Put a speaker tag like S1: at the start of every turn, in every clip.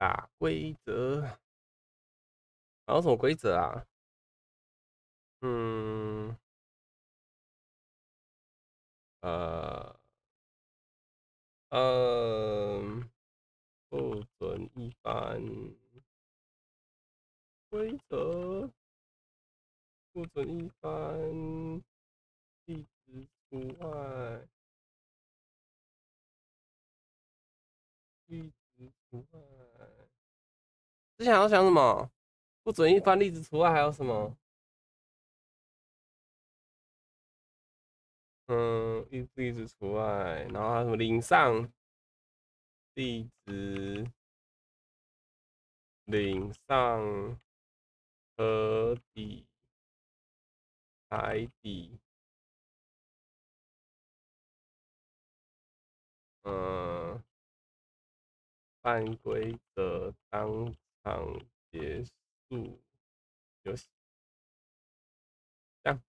S1: 打规则，还有什么规则啊？嗯，呃，呃，不准一般规则，不准一般例子除外，例子除外。之前要讲什么？不准一般例子除外，还有什么？例子除外，然后还有什么零上例子、零上合底、海底，嗯，犯规则当场结束游戏。这样，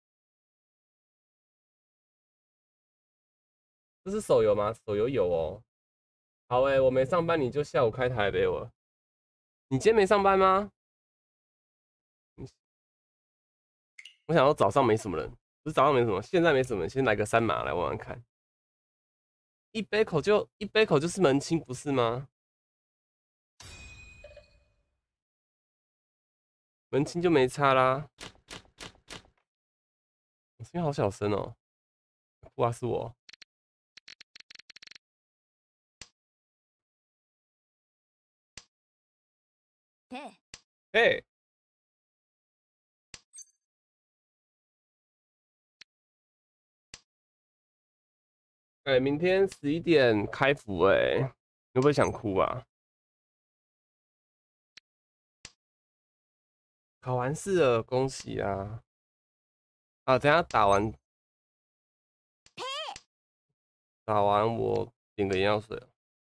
S1: 这是手游吗？手游有哦。好我没上班，你就下午开台呗我。你今天没上班吗？我想说早上没什么人，不是早上没什么，现在没什么人，先来个三马来玩玩看。一杯口就是门清不是吗？门清就没差啦。我声音好小声哦，哇是我。嘿，明天11点开服你会不会想哭啊？考完试了，恭喜啊！啊，等下打完我点个眼药水。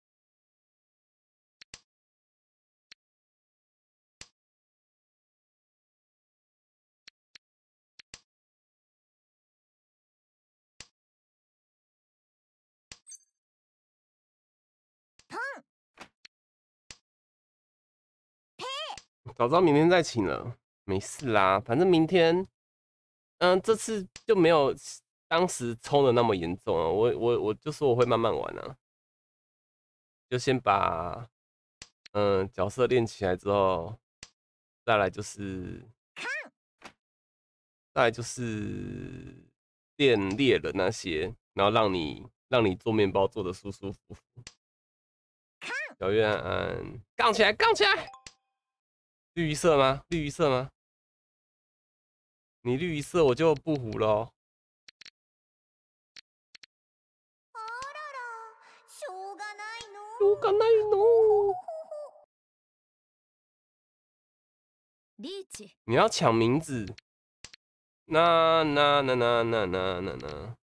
S1: 早知道明天再请了，没事啦，反正明天，这次就没有当时冲的那么严重啊。我就说我会慢慢玩啊，就先把角色练起来之后，再来就是再来就是练猎人那些，然后让你做面包做的舒舒服服。小月安，杠起来，杠起来！绿色吗？绿色吗？你绿色我就不胡了哦。しょうがないの。リーチ，你要抢名字。那。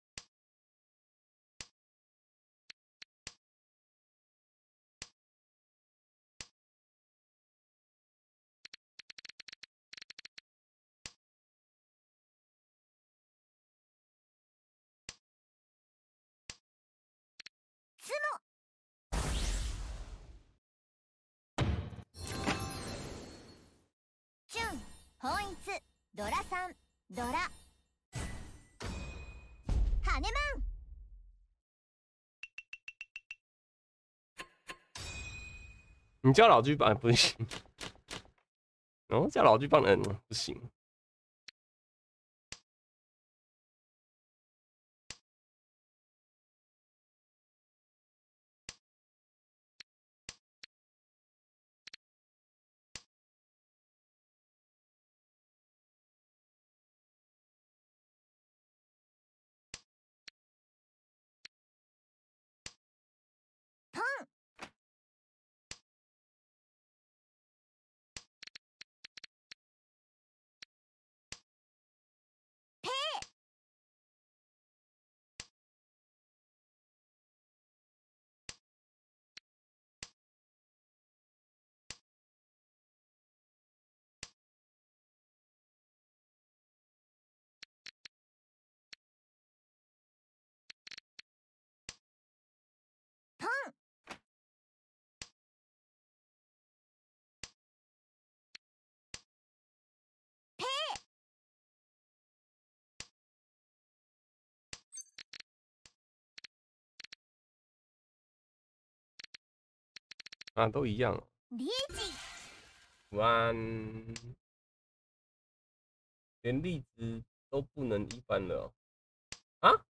S2: チュン、本一、ドラさん、ドラ、ハネマン。
S1: 你叫老剧帮不行，然后叫老剧帮人不行。 啊，都一样。
S2: リーチ。
S1: 完，连粒子都不能一般了啊？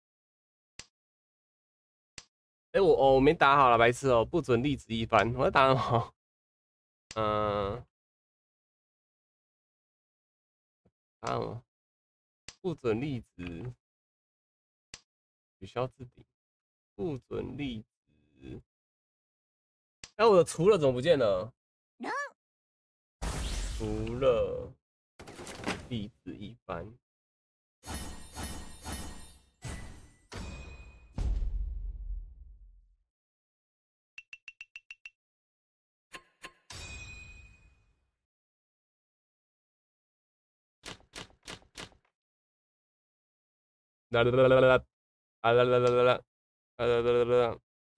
S1: 哎、我没打好了，白痴哦、不准粒子一般，我在打什么？啊，不准粒子取消置顶，不准粒子。哎、我的除了怎么不见了？除了粒子一般。啦啦啦啦啦，啊啦啦啦啦啦，啊啦啦啦啦。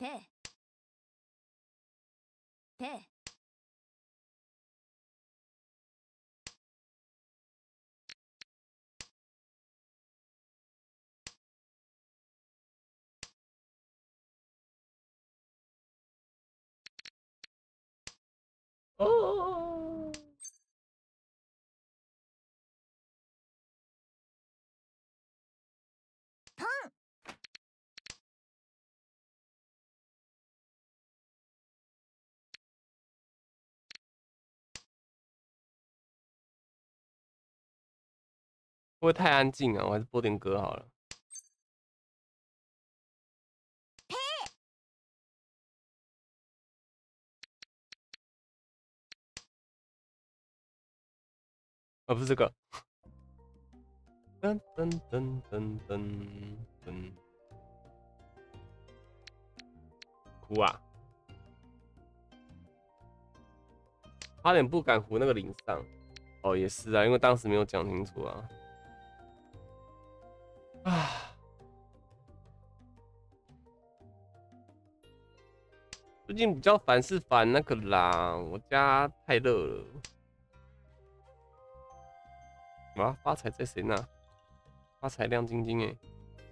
S2: 手。
S1: 哦。会不会太安静啊？我还是播点歌好了。啊，不是这个。噔噔噔噔噔噔，哭啊！差点不敢胡那个零上。哦，也是啊，因为当时没有讲清楚啊。啊，最近比较烦是烦那个啦，我家太热了。啊，发财在谁那？发财亮晶晶哎。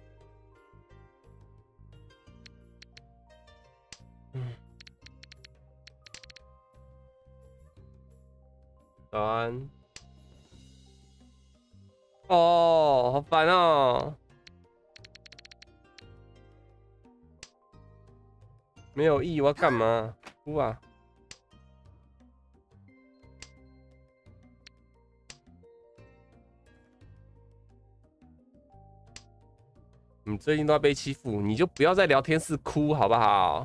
S1: 嗯，早安。哦，好烦哦。没有意义，我要干嘛？哭啊！你最近都要被欺负，你就不要在聊天室哭好不好？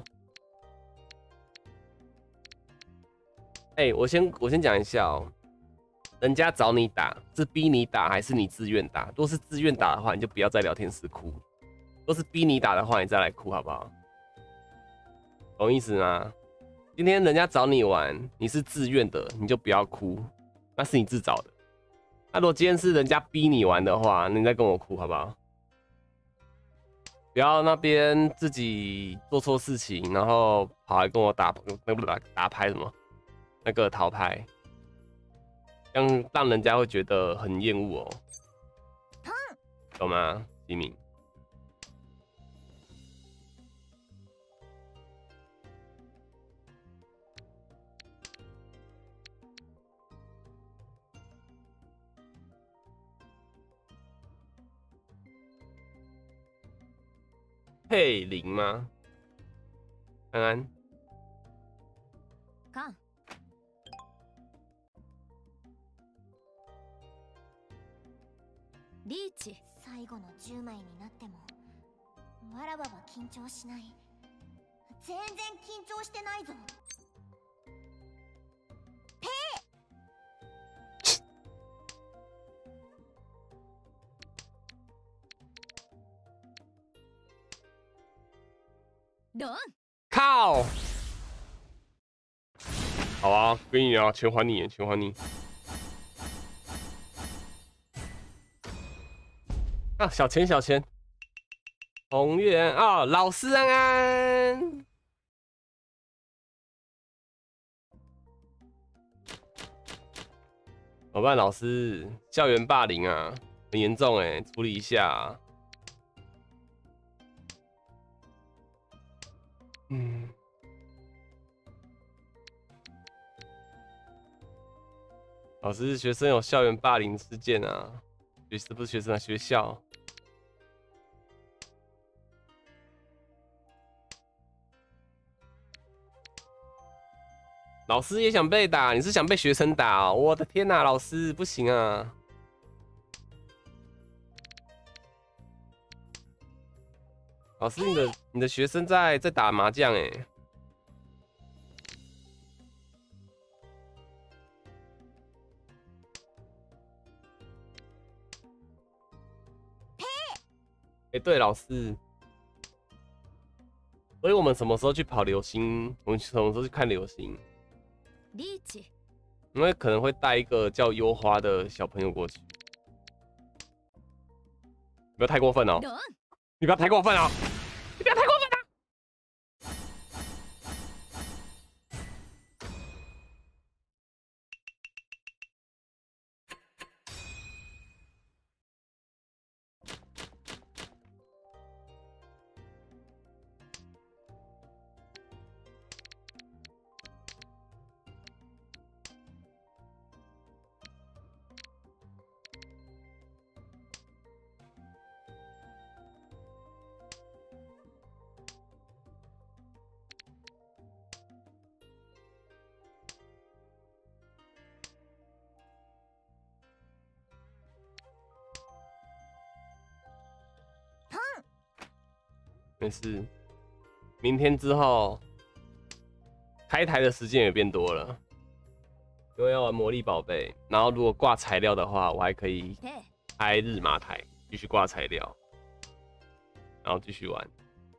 S1: 哎、我先讲一下哦，人家找你打是逼你打还是你自愿打？如果是自愿打的话，你就不要在聊天室哭；如果是逼你打的话，你再来哭好不好？懂意思吗？今天人家找你玩，你是自愿的，你就不要哭，那是你自找的。那如果今天是人家逼你玩的话，你再跟我哭好不好？不要那边自己做错事情，然后跑来跟我打打牌什么那个逃牌，让人家会觉得很厌恶哦，懂吗？吉明，佩林吗？安安，
S2: カン。リーチ。最後の10枚になってもわらわは緊張しない。全然緊張してないぞ。ロン。
S1: 靠！好啊，跟你聊，钱还你，钱还你。啊，小钱小钱，红月啊、哦，老师安安。怎么办，老师？校园霸凌啊，很严重哎，处理一下啊。嗯， 老师，学生有校园霸凌事件啊，不是学生啊，学校。老师也想被打，你是想被学生打哦？我的天哪，老师不行啊！老师，你的学生在打麻将哎。哎，对，老师，所以我们什么时候去跑流星？我们什么时候去看流星？因为可能会带一个叫优花的小朋友过去。不要太过分哦！你不要太过分哦！你不要太过分啊！没事，明天之后开台的时间也变多了，因为要玩魔力宝贝。然后如果挂材料的话，我还可以开日麻台继续挂材料，然后继续玩。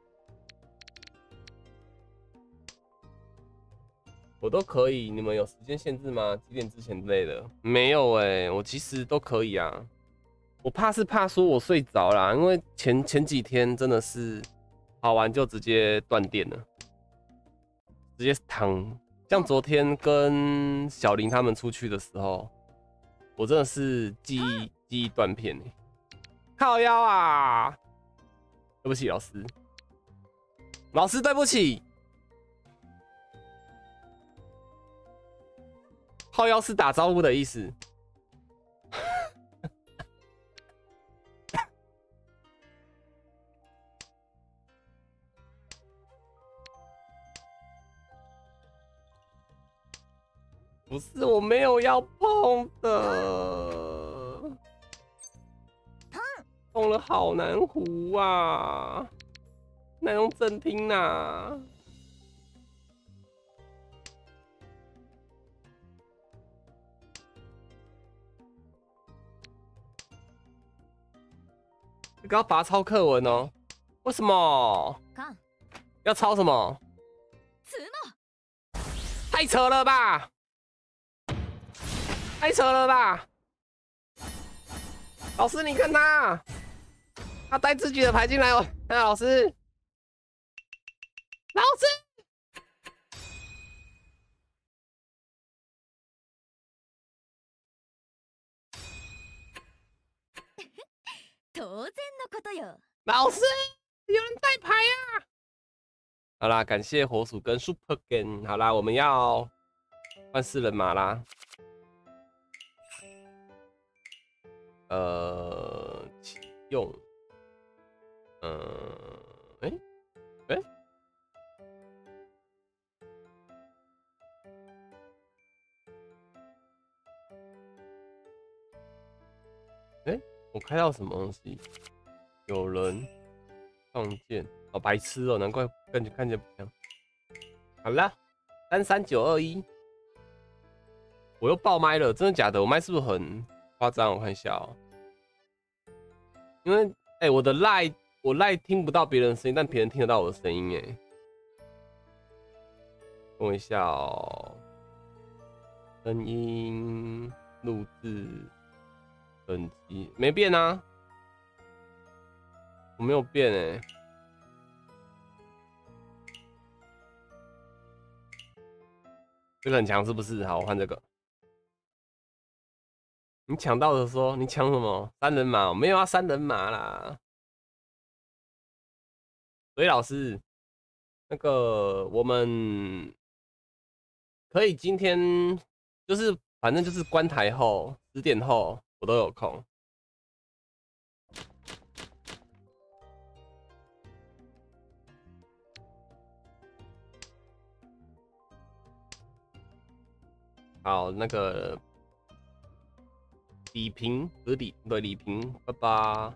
S1: 我都可以，你们有时间限制吗？几点之前之类的？没有欸，我其实都可以啊。我怕说我睡着啦，因为前几天真的是跑完就直接断电了，直接躺。像昨天跟小林他们出去的时候，我真的是记忆断片欸，靠腰啊！对不起，老师，对不起。靠腰是打招呼的意思。不是，我没有要碰的。碰了好难糊啊，难用正听啊。这个要罚抄课文哦。为什么？要抄什么？太扯了吧！太扯了吧！老师，你看他，他带自己的牌进来哦。看老师，老师，当然のことよ。老师，有人带牌啊！好啦，感谢火鼠跟 Super Game。好啦，我们要换4人马啦。启用。我开到什么东西？有人创建，好白痴哦，难怪看起来不像。好了，33921，我又爆麦了，真的假的？我麦是不是很夸张？我看一下哦，因为我的我赖听不到别人的声音，但别人听得到我的声音哎。等我一下哦，声音录制等级没变啊，我没有变哎。这个很强是不是？好，我换这个。你抢到的说你抢什么？3人马？我没有要3人马啦。所以老师，那个我们可以今天就是反正就是关台后10点后我都有空。好，那个李平不是李平，拜拜。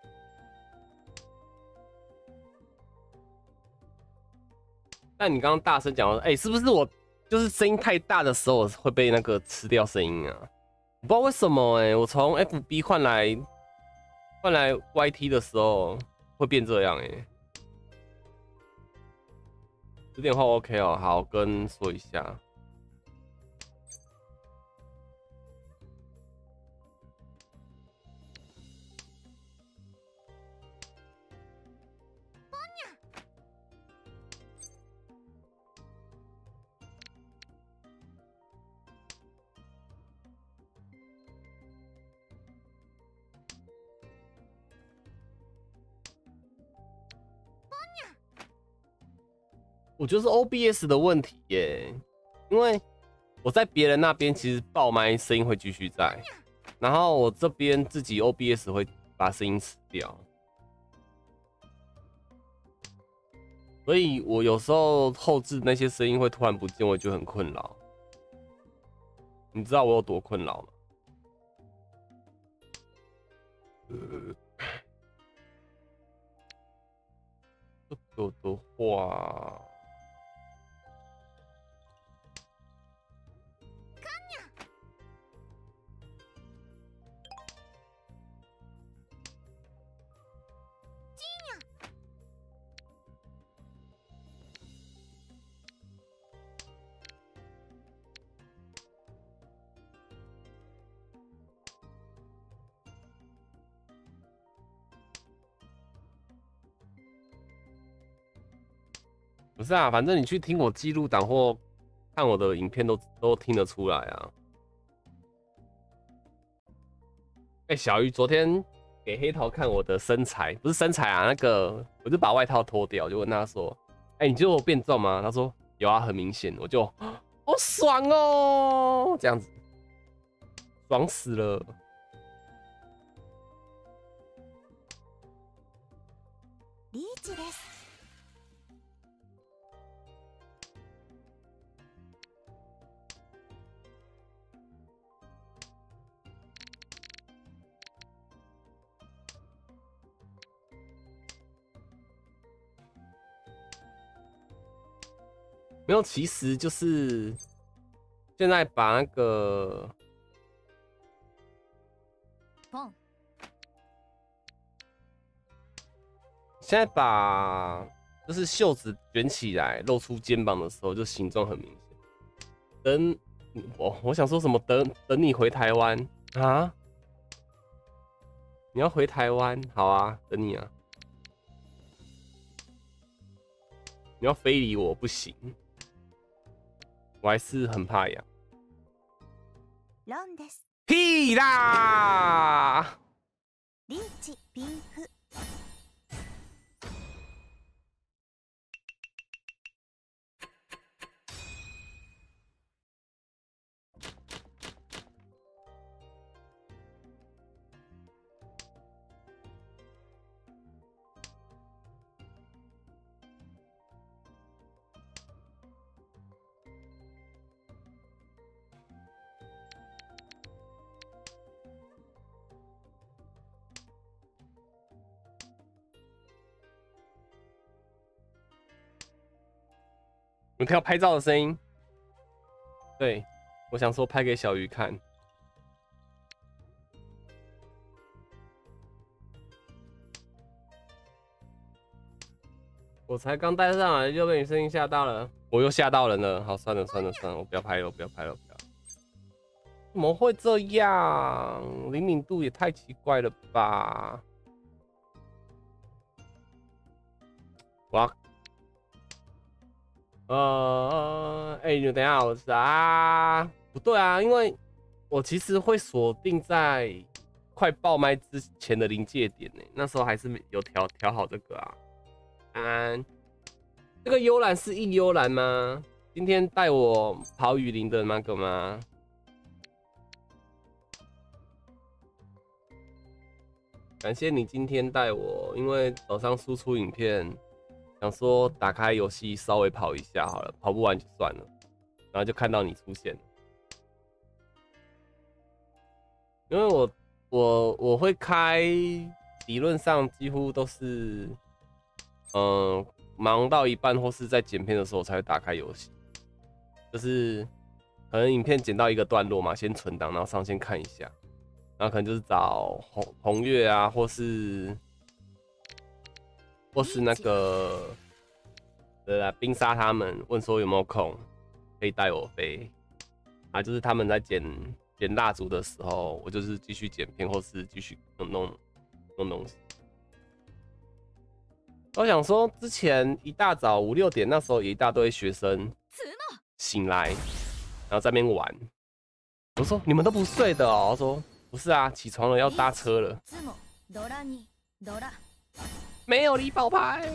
S1: 但你刚刚大声讲说，是不是我就是声音太大的时候会被那个吃掉声音啊？我不知道为什么我从 FB 换来 YT 的时候会变这样10点后 OK 哦，好，跟说一下。我觉得是 OBS 的问题因为我在别人那边其实爆麦声音会继续在，然后我这边自己 OBS 会把声音吃掉，所以我有时候后置那些声音会突然不见，我就很困扰。你知道我有多困扰吗？这个的话。不是啊，反正你去听我记录档或看我的影片都听得出来啊。小鱼昨天给黑桃看我的身材，不是身材啊，那个我就把外套脱掉，就问他说：“你觉得我变重吗？”他说：“有啊，很明显。”我就好爽哦，这样子爽死了。
S2: リーチです。
S1: 没有，其实就是现在把那个现在把就是袖子卷起来，露出肩膀的时候，就形状很明显。等我想说什么？等你回台湾啊？你要回台湾？好啊，等你啊。你要非礼我不行，我还是很怕痒。屁啦！
S2: リーチビーフ。
S1: 你听到拍照的声音？对，我想说拍给小鱼看。我才刚带上来就被你声音吓到了，我又吓到人了。好，算了，我不要拍了，不要。怎么会这样？灵敏度也太奇怪了吧！哇！你等一下，我啊，不对啊，因为我其实会锁定在快爆麦之前的临界点呢，那时候还是有调好这个啊。这个幽兰是硬幽兰吗？今天带我跑雨林的那个吗？ 感谢你今天带我，因为早上输出影片，想说打开游戏稍微跑一下好了，跑不完就算了，然后就看到你出现。因为我会开，理论上几乎都是，忙到一半或是在剪片的时候才会打开游戏，就是可能影片剪到一个段落嘛，先存档，然后上线看一下，然后可能就是找红月啊，或是那个冰沙他们问说有没有空可以带我飞啊，就是他们在剪蜡烛的时候，我就是继续剪片或是继续弄东西。我想说，之前一大早5、6点那时候有一大堆学生醒来，然后在那边玩。我说你们都不睡的哦，我说不是啊，起床了要搭车了。没有李宝牌。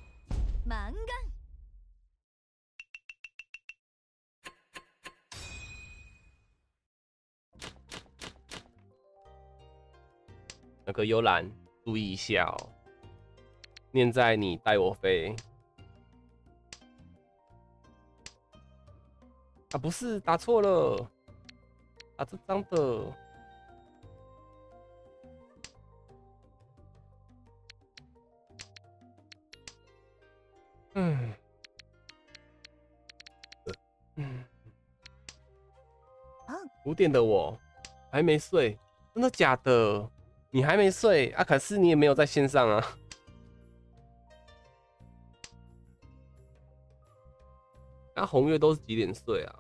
S1: 那个幽兰，注意一下哦。念在你带我飞啊，不是打错了，打这张的。5点的我还没睡，真的假的？你还没睡啊？可是你也没有在线上啊。那红月都是几点睡啊？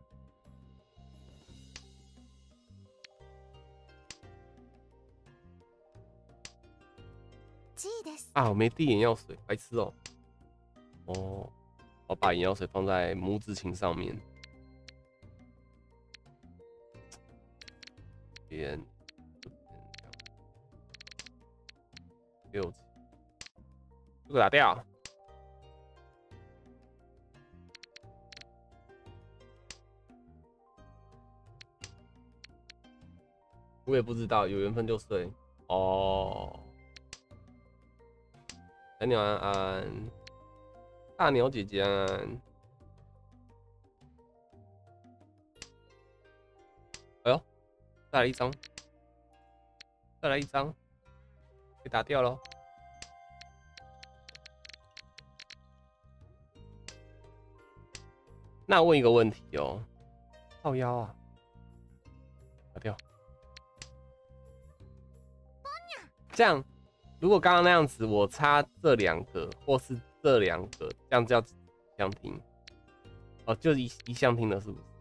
S1: 啊，我没递眼药水，白痴哦。哦，我把眼药水放在拇指琴上面。6，这个打掉。我也不知道，有缘分就睡。哦，小鸟安安，大鸟姐姐安安。哎呦，再来一张，再来一张，被打掉了。那问一个问题哦，靠腰啊，打掉。这样，如果刚刚那样子，我插这2个或是这2个，这样叫相听。哦，就是一相听的，是不是？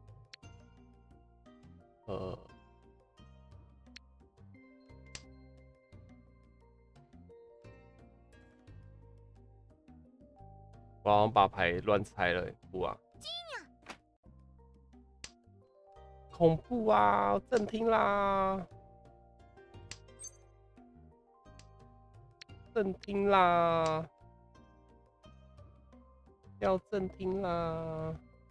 S1: 我好像把牌乱猜了，不啊？恐怖啊！正听啦，正听啦，要正听啦。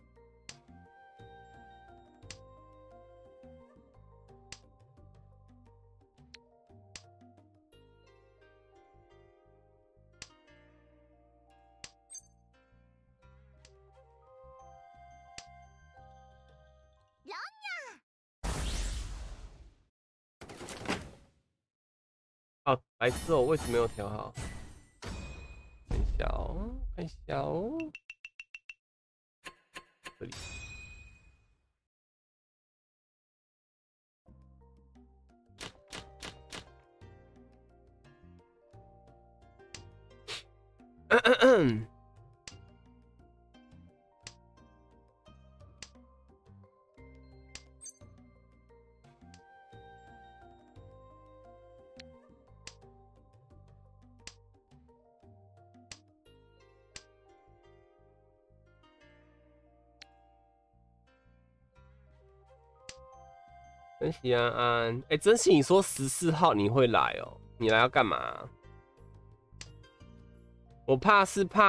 S1: 哦，白痴哦，位置没有调好。看一下哦，看一下哦，这里。珍惜安安，哎，珍惜，你说14号你会来哦？你来要干嘛？我怕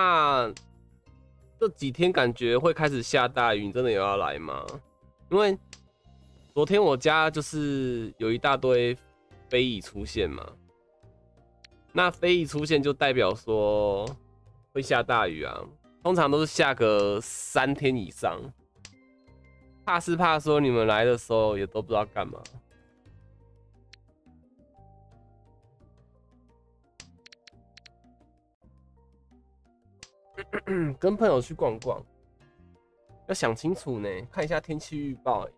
S1: 这几天感觉会开始下大雨，你真的有要来吗？因为昨天我家就是有一大堆飞蚁出现嘛， 那非遗出现就代表说会下大雨啊，通常都是下个3天以上。怕是怕说你们来的时候也都不知道干嘛。跟朋友去逛逛，要想清楚呢，看一下天气预报。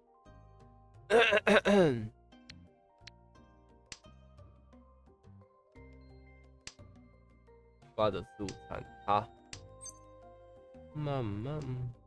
S1: 挂着吃午餐，好，慢慢。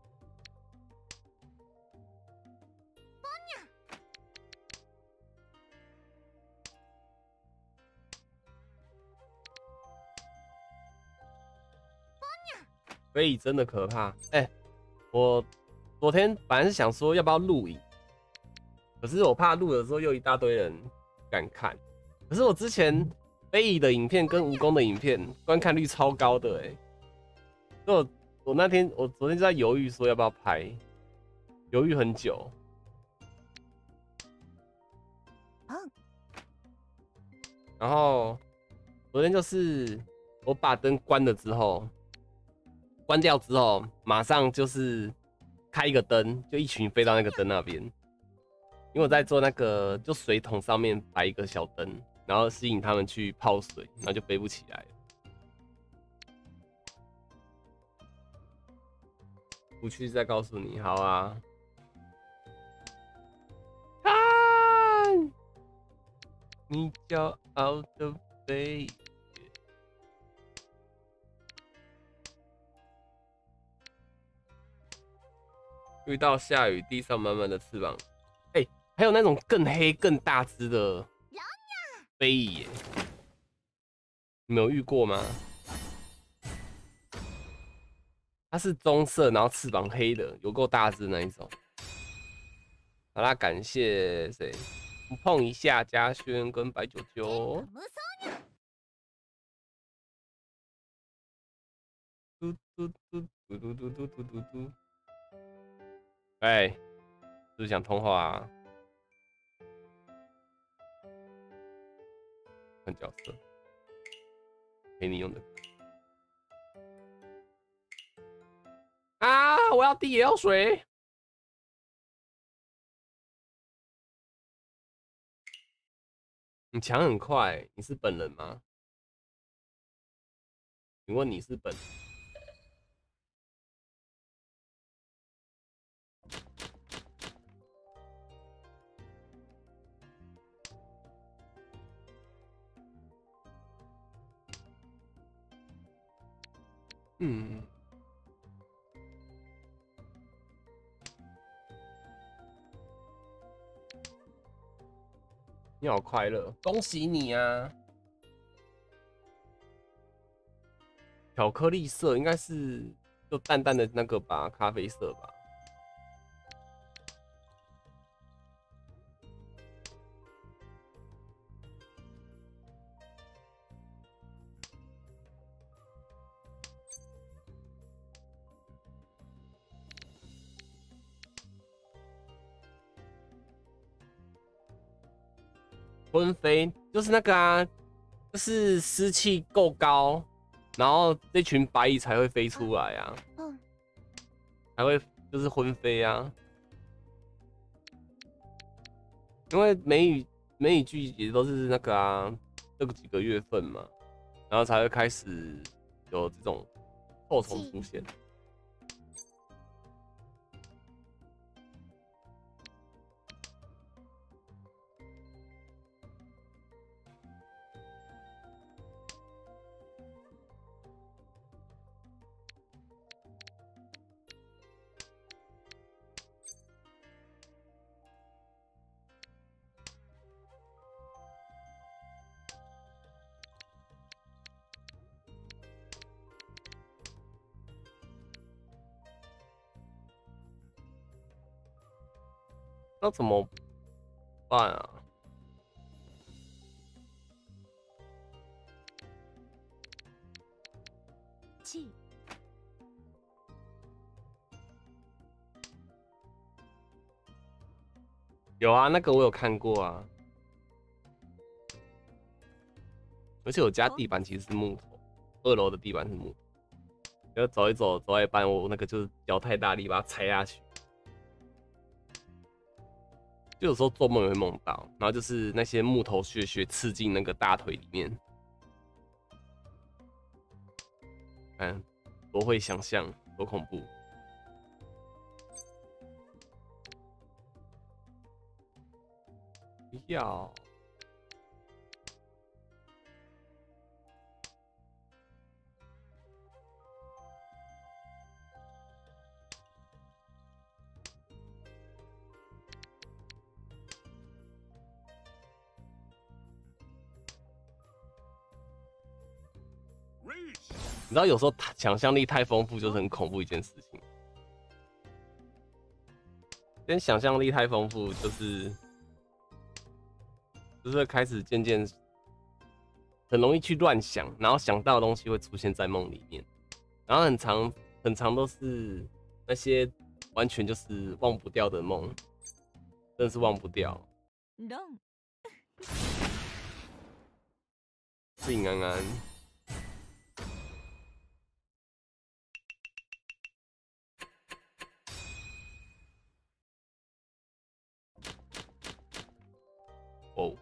S1: 非遗真的可怕，我昨天本来是想说要不要录影，可是我怕录的时候又一大堆人敢看。可是我之前非遗的影片跟蜈蚣的影片观看率超高的所以我昨天就在犹豫说要不要拍，犹豫很久。然后昨天就是我把灯关了之后。关掉之后，马上就是开一个灯，就一群飞到那个灯那边。因为我在做那个，就水桶上面摆一个小灯，然后吸引他们去泡水，然后就飞不起来了。不去再告诉你，好啊。看，你骄傲的飞。遇到下雨，地上满满的翅膀，还有那种更黑、更大只的飞蚁，你们有遇过吗？它是棕色，然后翅膀黑的，有够大只那一种。好啦，感谢谁？碰一下嘉轩跟白九九。嘟嘟嘟嘟嘟嘟嘟嘟嘟嘟。哎，是不是想通话啊？换角色，陪你用的。啊！我要地也要水。你抢很快，你是本人吗？请问你是本人？嗯。你好快乐，恭喜你啊！巧克力色应该是就淡淡的那个吧，咖啡色吧。昏飞就是那个啊，就是湿气够高，然后这群白蚁才会飞出来啊，才会就是昏飞啊。因为梅雨季也都是那个啊，这个几个月份嘛，然后才会开始有这种臭虫出现。那怎么办啊？有啊，那个我有看过啊。 而且我家地板其实是木头，2楼的地板是木头。就走一走，走到一半，我那个就是脚太大力，把它踩下去。就有时候做梦也会梦到，然后就是那些木头屑刺进那个大腿里面。多会想象，多恐怖。不要。你知道有时候想象力太丰富就是很恐怖一件事情。跟想象力太丰富就是会开始渐渐很容易去乱想，然后想到的东西会出现在梦里面，然后很长都是那些完全就是忘不掉的梦，真的是忘不掉。自己安安。哦。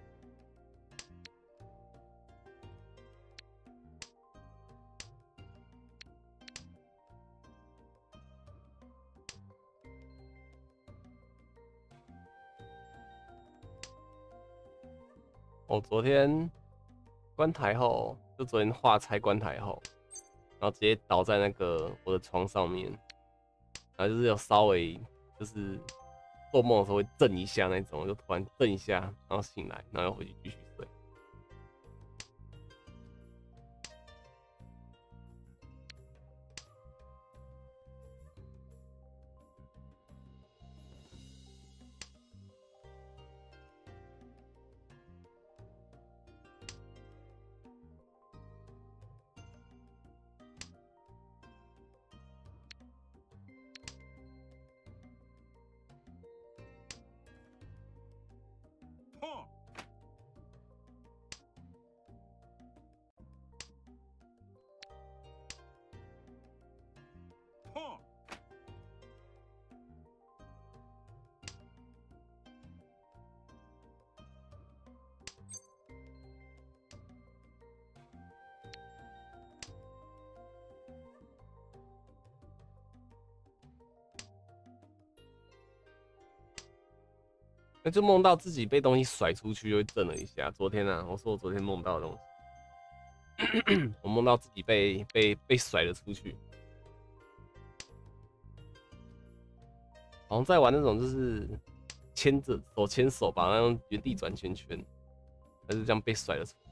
S1: 我昨天关台后，就昨天画拆关台后，然后直接倒在那个我的床上面，然后就是有稍微就是做梦的时候会震一下那种，就突然震一下，然后醒来，然后又回去继续睡。那就梦到自己被东西甩出去，就会震了一下。昨天啊，我说我昨天梦到的东西，我梦到自己被甩了出去，好像在玩那种就是手牵手吧，然后原地转圈圈，还是这样被甩了出去。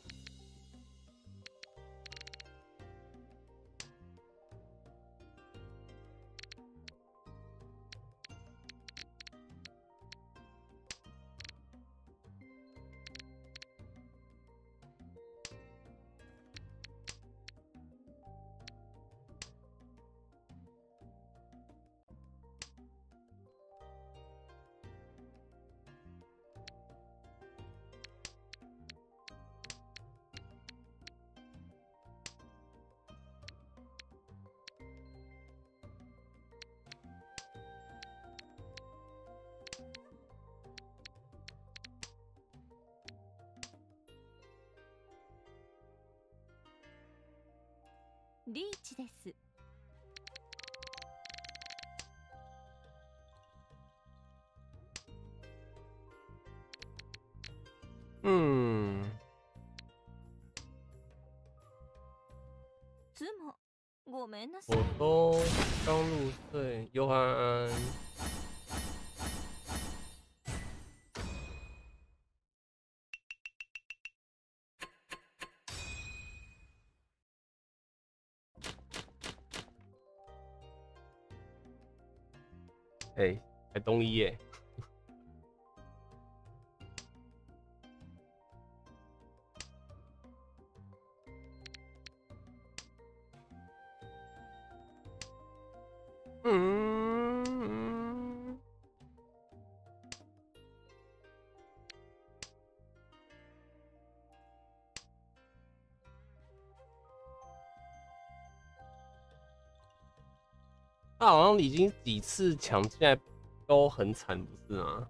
S3: リーチです。
S2: ごめんなさ
S1: 我
S2: い。
S1: 都刚入睡，尤安安。哎，才东一耶。 他好像已经几次抢进来都很惨，不是吗？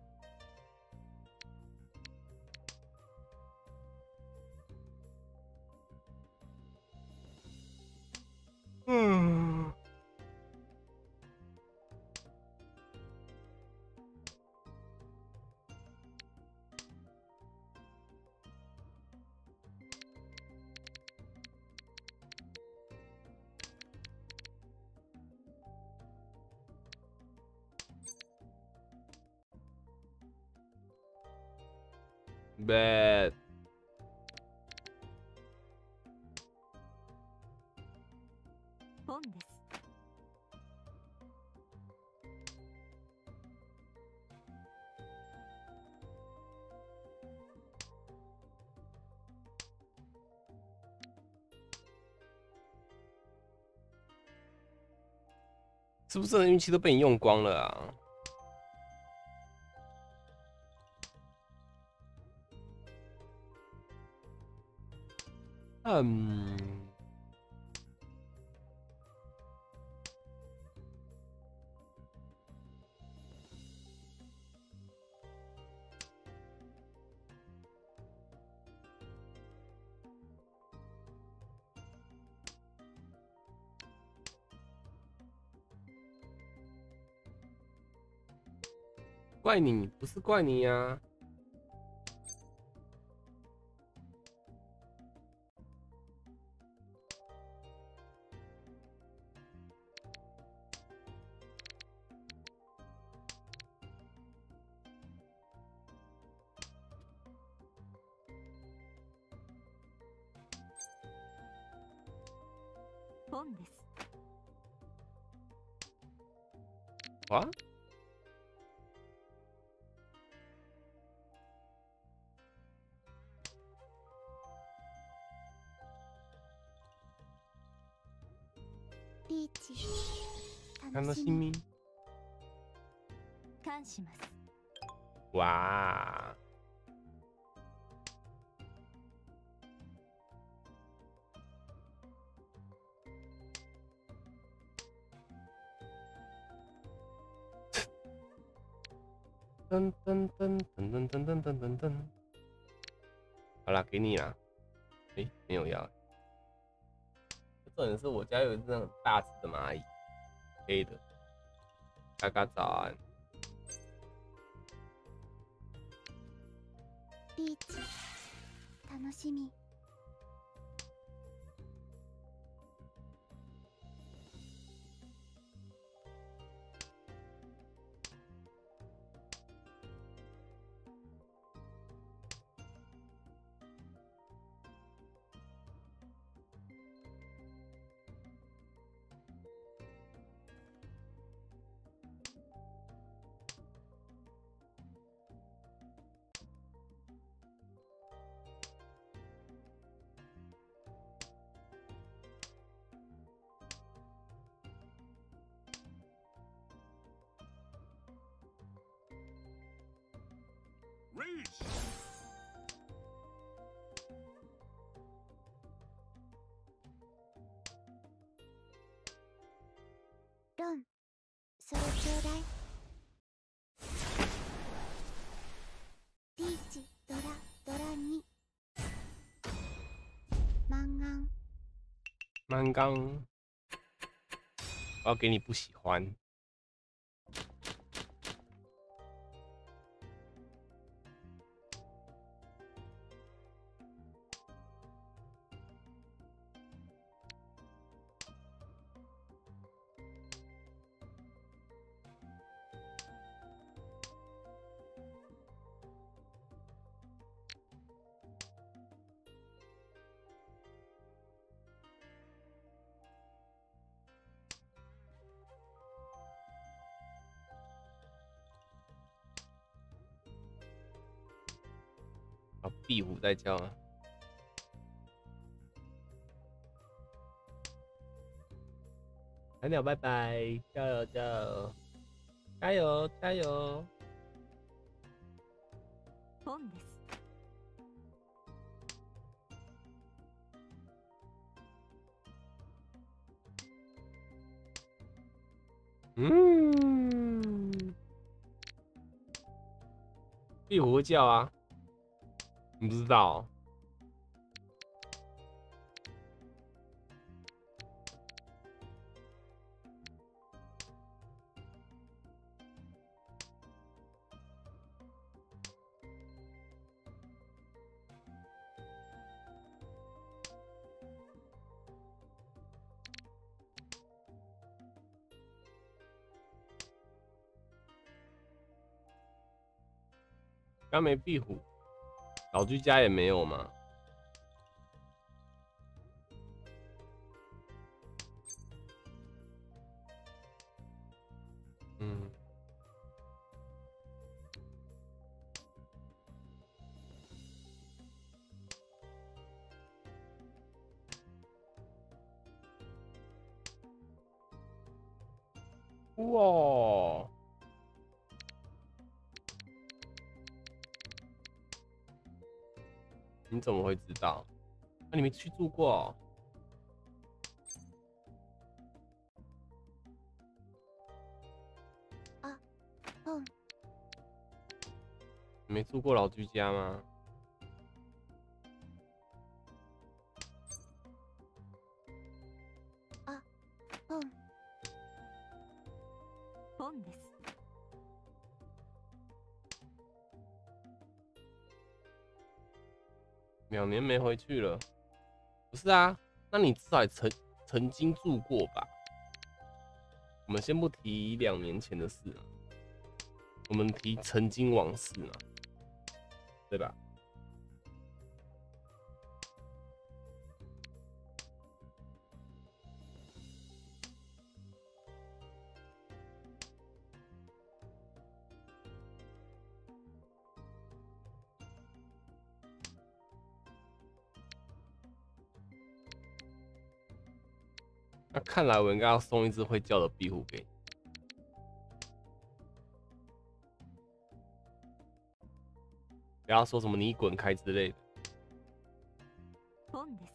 S1: 嗯。Bad。
S3: ポンです。
S1: 是不是运气都被你用光了啊？嗯。怪你，不是怪你呀。
S3: ポンです。
S1: 啊？
S2: リーチ
S1: 楽しみ。
S3: 感します。
S1: 哇。噔噔噔噔噔噔噔噔噔噔。好啦，给你啦。哎，没有要。重点是我家有一只那种大只的蚂蚁，黑的。嘎嘎早安。
S2: リーチ楽しみ。ロン、それちょうだい。リーチ、ドラ2。マンガン。
S1: 蛮刚，我要给你不喜欢。壁虎在叫啊！蓝鸟拜拜，加油加油，加油加油！
S3: ポンです。
S1: 嗯，壁虎会叫啊，你不知道哦？刚没壁虎，老居家也没有嘛。嗯，哇，你怎么会知道？那、你没去住过哦？
S2: あ、うん。
S1: 你没住过老居家吗？
S2: あ、うん。
S3: ポンです。
S1: 2年没回去了。不是啊，那你至少也曾经住过吧？我们先不提2年前的事啊，我们提曾经往事嘛，对吧？那看来我应该要送一只会叫的壁虎给你。不要说什么你滚开之类的。
S3: ポンです。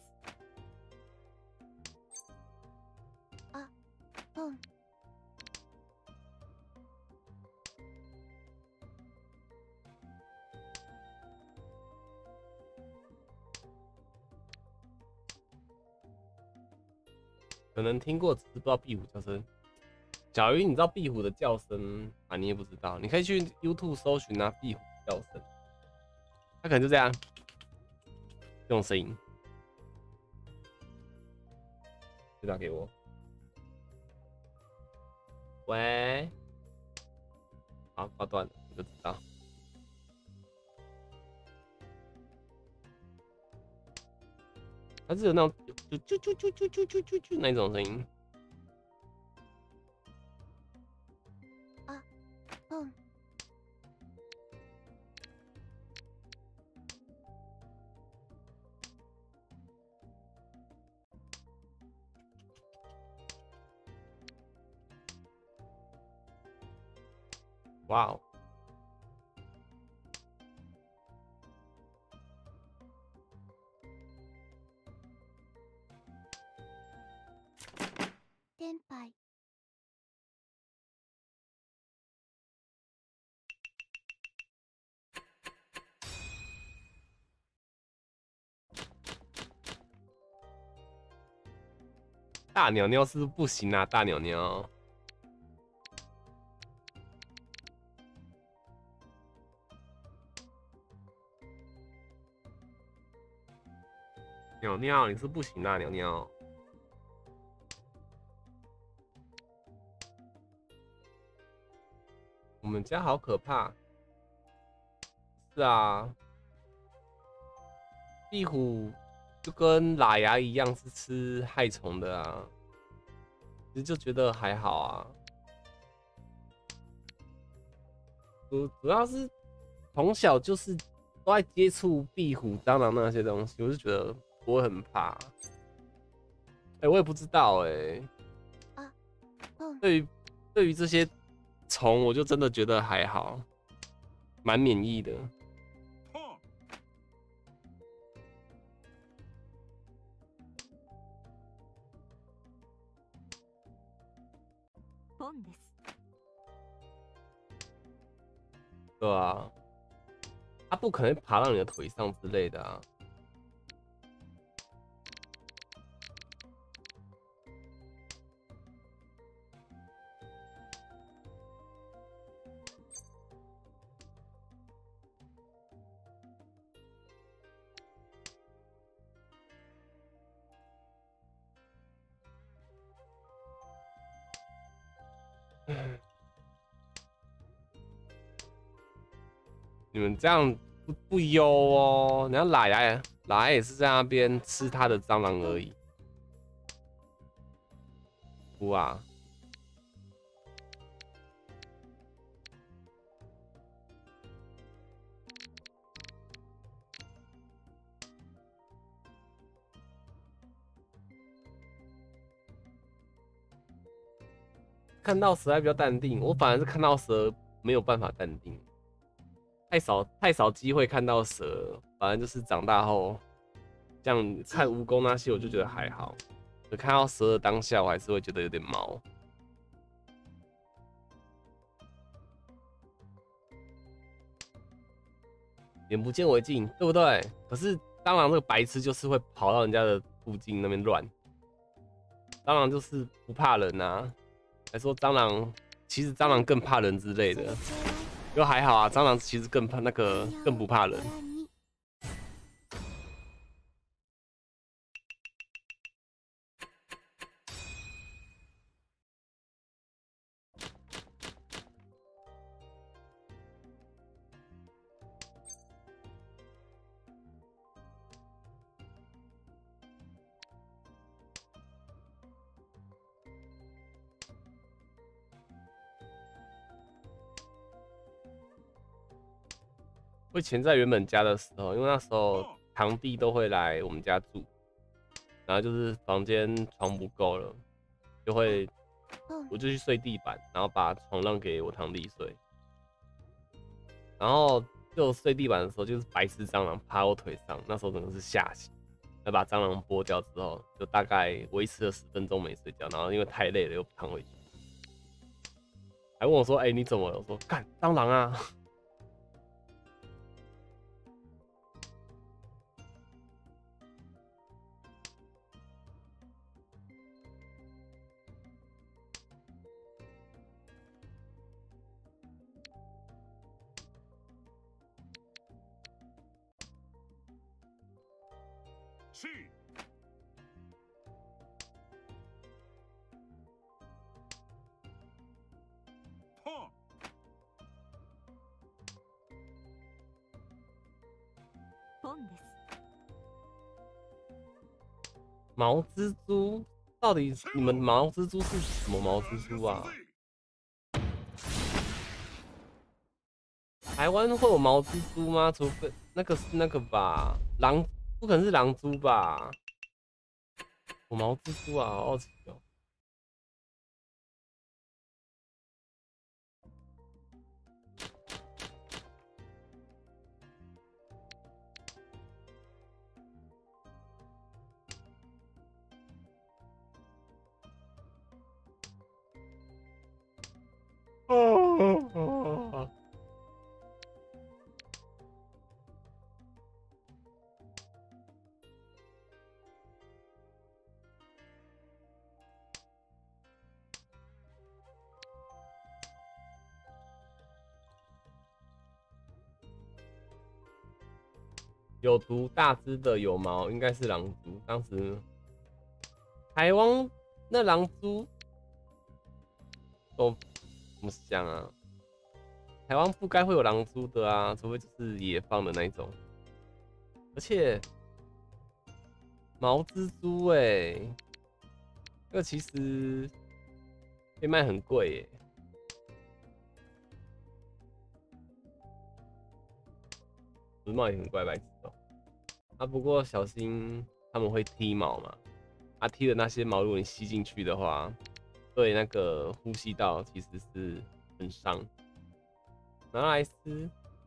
S2: あ、うん。
S1: 可能听过，只是不知道壁虎叫声。小鱼，你知道壁虎的叫声啊？你也不知道，你可以去 YouTube 搜寻啊，壁虎叫声，它可能就这样，这种声音。就打给我。喂，好，挂断了，我就知道。它是有那种啾那种声音。
S2: あ、うん。
S1: 哇哦！
S2: 天杯。
S1: 大鸟鸟是不是不行啊？大鸟鸟，鸟鸟你是不行啊，鸟鸟。我们家好可怕。是啊，壁虎就跟喇牙一样是吃害虫的啊，其实就觉得还好啊。主要是从小就是都在接触壁虎、蟑螂那些东西，我就觉得不会很怕。我也不知道
S2: あ、うん。
S1: 对于这些虫，我就真的觉得还好，蛮免疫的。
S3: ポンです。
S1: 对啊，它不可能爬到你的腿上之类的啊。你们这样不优哦，人家奶也是在那边吃他的蟑螂而已。哭啊！看到蛇还比较淡定，我反而是看到蛇没有办法淡定，太少机会看到蛇，反正就是长大后，像看蜈蚣那些我就觉得还好，可看到蛇的当下我还是会觉得有点毛。眼不见为净，对不对？可是蟑螂这个白痴就是会跑到人家的附近那边乱，蟑螂就是不怕人啊。还说蟑螂，其实蟑螂更怕人之类的，又还好啊。蟑螂其实更怕更不怕人。会潜在原本家的时候，因为那时候堂弟都会来我们家住，然后就是房间床不够了，我就去睡地板，然后把床让给我堂弟睡，然后就睡地板的时候，就是白痴蟑螂趴我腿上，那时候真的是吓醒，要把蟑螂剥掉之后，就大概维持了10分钟没睡觉，然后因为太累了又躺回去，还问我说：“哎、你怎么了？”我说：“干蟑螂啊！”
S4: 是。碰。
S3: ポンです。
S1: 毛蜘蛛到底你们毛蜘蛛是什么毛蜘蛛啊？台湾会有毛蜘蛛吗？除非那个是那个吧，不可能是狼蛛吧？有毛蜘蛛啊，好好奇哦。有毒大只的有毛，应该是狼蛛。当时台湾那狼蛛都怎么讲啊？台湾不该会有狼蛛的啊，除非就是野放的那一种。而且毛蜘蛛这个其实可以卖很贵耶。直毛也很怪白痴哦。啊，不过小心他们会踢毛嘛。啊，踢的那些毛，如果你吸进去的话，对那个呼吸道其实是很伤。拿来吃，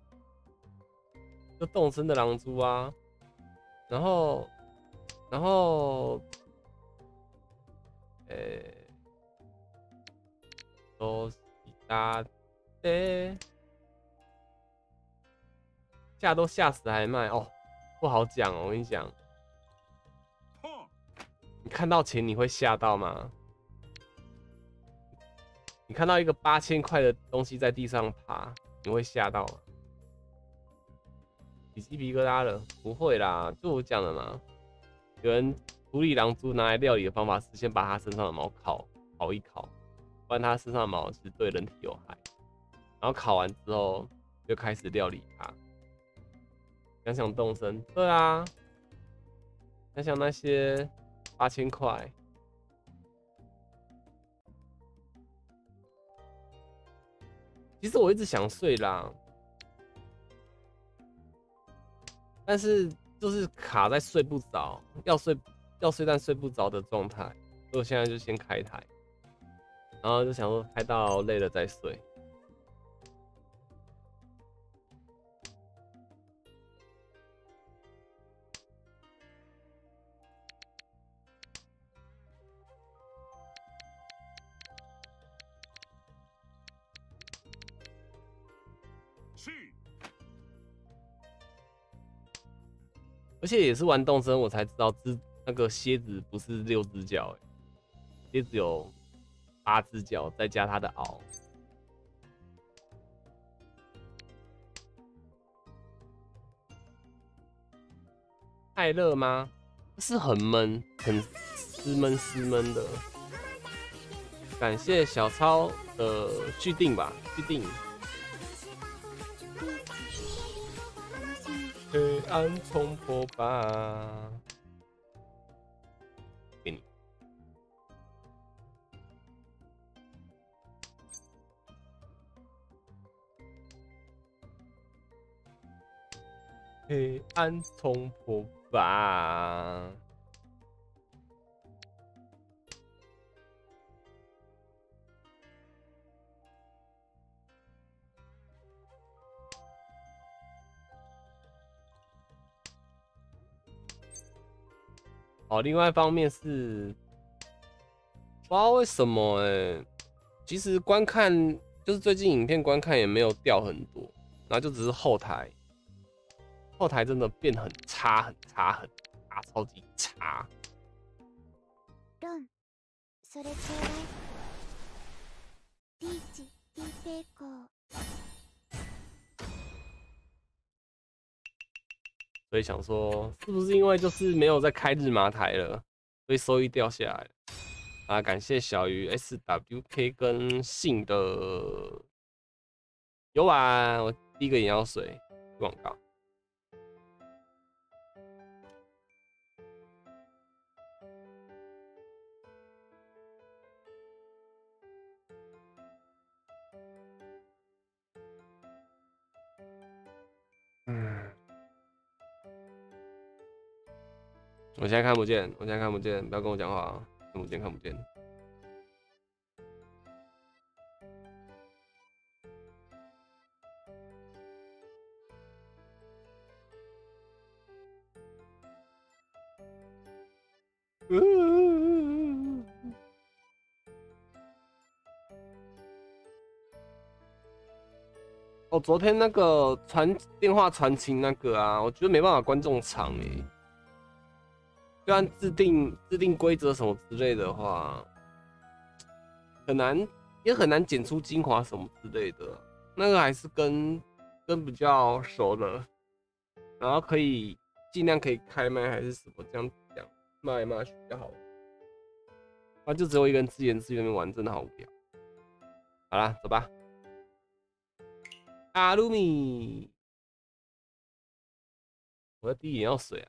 S1: 就动身的狼蛛啊，然后，都是大的。 吓都吓死还卖哦，不好讲哦。我跟你讲，
S4: pawn,
S1: 你看到钱你会吓到吗？你看到一个8000块的东西在地上爬，你会吓到吗？起鸡皮疙瘩了？不会啦，就我讲的嘛。有人处理狼蛛拿来料理的方法是先把它身上的毛烤一烤，不然它身上的毛是对人体有害。然后烤完之后就开始料理它。想想动身，对啊，想想那些8000块。其实我一直想睡啦，但是就是卡在睡不着，要睡但睡不着的状态，所以我现在就先开台，然后就想说开到累了再睡。
S4: 气，
S1: 而且也是玩动森我才知道，那个蝎子不是6只脚，蝎子有8只脚，再加它的螯。太热吗？是很闷，很湿闷的。感谢小超的续订吧，续订。黑暗冲破吧，给你。黑暗冲破吧。哦，另外一方面是不知道为什么其实观看就是最近影片观看也没有掉很多，然后就只是后台真的变很差，超级差。
S2: ロン、それちょうだい。ピーチ、ピーペーコー。
S1: 所以想说，是不是因为就是没有在开日麻台了，所以收益掉下来了？啊，感谢小鱼 SWK 跟信的游玩，我第一个眼药水广告。我现在看不见，不要跟我讲话，看不见。哦，昨天那个电话传情那个啊，我觉得没办法观众场就按制定规则什么之类的话，也很难剪出精华什么之类的。那个还是跟比较熟的，然后可以尽量可以开麦还是什么这样讲，骂来骂去比较好。啊，就只有一个人自言自语那边玩，真的好无聊。好啦，走吧。阿鲁米，我的第一眼药水啊。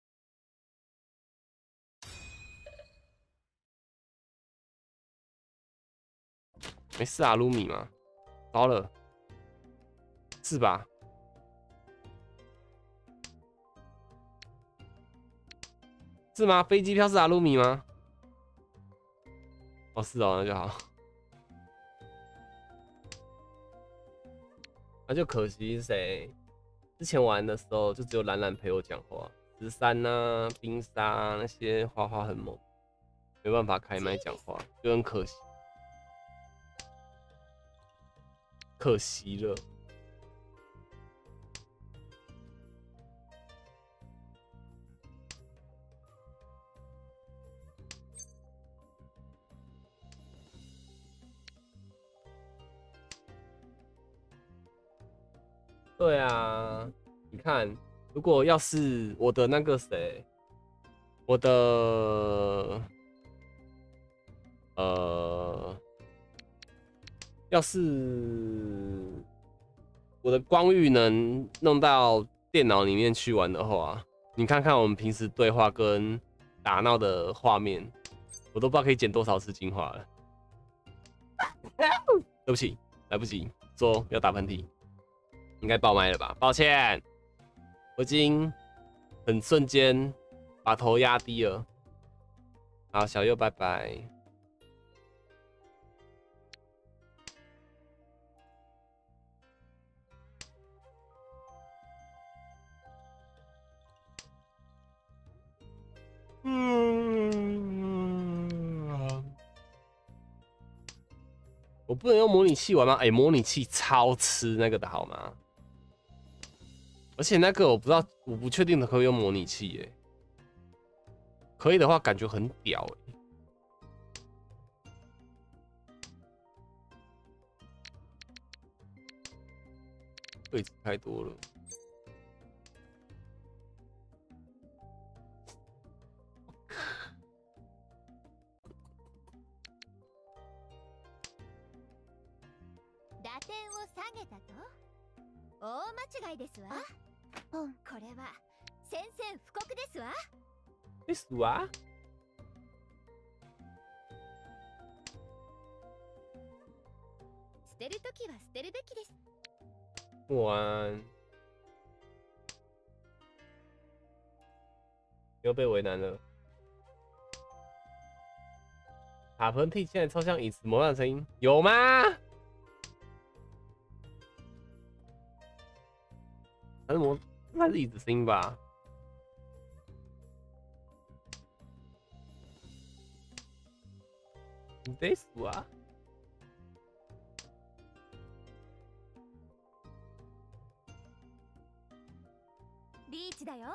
S1: 没事啊，鲁米嘛，糟了，是吧？是吗？飞机票是阿鲁米吗？哦，是哦，那就好。那就可惜是谁？之前玩的时候就只有兰兰陪我讲话，13啊、冰沙啊那些花花很猛，没办法开麦讲话，就很可惜。可惜了。 对啊，你看，如果要是我的那个谁，我的要是我的光域能弄到电脑里面去玩的话，你看看我们平时对话跟打闹的画面，我都不知道可以剪多少次精华了。对不起，来不及说要打喷嚏，应该爆麦了吧？抱歉，我已经很瞬间把头压低了。好，小右拜拜。我不能用模拟器玩吗？哎、模拟器超吃那个的好吗？而且那个我不知道，我不确定的可不可以用模拟器耶。可以的话，感觉很屌哎。位置太多了。
S2: 打点を下げたと大間違いですわ。これは宣戦布告ですわ。
S1: ですわ。
S2: 捨てるときは捨てるべきです。
S1: 晚安。又被为难了。打喷嚏现在超像椅子模样的声音，有吗？那是椅子声音吧？得死啊！
S2: リーチだよ。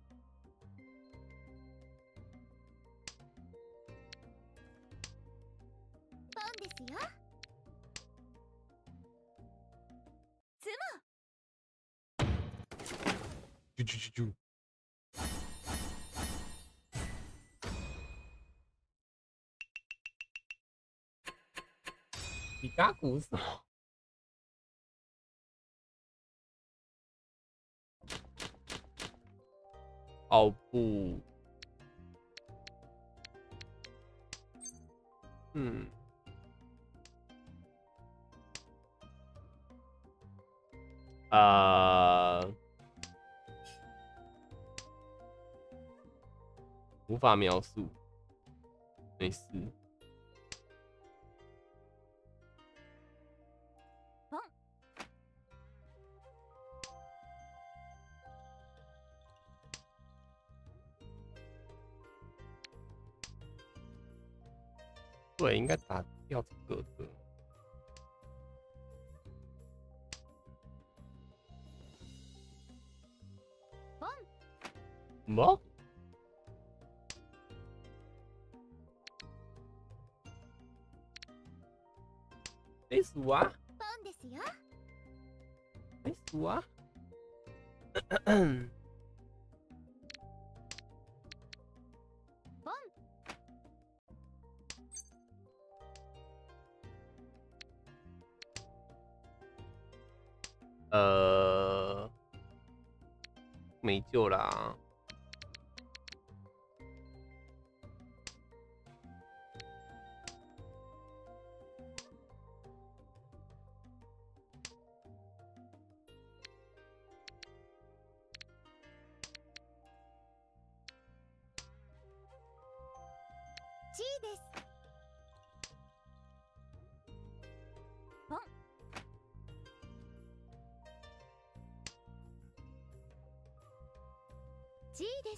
S2: ポンですよ。つ
S1: 啾啾啾啾。皮卡古什么？哦不，无法描述，没事。对，应该打掉这个的。什么？得数啊！
S2: ポンですよ。
S1: 得数啊！
S2: ポン。
S1: 没救啦。
S2: G です。ポン。G です。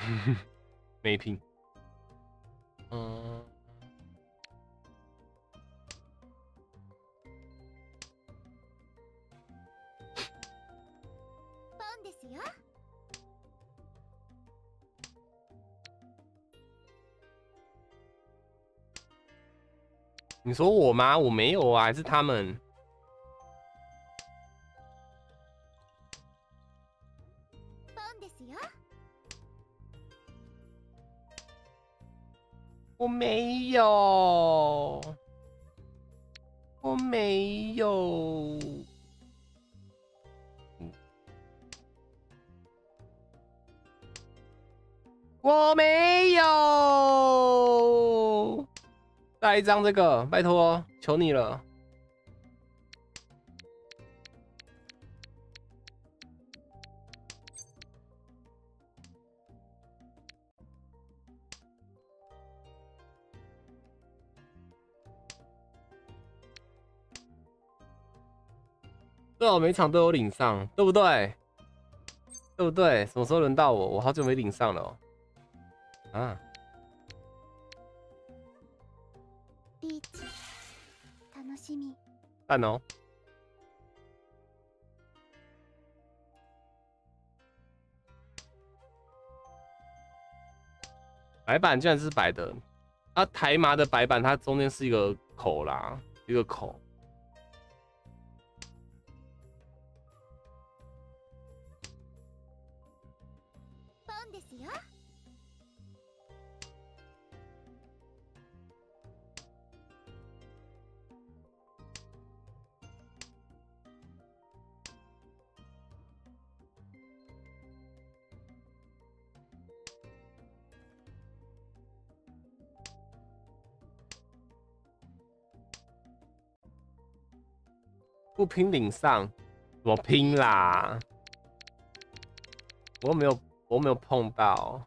S1: 没拼。嗯。
S2: ですよ。
S1: 你说我吗？我没有啊，还是他们？
S2: ですよ。
S1: 我没有，我没有。我没有。再来一张这个，拜托，求你了。对哦，每场都有领上，对不对？对不对？什么时候轮到我？我好久没领上了哦。啊。
S2: リーチ、楽しみ。
S1: 赞哦。白板居然是白的，啊，台麻的白板它中间是一个口啦，一个口。
S2: ですよ。
S1: 不拼领上，怎么拼啦？我没有碰到。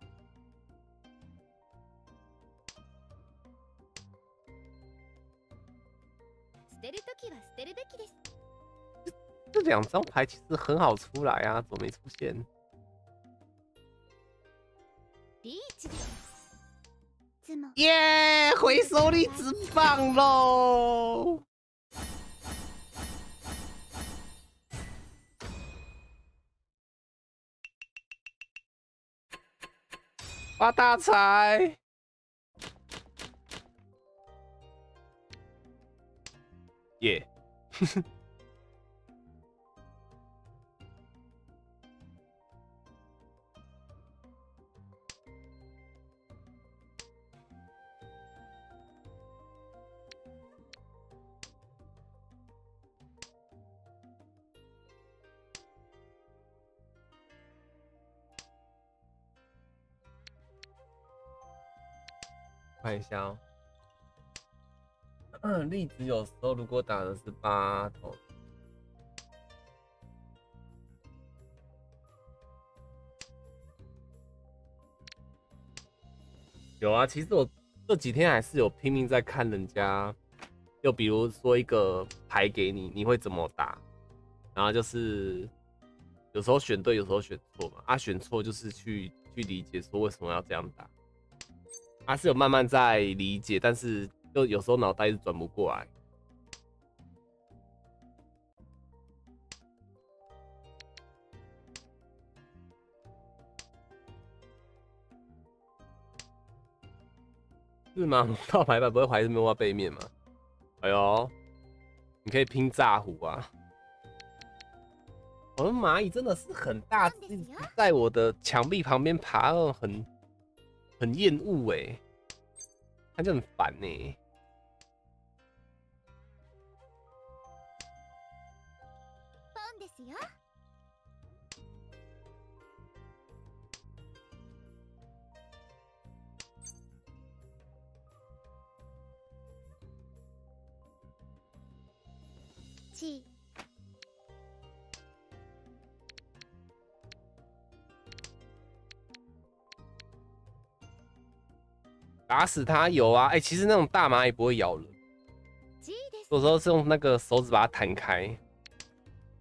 S1: 这两张牌其实很好出来啊，怎么没出现？耶，回收力之棒喽！发大财！耶！看一下哦。粒子有时候如果打的是8头，有啊。其实我这几天还是有拼命在看人家，就比如说一个牌给你，你会怎么打？然后就是有时候选对，有时候选错嘛。啊，选错就是去理解说为什么要这样打。是有慢慢在理解，但是就有时候脑袋是转不过来。是吗？套牌板不会还是没画背面吗？哎呦，你可以拼炸虎啊！我的蚂蚁真的是很大只，在我的墙壁旁边爬，很厌恶哎，它就很烦呢。
S2: ですよ。チ。
S1: 打死它有啊，其实那种大蚂蚁不会咬人，有时候是用那个手指把它弹开，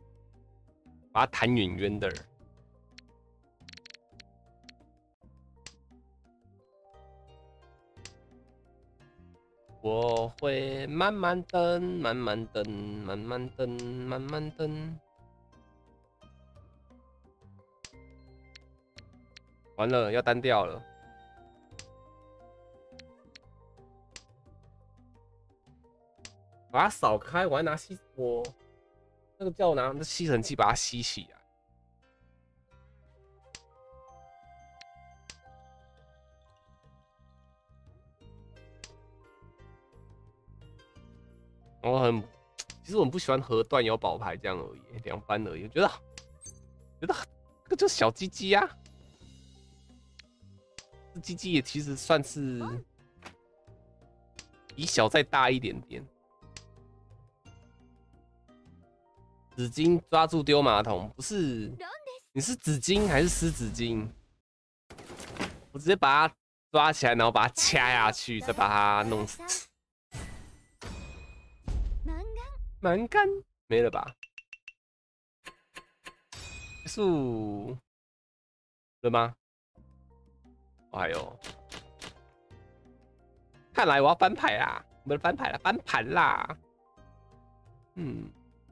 S1: 把它弹远远的。 我会慢慢等，慢慢等，慢慢等，慢慢等。完了，要单调了。把它扫开，我还拿那个叫我拿那吸尘器把它吸起来。其实我很不喜欢河段有宝牌这样而已，2番而已。我觉得这个就是小鸡鸡啊，这鸡鸡也其实算是比小再大一点点。纸巾抓住丢马桶，不是？你是纸巾还是湿纸巾？我直接把它抓起来，然后把它掐下去，再把它弄死。蛮干没了吧？结束了吗？哦，还有，看来我要翻牌啦！不是翻牌啦，翻盘啦！嗯。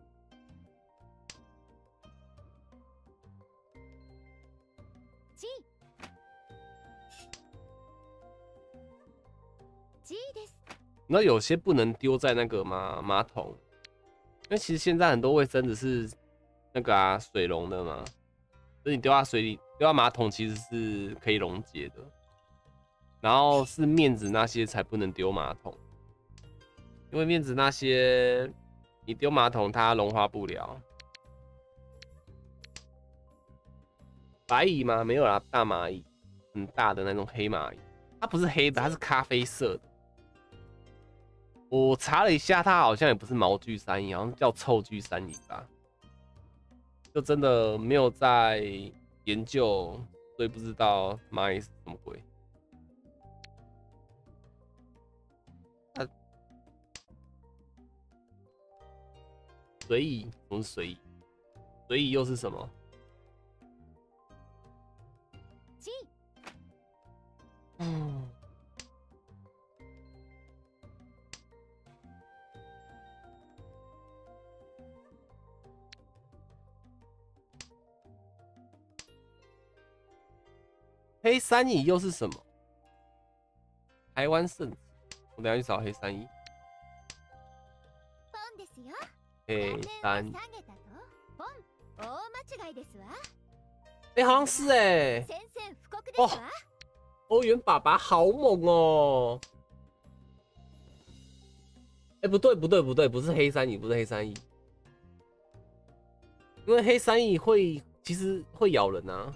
S1: 那有些不能丢在那个马桶，因为其实现在很多卫生纸是那个水溶的嘛，所以你丢到水里、丢到马桶其实是可以溶解的。然后是面纸那些才不能丢马桶，因为面纸那些你丢马桶它融化不了。白蚁吗？没有啦，大蚂蚁，很大的那种黑蚂蚁，它不是黑的，它是咖啡色的。我查了一下，它好像也不是毛具山蚁，好像叫臭具山蚁吧。就真的没有在研究，所以不知道蚂蚁是什么鬼。随意，什么是随意？随意又是什么？嗯。黑山蚁又是什么？台湾圣子，我等下去找黑山蚁。黑山蚁，好像是哦，欧元爸爸好猛哦！不对，不是黑山蚁，不是黑山蚁，因为黑山蚁其实会咬人啊。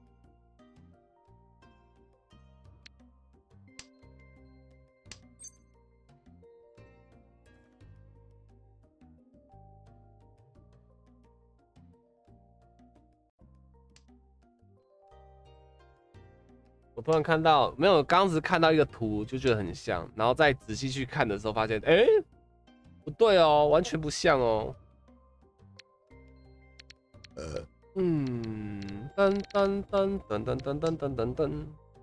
S1: 我突然看到，没有，刚只看到一个图就觉得很像，然后再仔细去看的时候发现，不对哦，完全不像哦。噔噔噔噔噔噔噔噔噔噔，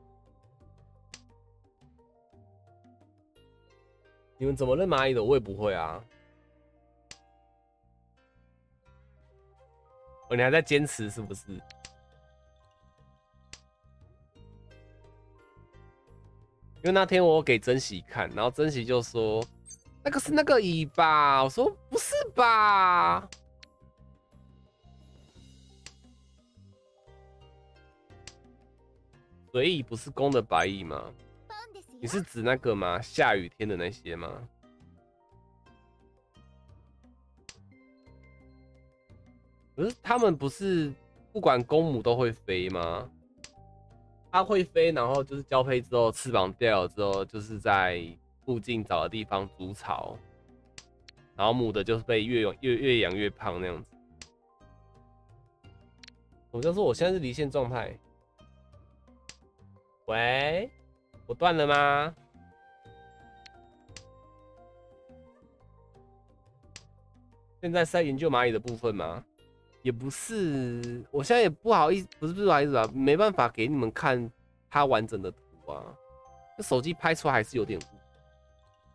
S1: 你们怎么认蚂蚁的？我也不会啊。你还在坚持是不是？因为那天我给珍惜看，然后珍惜就说那个是那个蚁吧，我说不是吧。水蚁不是公的白蚁吗？你是指那个吗？下雨天的那些吗？可是他们不是不管公母都会飞吗？它会飞，然后就是交配之后翅膀掉了之后，就是在附近找个地方筑巢，然后母的就是被越养越胖那样子。我就说我现在是离线状态。喂，我断了吗？现在是在研究蚂蚁的部分吗？也不是，我现在也不好意思，不是不好意思啊，没办法给你们看它完整的图啊，那手机拍出来还是有点雾。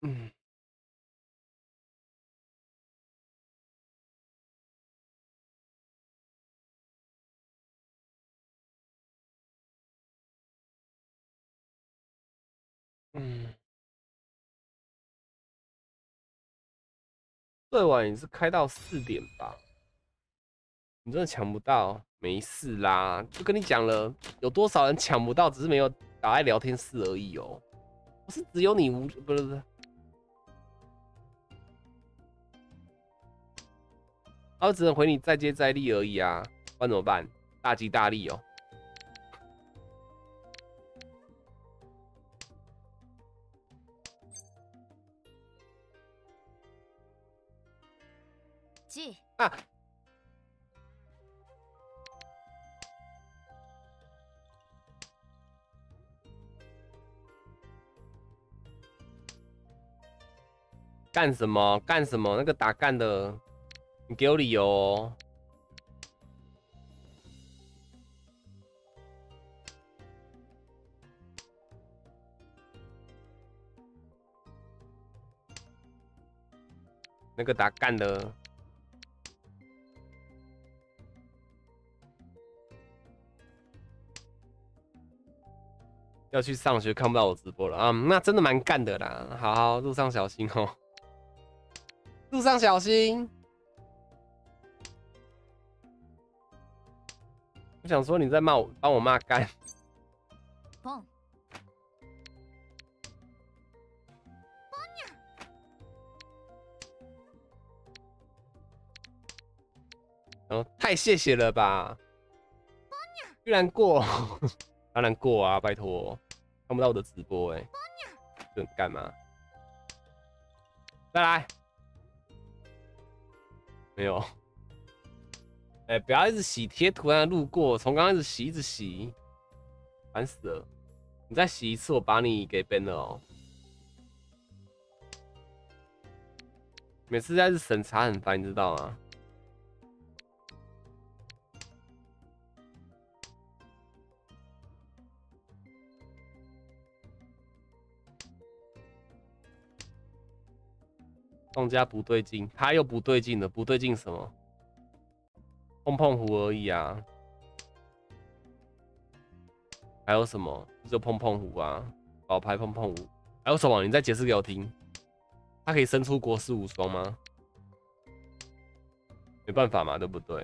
S1: 嗯。嗯，最晚也是开到4点吧？你真的抢不到，没事啦，就跟你讲了，有多少人抢不到，只是没有打在聊天室而已哦。不是只有你不是，他只能回你再接再厉而已啊，不然怎么办？大吉大利哦。啊！干什么？干什么？那个打干的，你给我理由哦。那个打干的，要去上学，看不到我直播了啊、那真的蛮干的啦。好好，路上小心哦，路上小心。我想说你在骂我，帮我骂干。哦，太谢谢了吧！居然过，当然过啊，拜托，看不到我的直播哎，这干嘛？再来，没有，哎、不要一直洗贴图案路过，从刚刚一直洗一直洗，烦死了！你再洗一次，我把你给 ban 了哦。每次在这审查很烦，你知道吗？东家不对劲，他又不对劲了，不对劲什么？碰碰胡而已啊，还有什么？就碰碰胡啊，宝牌碰碰胡，还有什么？你再解释给我听。他可以生出国士无双吗？没办法嘛，对不对？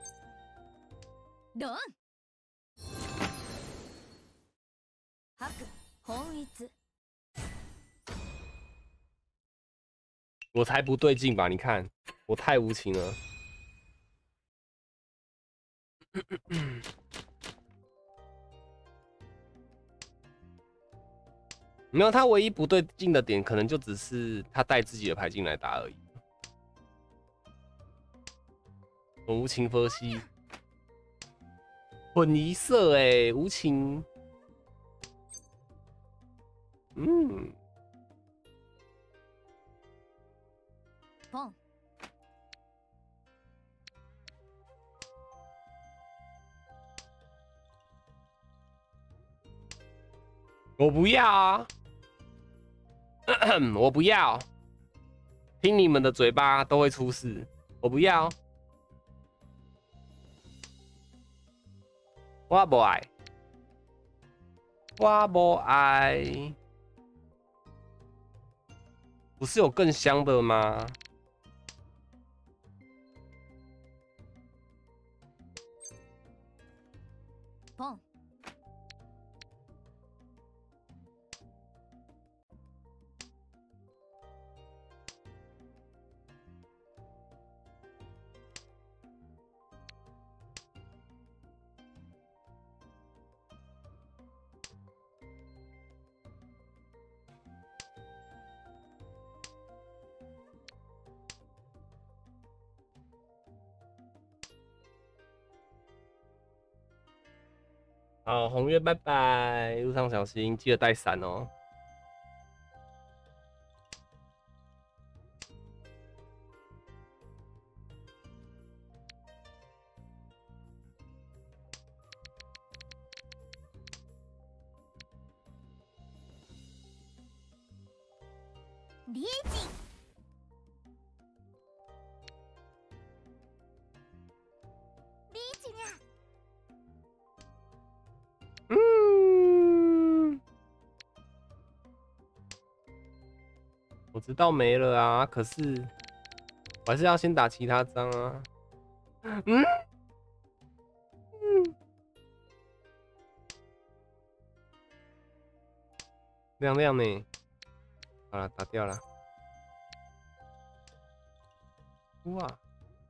S1: 我才不对劲吧？你看，我太无情了。没有，他唯一不对劲的点，可能就只是他带自己的牌进来打而已。很无情分析，混一色哎，无情。嗯。我不要啊！我不要，听你们的嘴巴都会出事。我不要，我不爱，我不爱。不是有更香的吗？好，红月拜拜，路上小心，记得带伞哦。
S2: リーチリーチにゃ
S1: 我知道没了啊，可是我还是要先打其他张啊。亮亮呢？好了，打掉了。哇！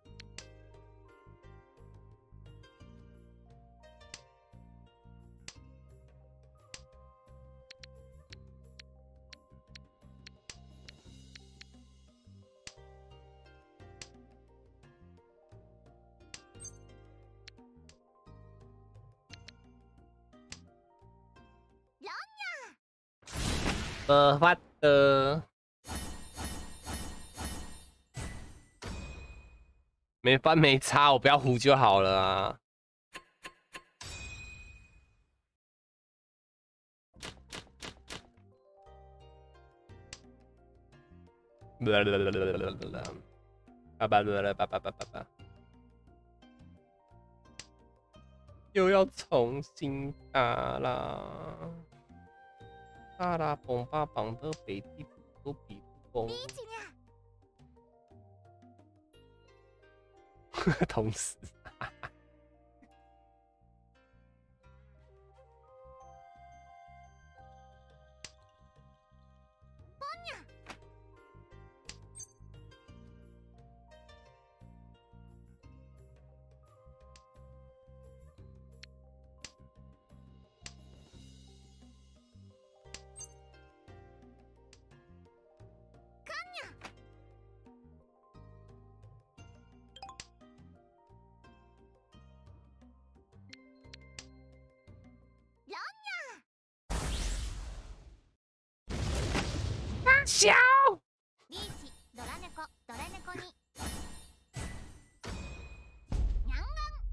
S1: 发的，没翻没差，我不要胡就好了啊。又要重新打啦！大啦蹦吧蹦的北地都比不公。同时，小
S2: リーチドラ猫ドラ猫ににゃんがん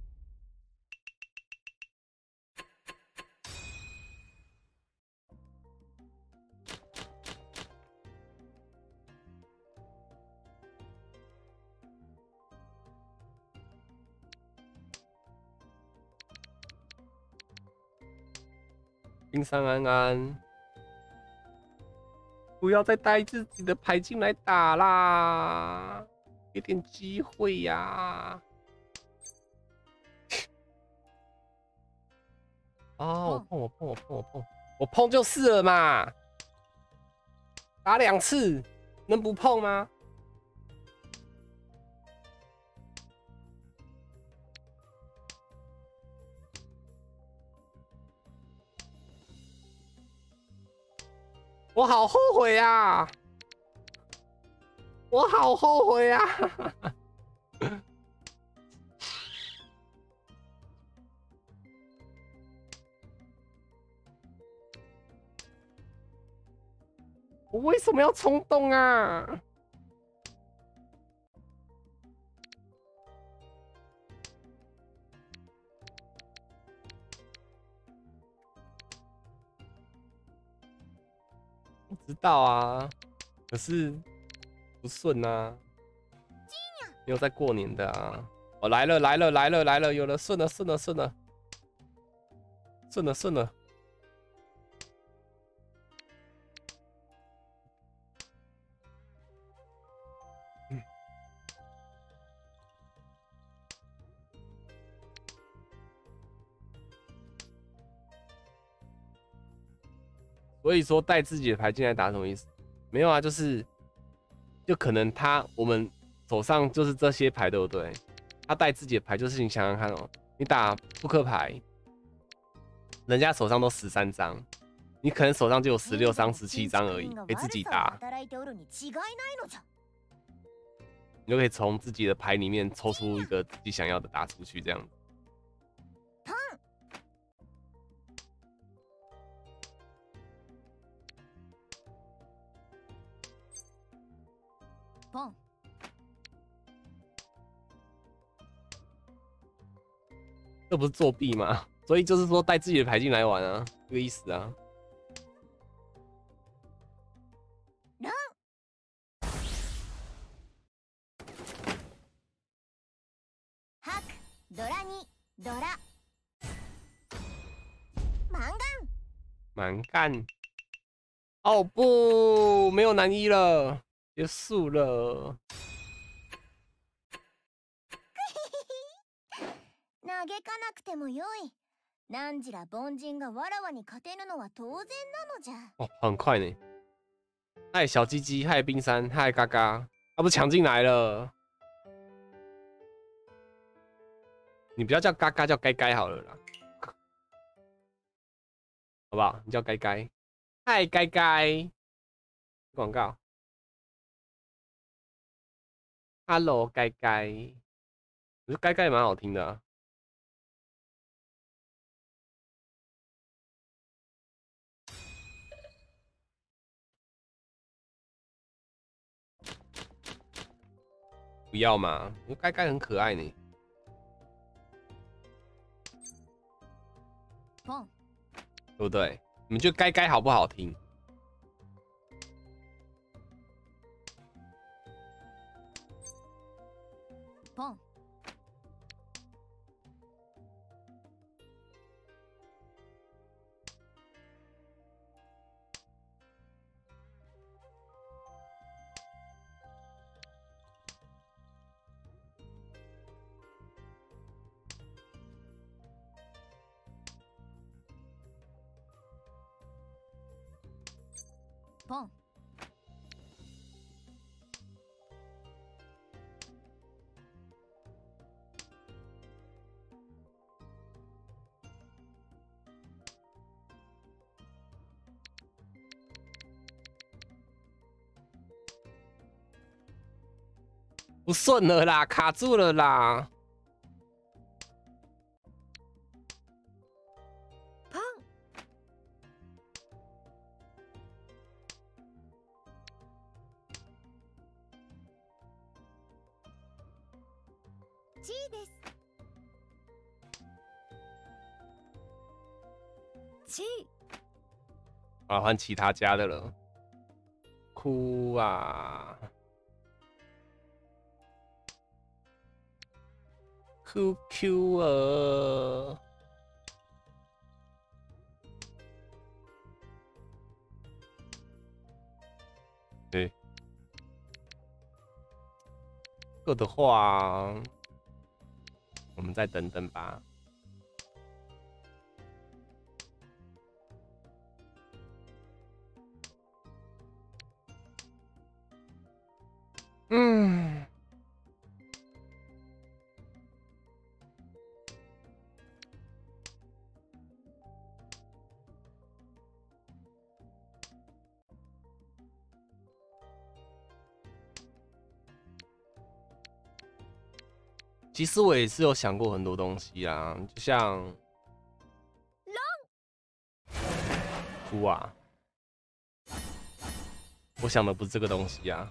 S1: 冰山安安。不要再带自己的牌进来打啦，给点机会呀！啊，我碰就是了嘛，打2次，能不碰吗？我好后悔呀！我好后悔呀！我为什么要冲动啊？我知道啊，可是不顺啊。没有在过年的啊！哦，来了，有了，顺了。所以说带自己的牌进来打什么意思？没有啊，就可能我们手上就是这些牌，对不对？他带自己的牌，就是你想想看哦，你打扑克牌，人家手上都13张，你可能手上就有16张、17张而已，可以自己打。你就可以从自己的牌里面抽出一个自己想要的打出去，这样子。这不是作弊吗？所以就是说带自己的牌进来玩啊，这个意思啊。
S2: ドラにドラ。マンガン。
S1: 蛮干。哦不，没有男一了，结束了。
S2: 嘆かなくてもよい。何時ら凡人がわらわに勝てるのは当然なのじゃ。
S1: 哦，很快呢。嗨，小鸡鸡，嗨，冰山，嗨，嘎嘎，他不是抢进来了？你不要叫嘎嘎，叫该该好了啦，好不好？你叫该该。嗨，该该，广告。Hello，该该，我觉得该该也蛮好听的啊。不要嘛，因为该该很可爱呢，
S2: ポン。
S1: 对不对？你们觉得该该好不好听？
S2: ポン。ポン。
S1: 不顺了啦，卡住了啦。
S2: パン。チーです。チー。
S1: 啊，换其他家的了。哭啊！哭 Q 啊！对，这个的话，我们再等等吧。嗯，其实我也是有想过很多东西啊，就像猪啊，我想的不是这个东西啊。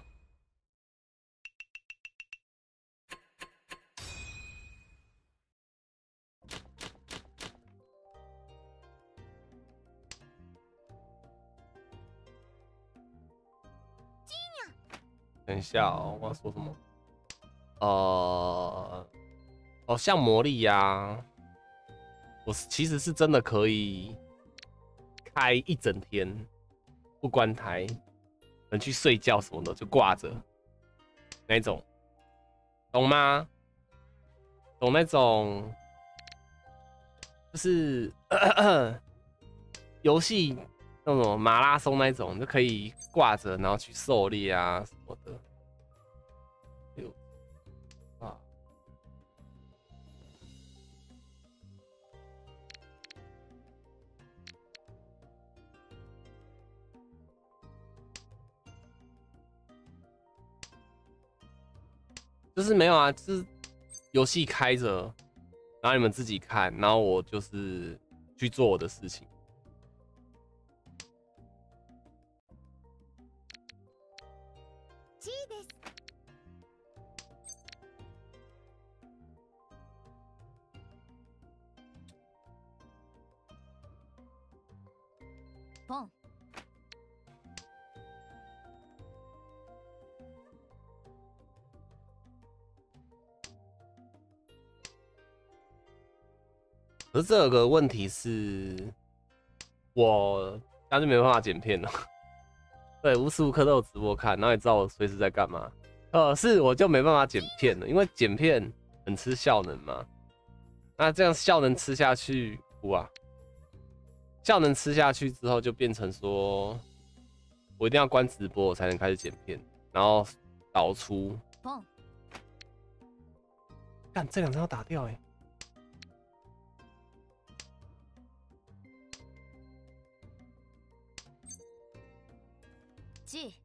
S1: 等一下哦，我要说什么？哦，像魔力呀、我其实是真的可以开一整天不关台，能去睡觉什么的就挂着那种，懂吗？懂那种就是游戏那种马拉松那种，就可以挂着然后去狩猎啊什么的。啊，就是没有啊，就是游戏开着，然后你们自己看，然后我就是去做我的事情。
S2: チーです。ポン。
S1: 可是这有个问题是，我那就没办法剪片了。对，无时无刻都有直播看，然后也知道我随时在干嘛。是我就没办法剪片了，因为剪片很吃效能嘛。那这样效能吃下去，哇！效能吃下去之后，就变成说，我一定要关直播，我才能开始剪片，然后导出。干，这两张要打掉哎。
S2: G。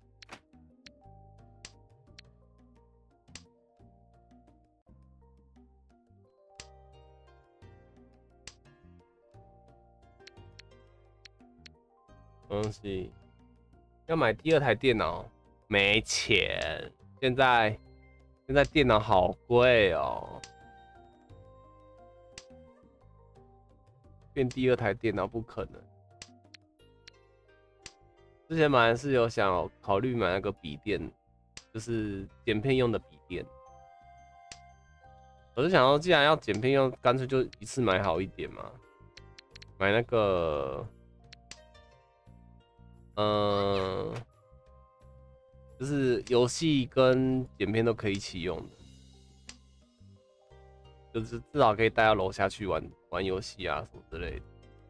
S1: 东西要买第二台电脑，没钱。现在电脑好贵哦，变第二台电脑不可能。之前本来是有想考虑买那个笔电，就是剪片用的笔电。我就想说，既然要剪片用，干脆就一次买好一点嘛，买那个。就是游戏跟剪片都可以一起用的，就是至少可以带到楼下去玩游戏啊什么之类的。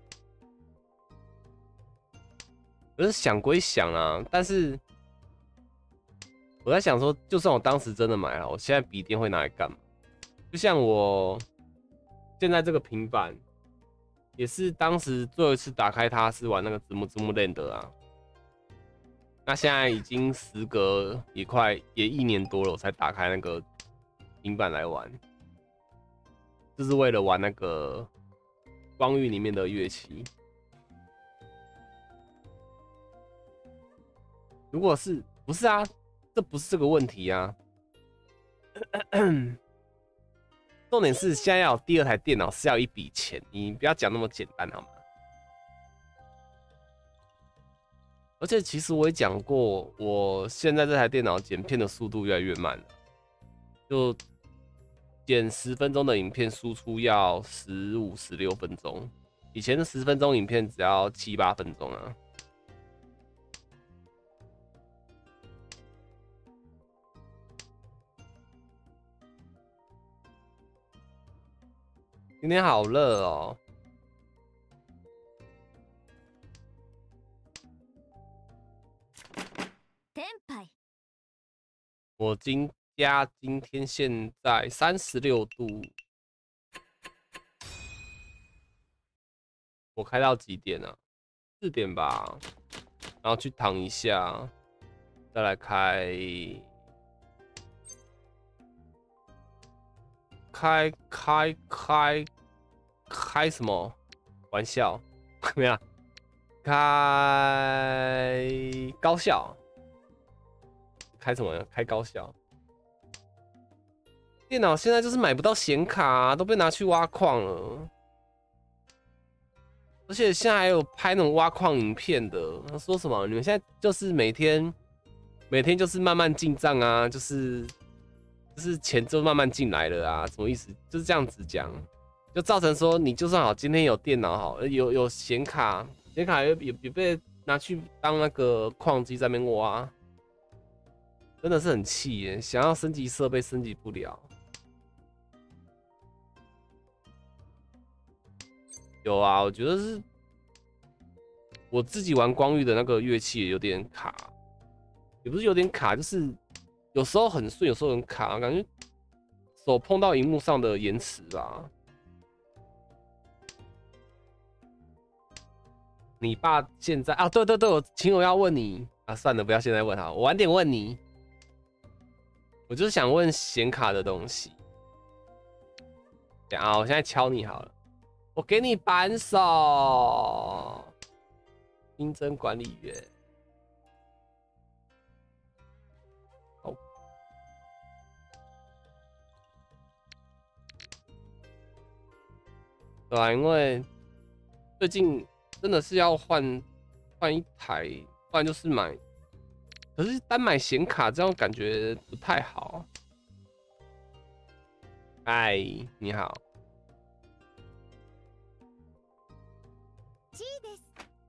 S1: 可是想归想啊，但是我在想说，就算我当时真的买了，我现在笔电会拿来干嘛？就像我现在这个平板，也是当时最后一次打开它是玩那个字幕Land 啊。那现在已经时隔也1年多了，我才打开那个平板来玩，就是为了玩那个光域里面的乐器。如果是不是啊？这不是这个问题啊。重点是现在要有第二台电脑是要一笔钱，你不要讲那么简单好吗？而且其实我也讲过，我现在这台电脑剪片的速度越来越慢了，就剪10分钟的影片输出要15、16分钟，以前的10分钟影片只要7、8分钟啊。今天好热哦。我家今天现在36度，我开到几点啊？4点吧，然后去躺一下，再来开什么玩笑？没有，开高校。开什么呀？开高校。电脑现在就是买不到显卡啊，都被拿去挖矿了。而且现在还有拍那种挖矿影片的。他说什么？你们现在就是每天就是慢慢进账啊，就是钱就慢慢进来了啊，什么意思？就是这样子讲，就造成说你就算好今天有电脑好，有显卡也被拿去当那个矿机在那边挖。真的是很气耶！想要升级设备升级不了。有啊，我觉得是我自己玩光域的那个乐器也有点卡，也不是有点卡，就是有时候很顺，有时候很卡，感觉手碰到荧幕上的延迟吧。你爸现在啊，对，我秦友要问你啊，算了，不要现在问他，我晚点问你。我就是想问显卡的东西。啊，我现在敲你好了，我给你扳手，新增管理员。好，对啊，因为最近真的是要换一台，不然就是买。可是单买显卡这样感觉不太好。嗨，你好。
S2: 1位です。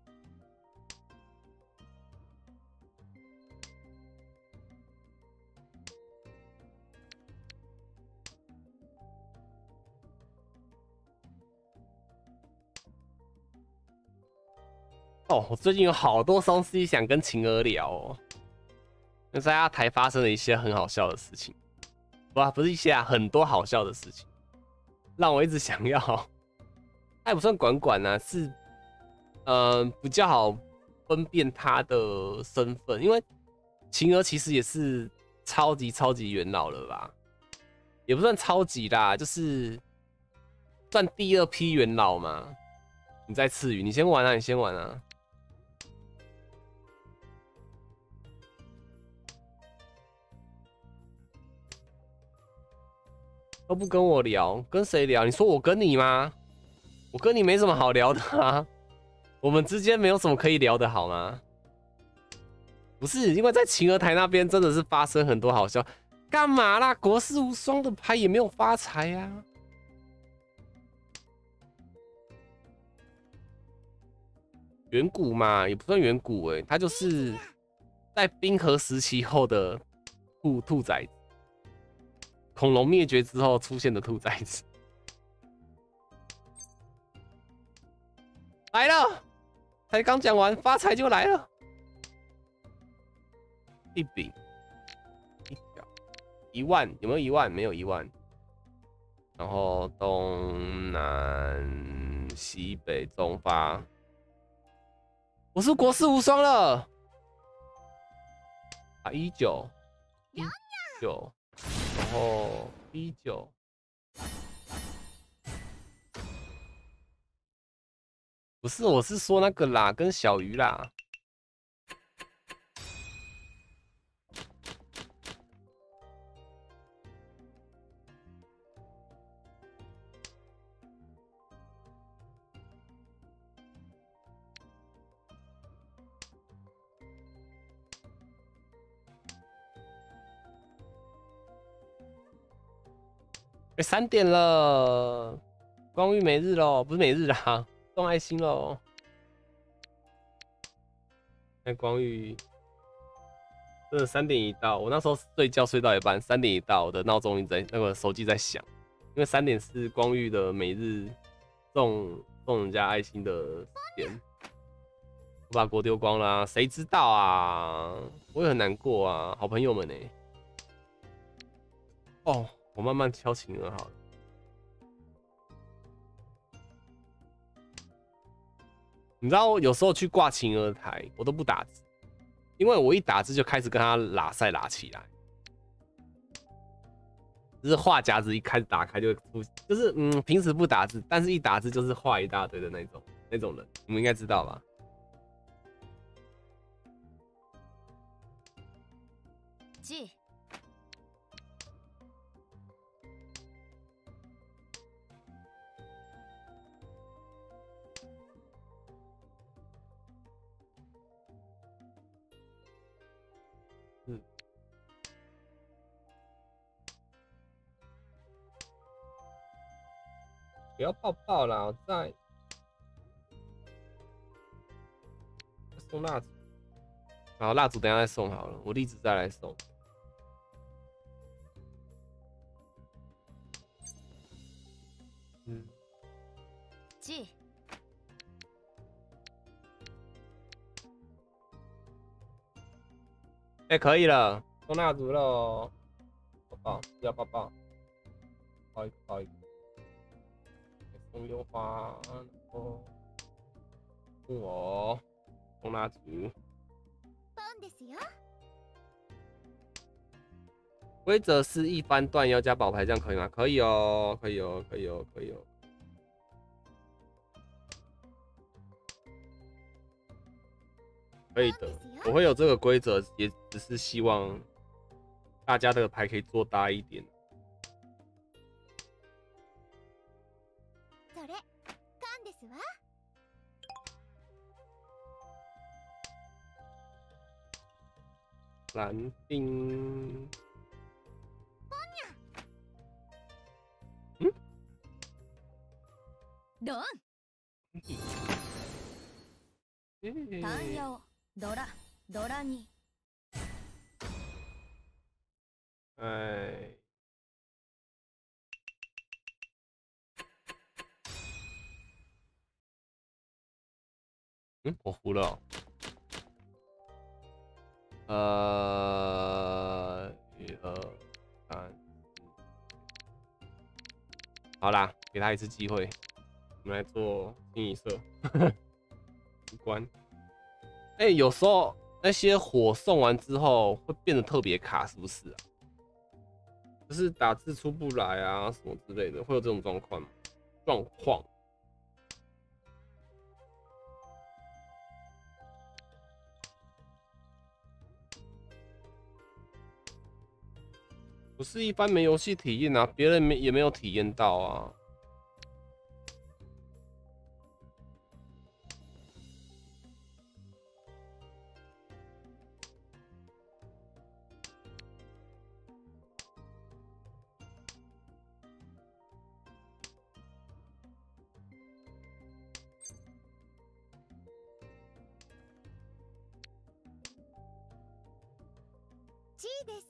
S1: 哦，我最近有好多东西想跟晴儿聊哦，因为在他台发生了一些很好笑的事情，不是一些很多好笑的事情，让我一直想要，他也不算管管啊，是比较好分辨他的身份，因为晴儿其实也是超级元老了吧，也不算超级啦，就是算第2批元老嘛。你在次语，你先玩啊，你先玩啊。都不跟我聊，跟谁聊？你说我跟你吗？我跟你没什么好聊的啊，我们之间没有什么可以聊的好吗？不是，因为在晴儿台那边真的是发生很多好笑。干嘛啦？国士无双的牌也没有发财啊。远古嘛，也不算远古哎，它就是在冰河时期后的兔崽子。恐龙灭绝之后出现的兔崽子来了，才刚讲完，发财就来了。一饼一条1万，有没有1万？没有1万。然后东南西北中发，我是国士无双了。啊，19，然后19，不是，我是说那个啦，跟小鱼啦。3点了，光遇每日喽，不是每日啦，送爱心喽。那光遇，真的3点一到，我那时候睡觉睡到一半，3点一到，我的闹钟一直在那个手机在响，因为3点是光遇的每日送人家爱心的时间。我把锅丢光啦，谁知道啊？我也很难过啊，好朋友们呢、哦。我慢慢敲晴儿好了。你知道，有时候去挂晴儿台，我都不打字，因为我一打字就开始跟他拉赛拉起来。就是话匣子一开始打开就会出，就是平时不打字，但是一打字就是话一大堆的那种人，你们应该知道吧？不要抱抱啦，我在送蜡烛，然后蜡烛等一下再送好了，我栗子再来送。可以了，送蜡烛喽，抱抱，要抱抱，抱一个，抱一个。送榴花，然后我送蜡烛。规则是一番段要加宝牌，这样可以吗？可以哦，可以哦，可以哦，可以哦。可以的，我会有这个规则，也只是希望大家的牌可以做大一点。蓝丁，
S2: ドンタンヤオドラドラに
S1: 哎，我服了哦。1、2、3，好啦，给他一次机会，我们来做清一色关。哎、有时候那些火送完之后会变得特别卡，是不是啊？就是打字出不来啊，什么之类的，会有这种状况吗？不是一般没游戏体验啊，别人也没有体验到啊。
S2: G です。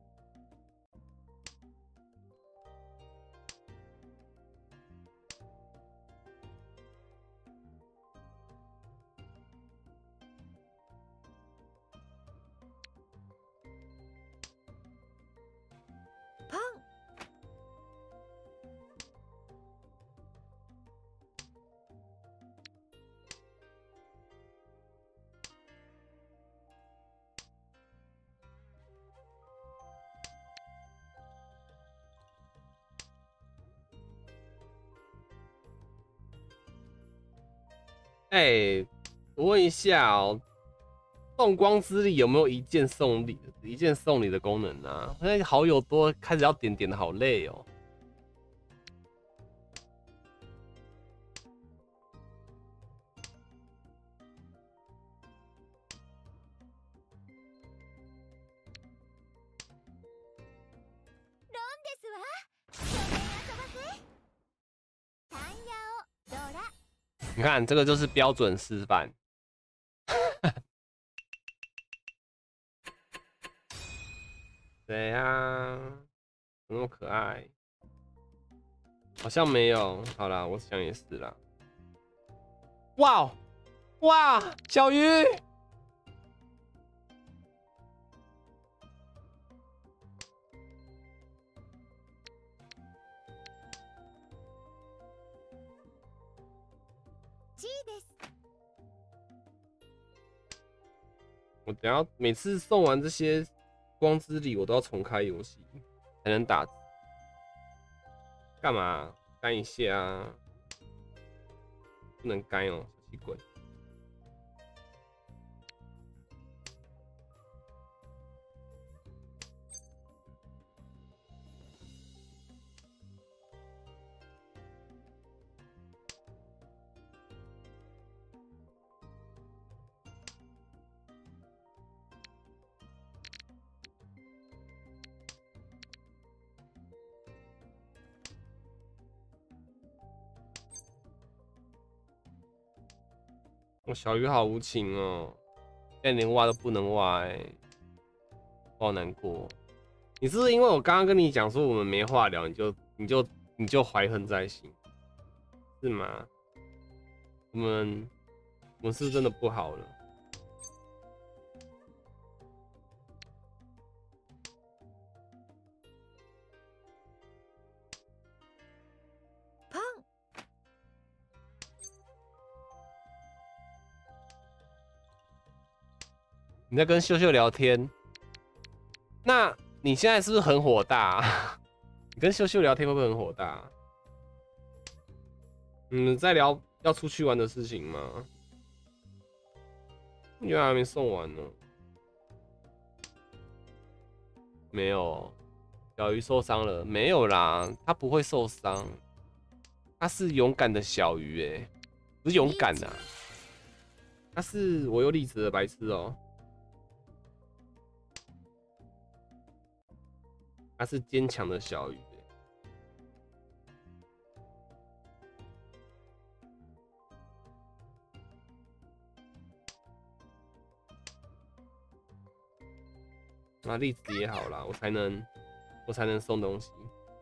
S2: パン。
S1: 哎、我问一下哦，送光之力有没有一键送礼的功能啊？现在好友多，开始要点的好累哦。
S2: ですわ。ごめん遊ばせ。タンヤオドラ。
S1: 你看，这个就是标准示范。对呀，怎么那么可爱？好像没有。好啦，我想也是啦。哇哇，小鱼！
S2: G です。
S1: 我等下每次送完这些光之礼，我都要重开游戏才能打字。干嘛？干一下啊！不能干哦，小气鬼。我小鱼好无情哦，现在连挖都不能挖哎、欸，我好难过。你是不是因为我刚刚跟你讲说我们没话聊，你就怀恨在心，是吗？我们是不是真的不好了？
S2: パン。
S1: 你在跟秀秀聊天，那你现在是不是很火大、啊？你跟秀秀聊天会不会很火大、啊？在聊要出去玩的事情吗？因为还没送完呢。没有，小鱼受伤了？没有啦，他不会受伤，他是勇敢的小鱼哎、欸，不是勇敢啊，他是我有理智的白痴哦、他是坚强的小鱼、欸。 拿栗子也好啦，我才能送东西。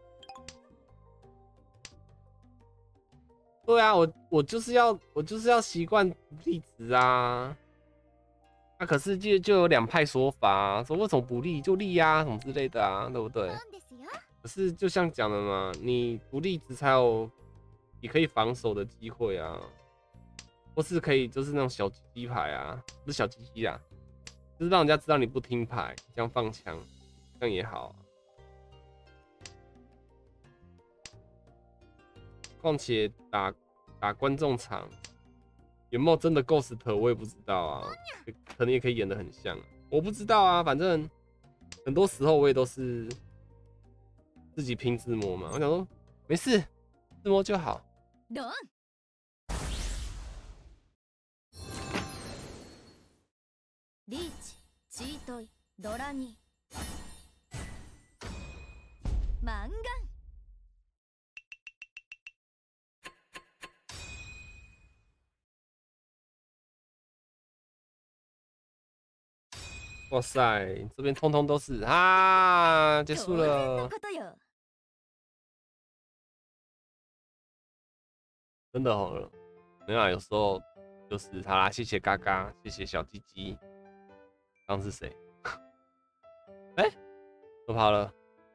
S1: 对啊，我就是要习惯栗子啊。那、可是就有两派说法、啊，说为什么不立就立呀、什么之类的啊，对不对？可是就像讲的嘛，你不立直才有你可以防守的机会啊，或是可以就是那种小鸡鸡牌啊，不是小鸡鸡啊，就是让人家知道你不听牌，这样放枪，这样也好、啊。况且打观众场有没有真的 Ghost， 我也不知道啊，可能也可以演得很像、啊，我不知道啊，反正很多时候我也都是自己拼自摸嘛，我想说没事，自摸就好。
S2: リーチ、チートイ、ドラニマンガン。
S1: 哇塞，这边通通都是啊，结束了，真的好了。没有啊，有时候就是好啦，谢谢嘎嘎，谢谢小鸡鸡。刚是谁？哎、都跑了。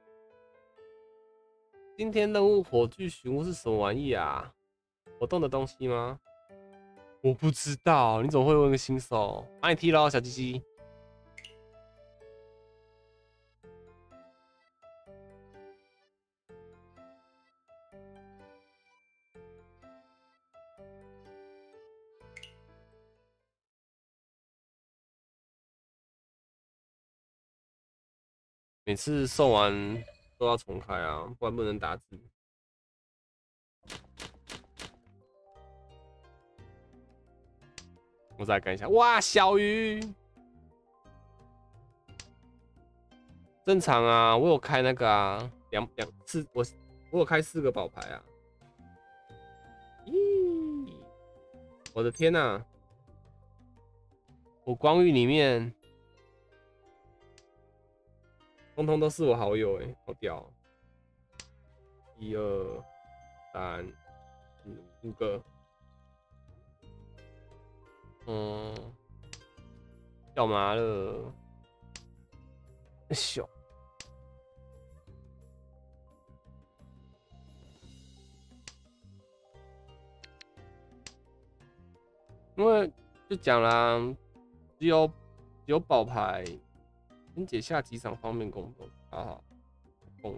S1: 今天任务火炬寻物是什么玩意啊？活动的东西吗？我不知道，你怎么会问个新手？把你踢了，小鸡鸡。每次送完都要重开啊，不然不能打字。我再来看一下，哇，小鱼，正常啊，我有开那个啊，我有开4个宝牌啊。咦，我的天哪、啊！我光遇里面，通通都是我好友好屌、喔！1、2、3、5个，干嘛了？小，因为就讲啦，只有宝牌能解下几场方便攻斗，好，攻。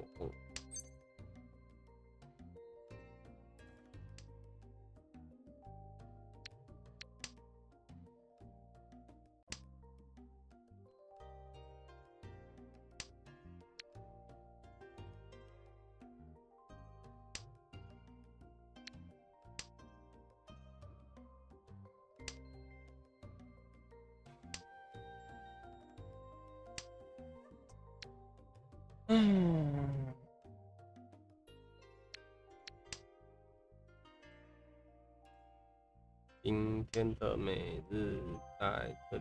S1: 今天的每日在这里。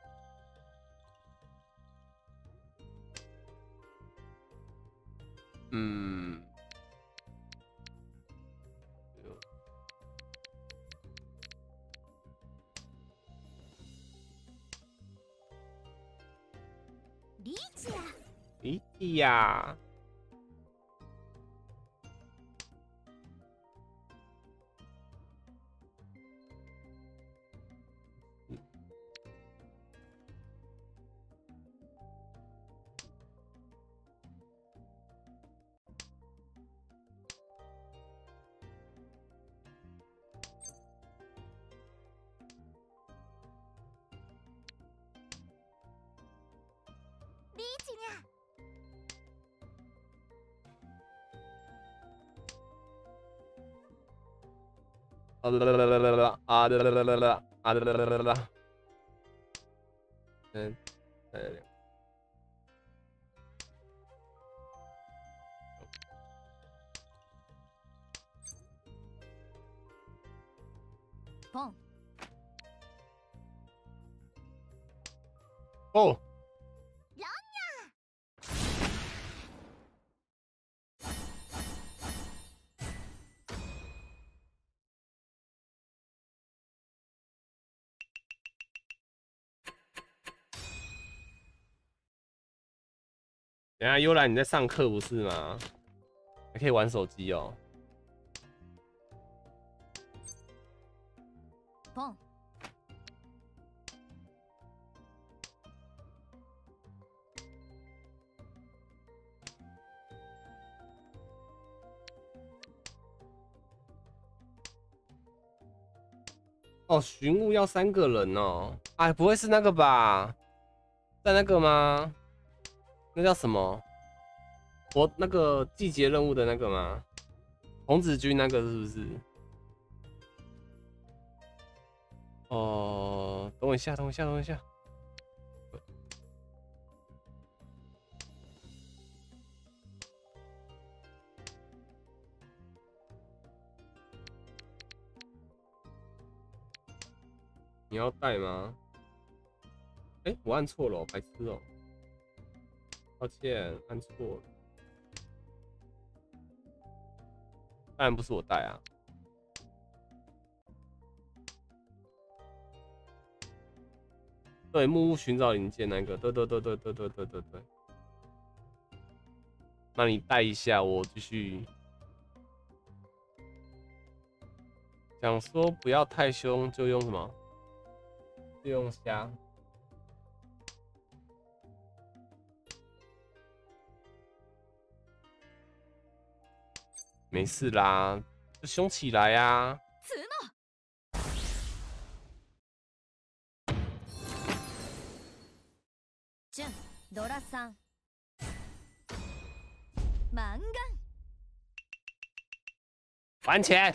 S1: 莉莉亚。哦， 等一下悠然你在上课不是吗？还可以玩手机哦。
S2: ポン。
S1: 哦，寻物要3个人哦。哎，不会是那个吧？在那个吗？那叫什么？我那个季节任务的那个吗？童子军那个是不是？哦，等我一下，等我一下，等我一下。你要带吗？哎、我按错了，白痴哦、抱歉，按错了。当然不是我带啊。对，木屋寻找零件那个，对。那你带一下，我继续。想说不要太凶，就用什么？就用虾。没事啦，就凶起来呀。
S2: ジュン、ドラさん。マンガン。
S1: 还钱！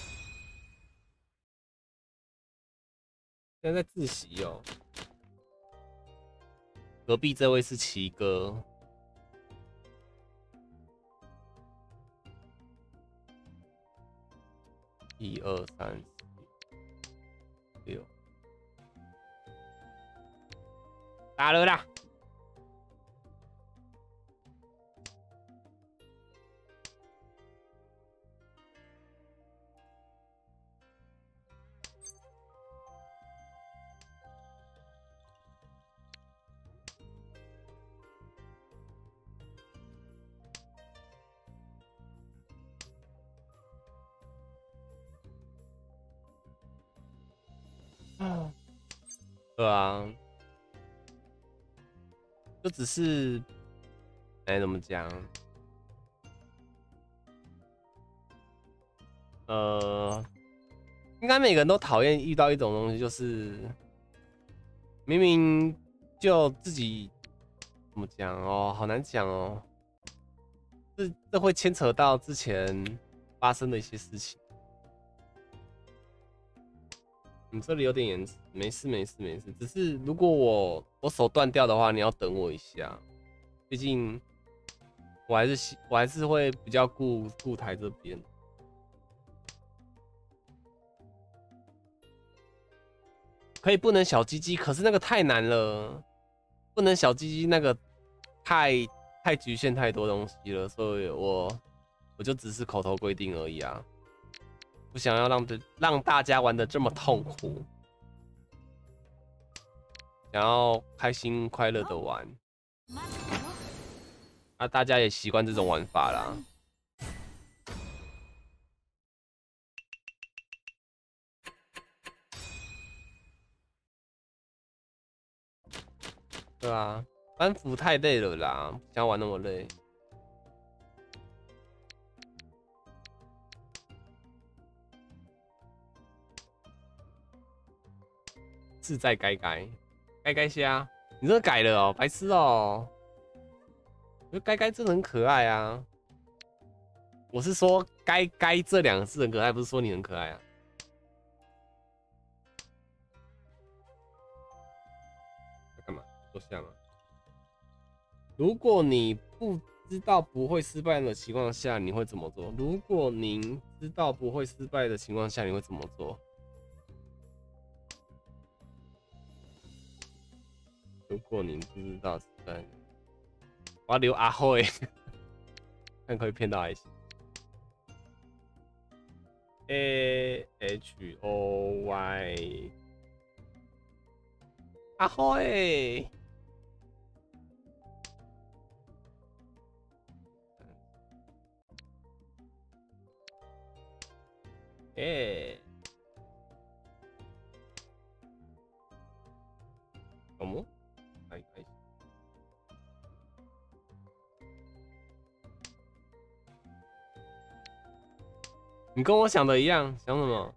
S1: 现在在自习哦。隔壁这位是奇哥。1、2、3、4、6，打了啦！对啊，就只是，哎，怎么讲？应该每个人都讨厌遇到一种东西，就是明明就自己怎么讲哦，好难讲哦。这会牵扯到之前发生的一些事情。你这里有点延迟，没事。只是如果我手断掉的话，你要等我一下，毕竟我还是会比较顾台这边。可以不能小鸡鸡，可是那个太难了，不能小鸡鸡那个太局限太多东西了，所以我就只是口头规定而已啊，不想要让大家玩的这么痛苦。想要开心快乐的玩，那大家也习惯这种玩法啦。对啊，班服太累了啦，不想玩那么累。自在该虾，你这个改了哦，白痴哦。我觉得该真的很可爱啊。我是说该这2个字很可爱，不是说你很可爱啊。在干嘛？坐下吗？如果你不知道不会失败的情况下，你会怎么做？如果您知道不会失败的情况下，你会怎么做？如果您不知道失败，我要留阿慧，看可以骗到还行。AHOY， 阿慧。 え什么？开始。你跟我想的一样，想什么？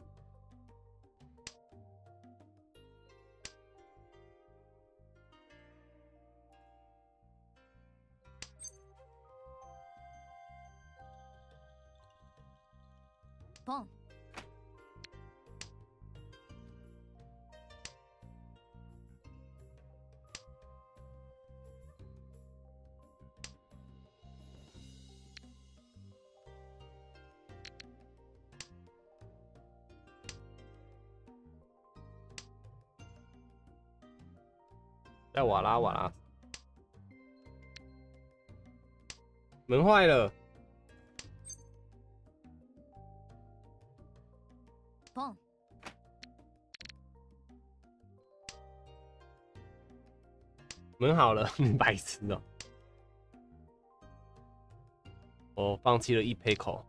S2: ポン。
S1: 在瓦拉瓦拉，门坏了。
S2: ポン。
S1: 门好了，你白痴哦、我放弃了一杯口。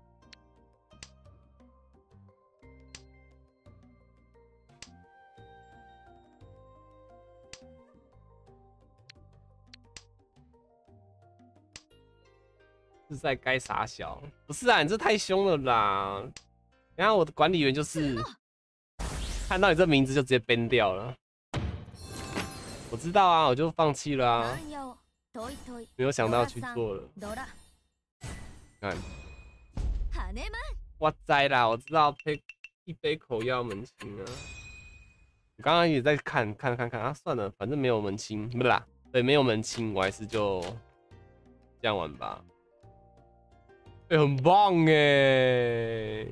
S1: 是在该傻小？不是啊，你这太凶了啦！然后我的管理员就是看到你这名字就直接 ban 掉了。我知道啊，我就放弃了啊，没有想到要去做了。看，哇塞啦，我知道一杯口要门清啊。我刚刚也在看啊，算了，反正没有门清，不是啦，对，没有门清，我还是就这样玩吧。很棒哎！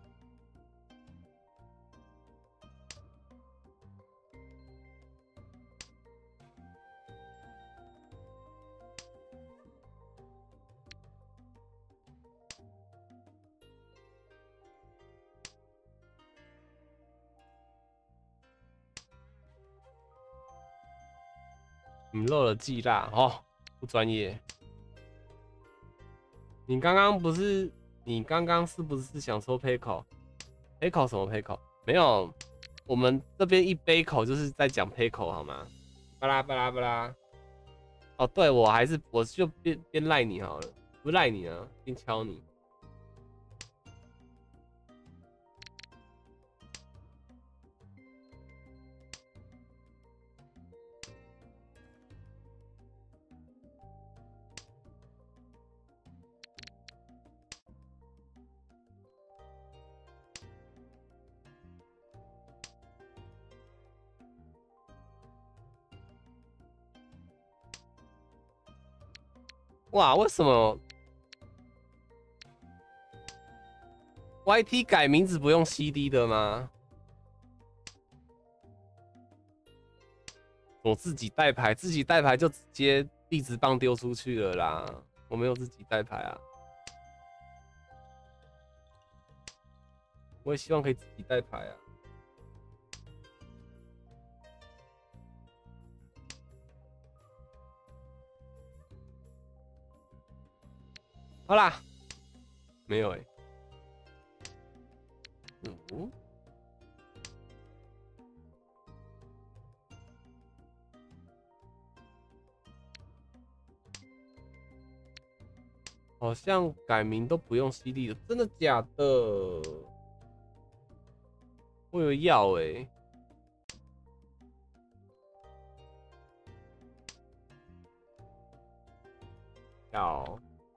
S1: 你漏了剂辣哦，不专业。你刚刚是不是想说 pay 口？ pay 口什么 pay 口？没有，我们这边一杯口就是在讲 pay 口好吗？巴拉巴拉巴拉。哦，对，我就边赖你好了，不赖你啊，边敲你。哇，为什么 YT 改名字不用 CD 的吗？我自己带牌，就直接地址棒丢出去了啦。我没有自己带牌啊，我也希望可以自己带牌啊。好啦，没有欸。好像改名都不用 CD 的，真的假的？我以为要欸。要。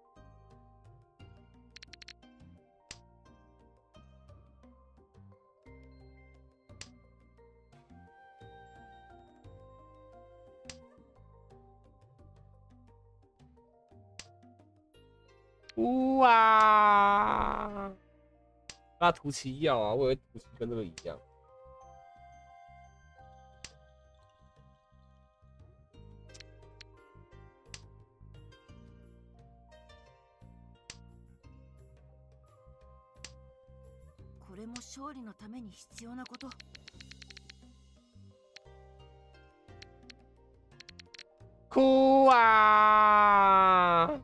S1: 哇！那图奇要啊，我以为图奇跟这个一样。
S3: これも勝利のために必要なこと。
S1: 哭啊！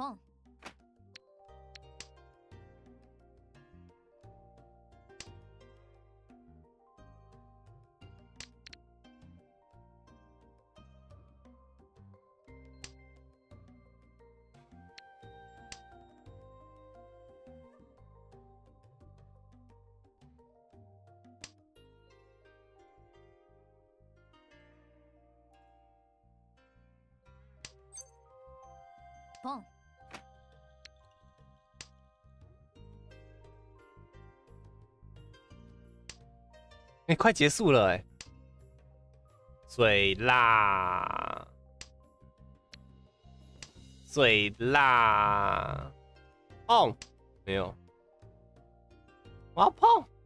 S2: ポン。ポン。
S1: 哎、快结束了哎、水啦，水啦，碰没有，我要碰。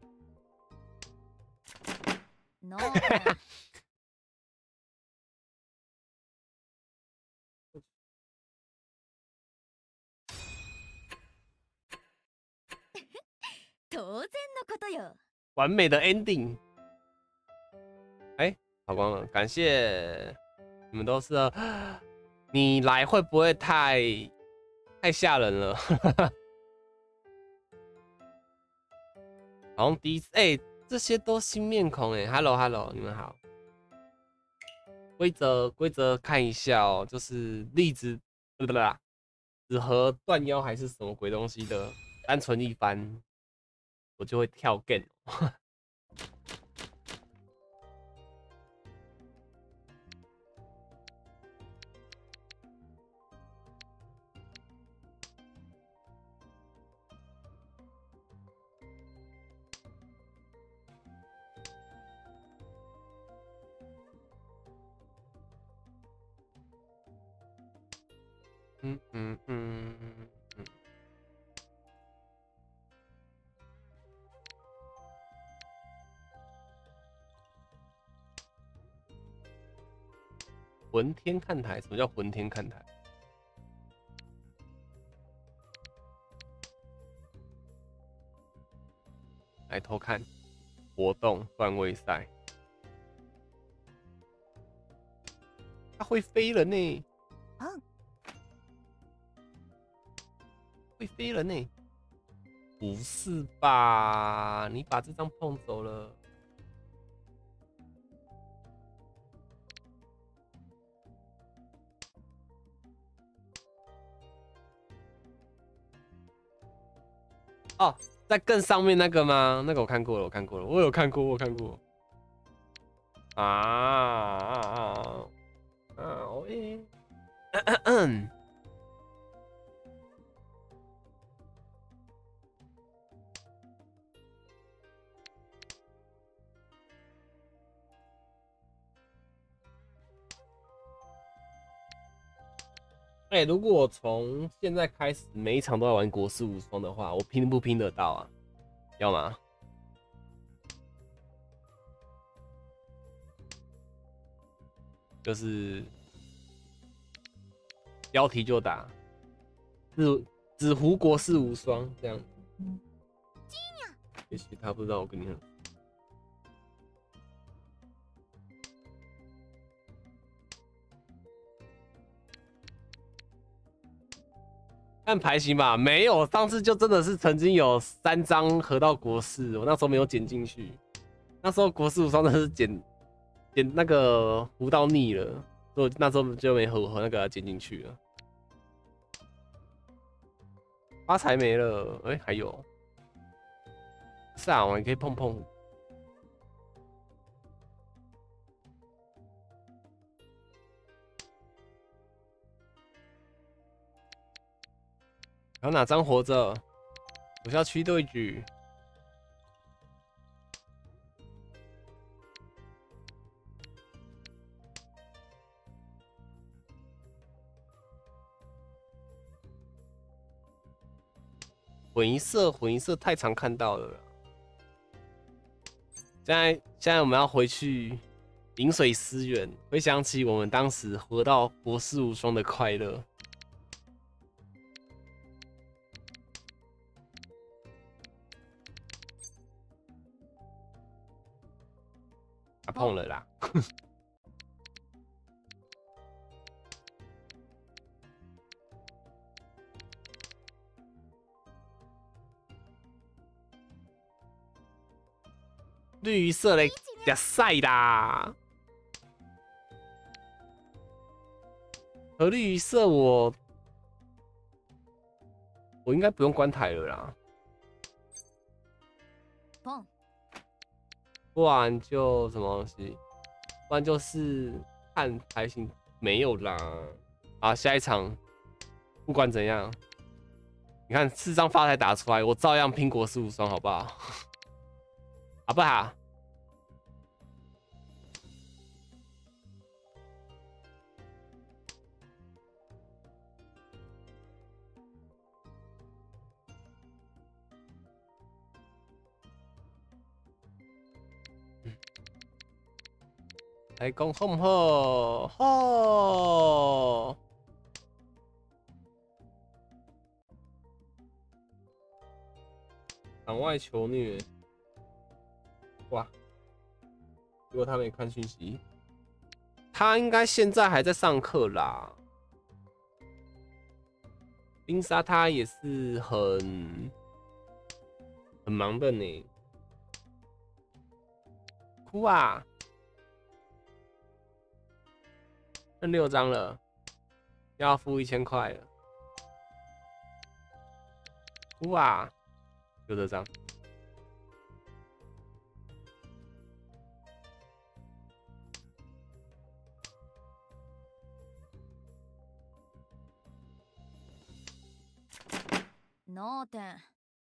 S2: ノーだ。当然のことよ。
S1: 完美的 ending。哎、跑光了，感谢你们都是。你来会不会太吓人了？好像第一次，哎、这些都新面孔哎，Hello Hello， 你们好。规则看一下哦，就是栗子，对不对啦？纸盒断腰还是什么鬼东西的，单纯一番，我就会跳 game。魂天看台？什么叫魂天看台？来偷看活动段位赛，它会飞人呢！会飞人呢？不是吧？你把这张碰走了。哦，在更上面那个吗？那个我看过了，我看过了，我有看过，我有看过。喂。哎、如果我从现在开始每一场都要玩国士无双的话，我拼不拼得到啊？要吗？就是标题就打纸糊国士无双这样。也许他不知道我跟你很。看牌型吧，没有，上次就真的是曾经有3张合到国士，我那时候没有剪进去，那时候国士无双真的是剪那个糊到腻了，所以我那时候就没合那个剪进去了。发财没了，哎、还有，是啊，我们可以碰碰。还有哪张活着？我需要区对局。混一色太常看到了啦。现在我们要回去饮水思源，回想起我们当时活到国士无双的快乐。啊，碰了啦！ 绿色嘞，假赛啦！和绿色我应该不用关台了啦。不然就什么东西？不然就是看还行，没有啦。啊，下一场不管怎样，你看4张发财打出来，我照样拼国15双，好不好？好不好？来讲好唔好？好。场外球虐，哇！如果他没看讯息，他应该现在还在上课啦。冰沙他也是很忙的呢。哭啊！剩6张了，要付1000块了。哭啊！就这张。
S3: 脳天。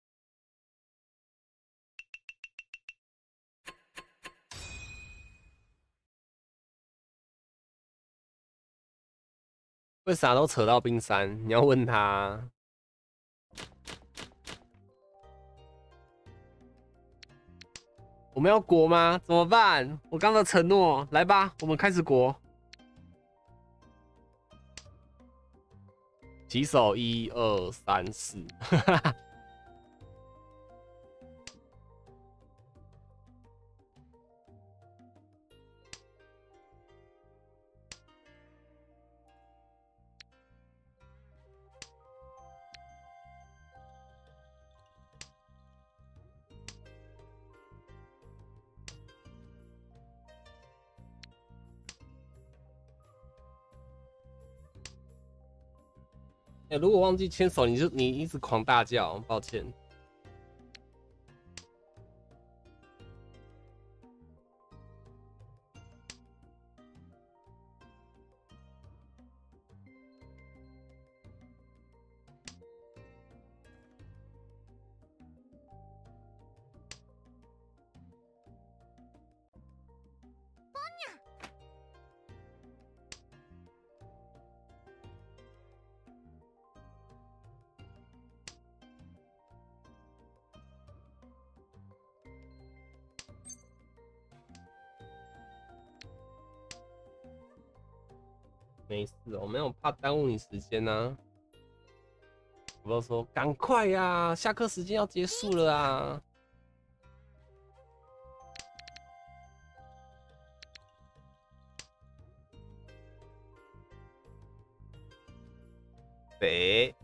S1: 为啥都扯到冰山？你要问他。我们要国吗？怎么办？我刚的承诺，来吧，我们开始国。起手1、2、3、4，如果忘记牵手，你一直狂大叫，抱歉。没事，我没有怕耽误你时间啊。我都说赶快呀，下课时间要结束了啊。北。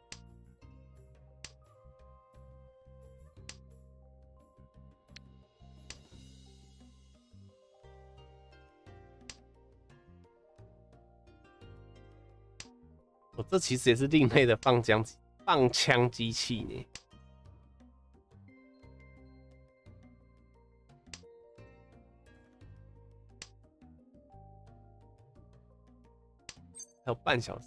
S1: 我这其实也是另类的放枪机器呢。还有半小时。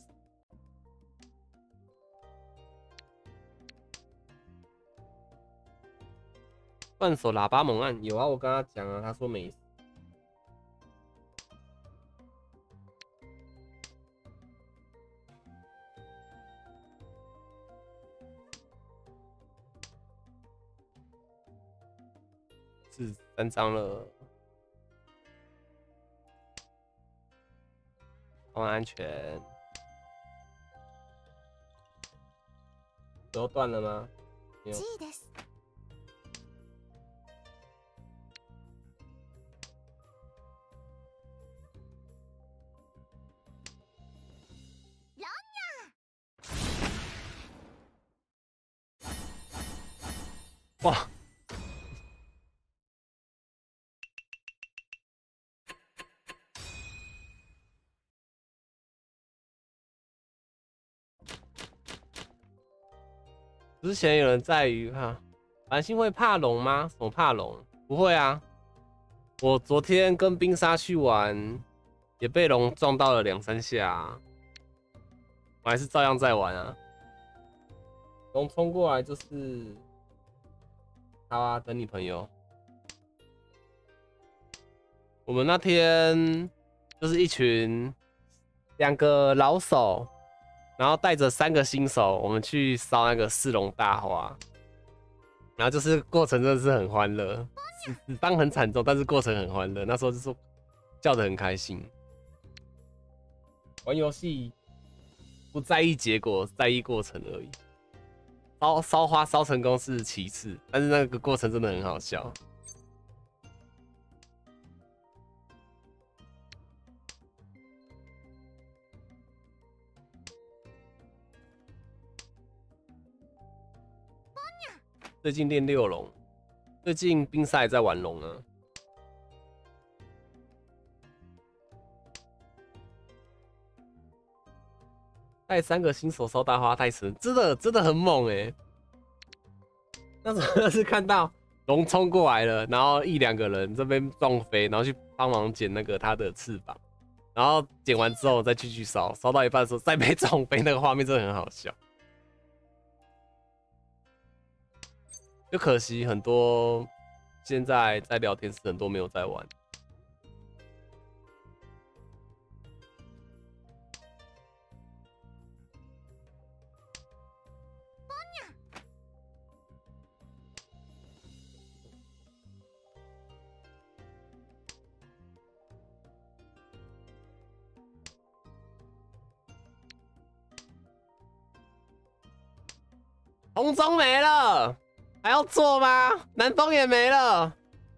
S1: 断手喇叭猛按有啊，我跟他讲啊，他说没事。是3张了，放安全。都断了吗？没有。哇！ 之前有人在于哈，繁星会怕龙吗？什么怕龙？不会啊，我昨天跟冰沙去玩，也被龙撞到了2、3下、啊，我还是照样在玩啊。龙冲过来就是，好啊，等你朋友。我们那天就是一群2个老手，然后带着3个新手，我们去烧那个4龙大花，然后就是过程真的是很欢乐，死伤很惨重，但是过程很欢乐。那时候就是叫得很开心。玩游戏不在意结果，在意过程而已。烧花烧成功是其次，但是那个过程真的很好笑。最近练6龙，最近冰赛在玩龙啊。带3个新手烧大花太神，真的很猛哎！那时候是看到龙冲过来了，然后1、2个人这边撞飞，然后去帮忙捡那个它的翅膀，然后捡完之后再继续烧，烧到一半的时候再被撞飞，那个画面真的很好笑。就可惜很多现在在聊天室很多没有在玩。红中没了，还要做吗？南风也没了。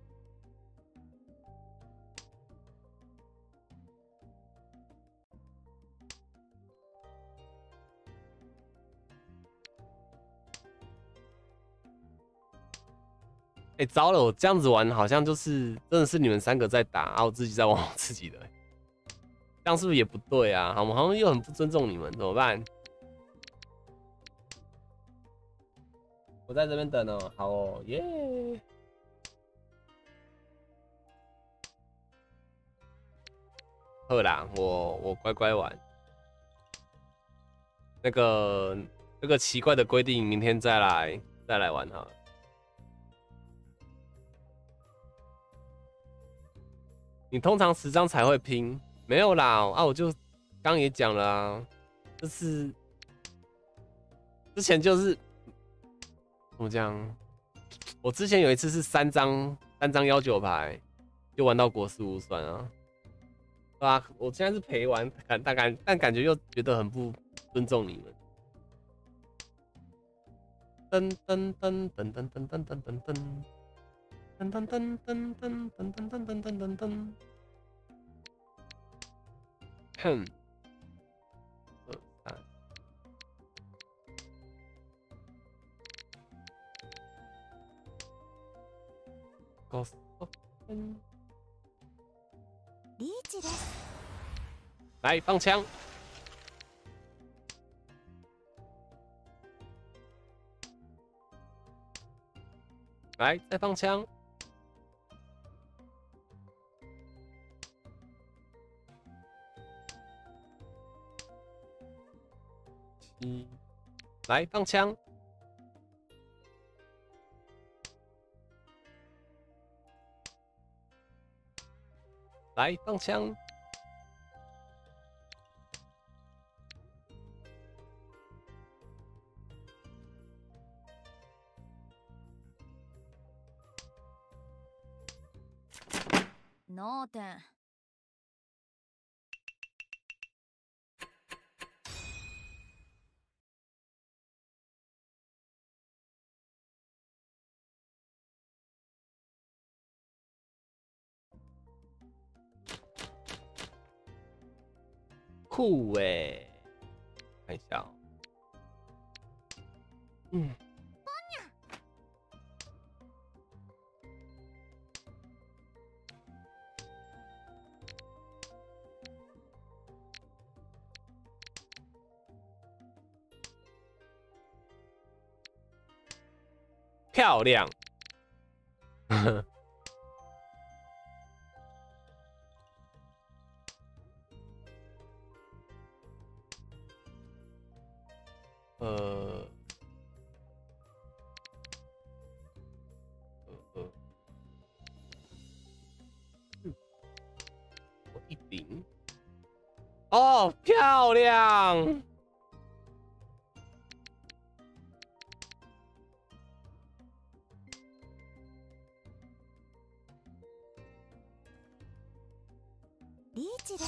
S1: 哎、糟了，我这样子玩好像就是真的是你们3个在打，啊，我自己在玩我自己的，这样是不是也不对啊？我们好像又很不尊重你们，怎么办？我在这边等哦，好哦，耶、好啦，我乖乖玩。那个奇怪的规定，明天再来玩好了。你通常10张才会拼，没有啦啊！我就刚也讲了啊，就是之前就是怎么讲？我之前有一次是3张19牌，就玩到国士无双啊，对吧？我现在是陪玩，但感觉又觉得很不尊重你们。噔噔噔噔噔噔噔噔噔噔。噔噔噔噔噔噔噔噔噔噔噔噔，哼，2、3，高速，
S2: リーチです。
S1: 来放枪，来再放枪。来放枪，来放枪，
S3: 脳天。
S1: 酷哎！看一下哦， 漂亮。我一顶。哦，漂亮。
S2: リーチです。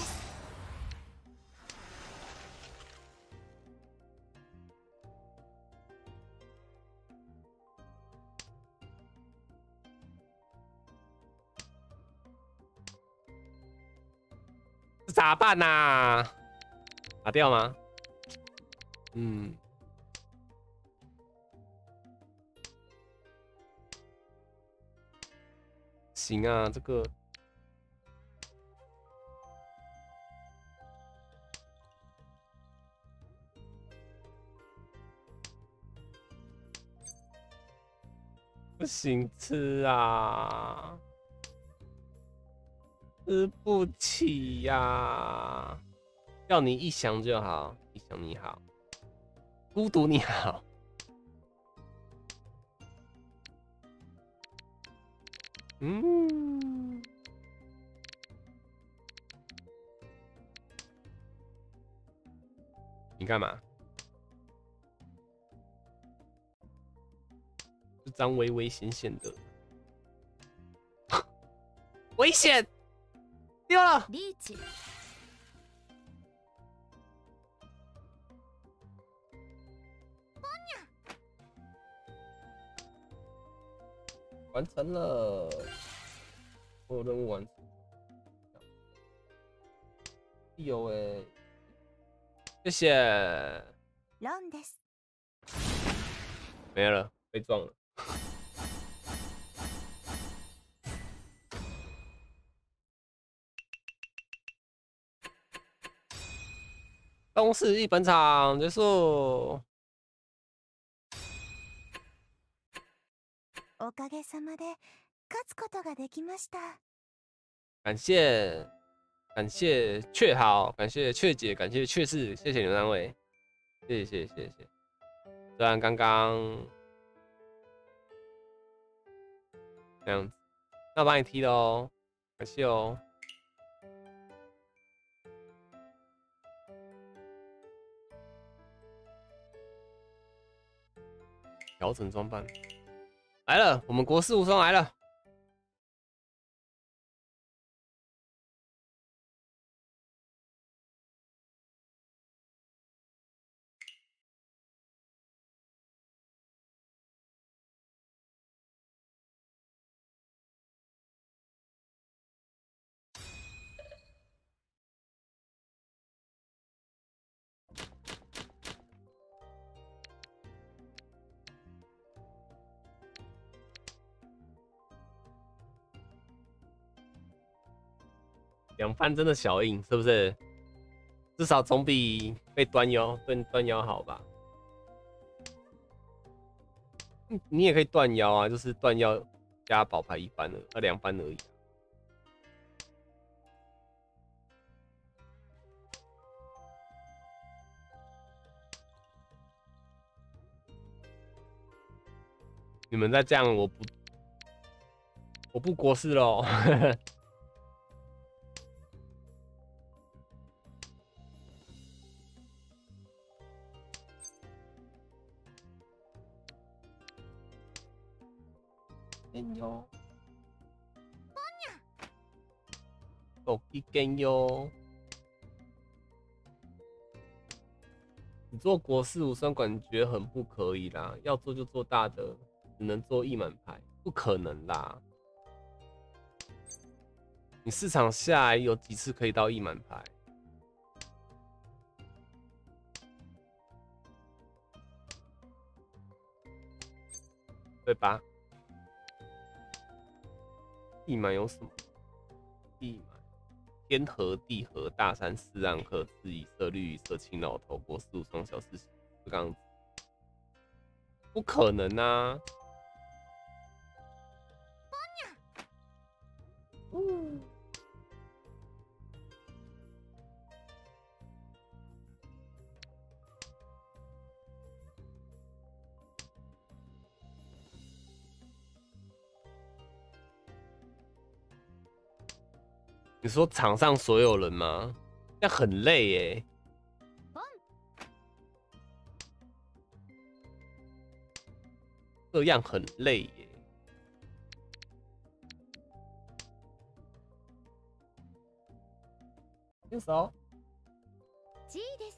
S1: 这咋办呐、啊？打掉吗？嗯。行啊，这个。不行吃啊，吃不起呀、要你一想就好，一想你好，孤独你好。嗯，你干嘛？这张微微险险的，危险，丢了。
S2: リーチ。
S1: 完成了，我有任务完成。有哎，谢谢。
S2: ロンです。
S1: 没了，被撞了。东市一本场结束。
S2: おかげさまで勝つことができました。
S1: 感谢雀好，感谢雀姐，感谢雀士，谢谢你们三位，谢谢。虽然刚刚这样子，那我帮你踢了哦，感谢哦。调整装扮来了，我们国士无双来了。两番真的小硬，是不是？至少总比被端腰好吧？你也可以断腰啊，就是断腰加宝牌一番了，2番而已。你们再这样，我不国士喽。哟，手机跟哟。你做国士无双感觉很不可以啦，要做就做大的，只能做1满牌，不可能啦。你市场下来有几次可以到1满牌？对吧？1满有什么？1满天河、地河、大山、四暗河、赤羽色、绿羽色、青老头、国士无双、小事情，这样子不可能啊！ 你说场上所有人吗？这样很累耶。这样很累耶。右手。
S2: G です。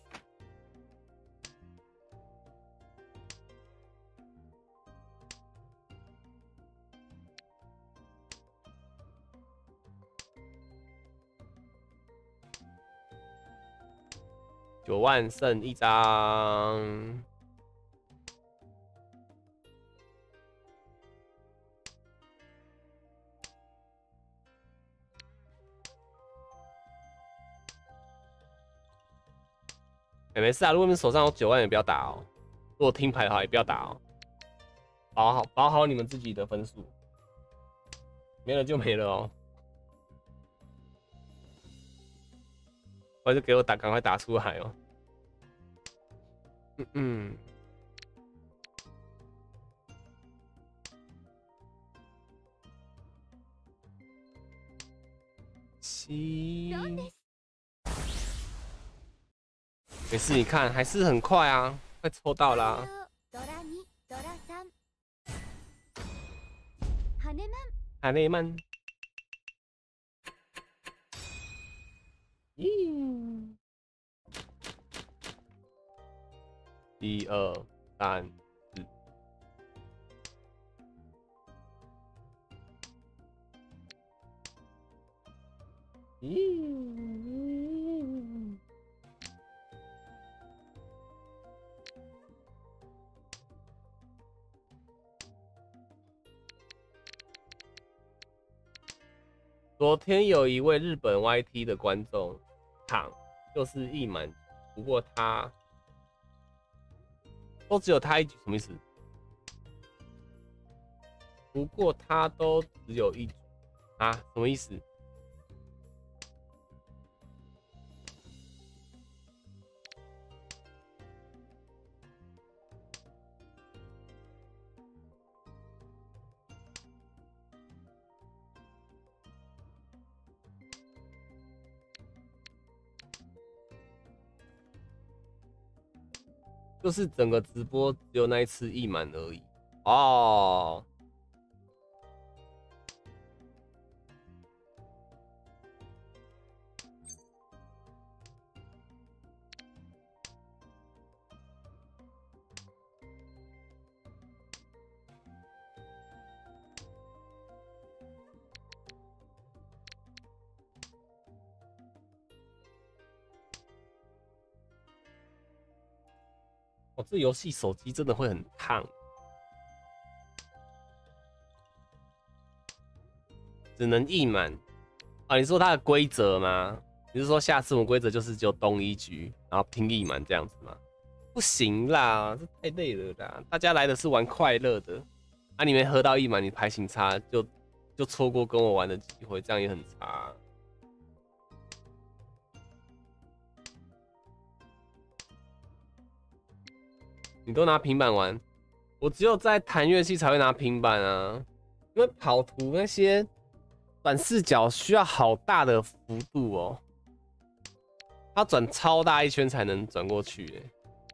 S1: 9万剩1张。没事啊，如果你手上有9万，也不要打哦。如果听牌的话，也不要打哦。保好你们自己的分数，没了就没了哦。或者给我打，赶快打出来哦。7。没事，你看还是很快啊，快抽到啦。哈内曼。1、2、3、4。昨天有一位日本 YT 的观众躺就是一满，不过他都只有他一局，什么意思？不过他都只有一局啊，什么意思？就是整个直播只有那一次一满而已哦。哦，这游戏手机真的会很烫，只能一满啊？你说它的规则吗？你是说下次我们规则就是只有东一局，然后拼一满这样子吗？不行啦，这太累了啦！大家来的是玩快乐的，啊，你没喝到一满，你牌型差就错过跟我玩的机会，这样也很差。你都拿平板玩，我只有在弹乐器才会拿平板啊，因为跑图那些转视角需要好大的幅度哦，它转超大一圈才能转过去耶。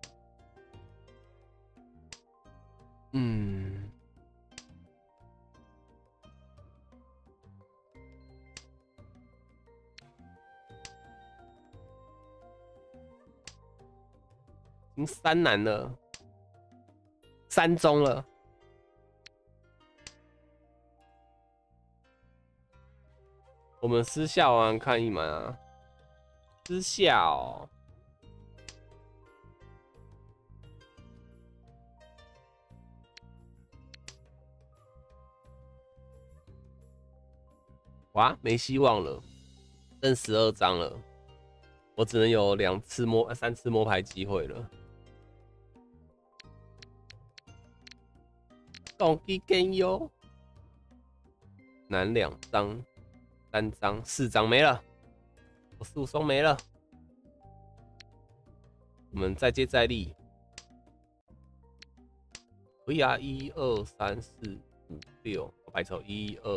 S1: 已经3难了，3中了。我们私下玩看一满啊，私下哦。哇，没希望了，剩12张了，我只能有3次摸牌机会了。动机更优，难2张。 3张，4张没了，我15双没了。我们再接再厉，可以啊，1、2、3、4、5、6，我白抽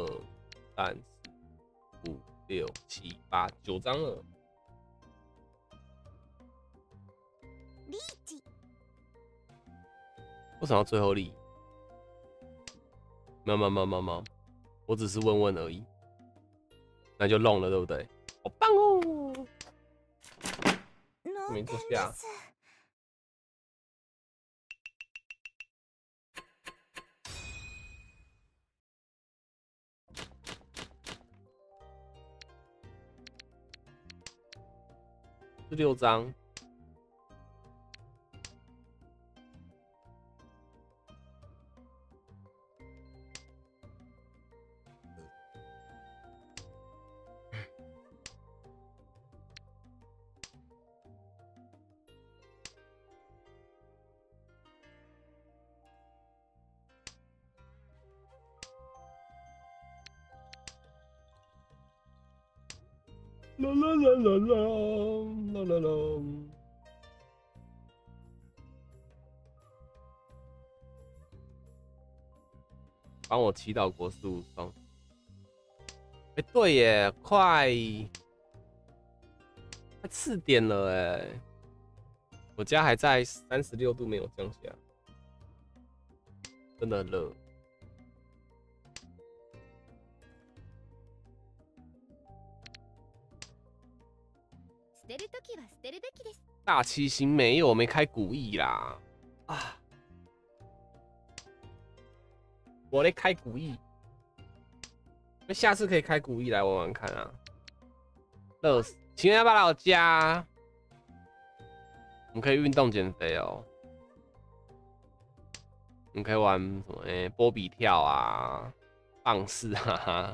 S1: 1、2、3、4、5、6、7、8、9张了。
S2: リーチ。
S1: 为什么要最后立？没有，我只是问问而已。那就弄了，对不对？好棒哦！没坐下。是6张。啦啦啦啦啦啦啦啦！帮我祈祷国15双。哎，对耶，快4点了哎，我家还在36度没有降下，真的很热。大七星没有，没开古意啦。啊，我来开古意，那下次可以开古意来玩玩看啊。热死，请问要不要来我家？我们可以运动减肥哦。我们可以玩什么？波比跳啊，棒式啊。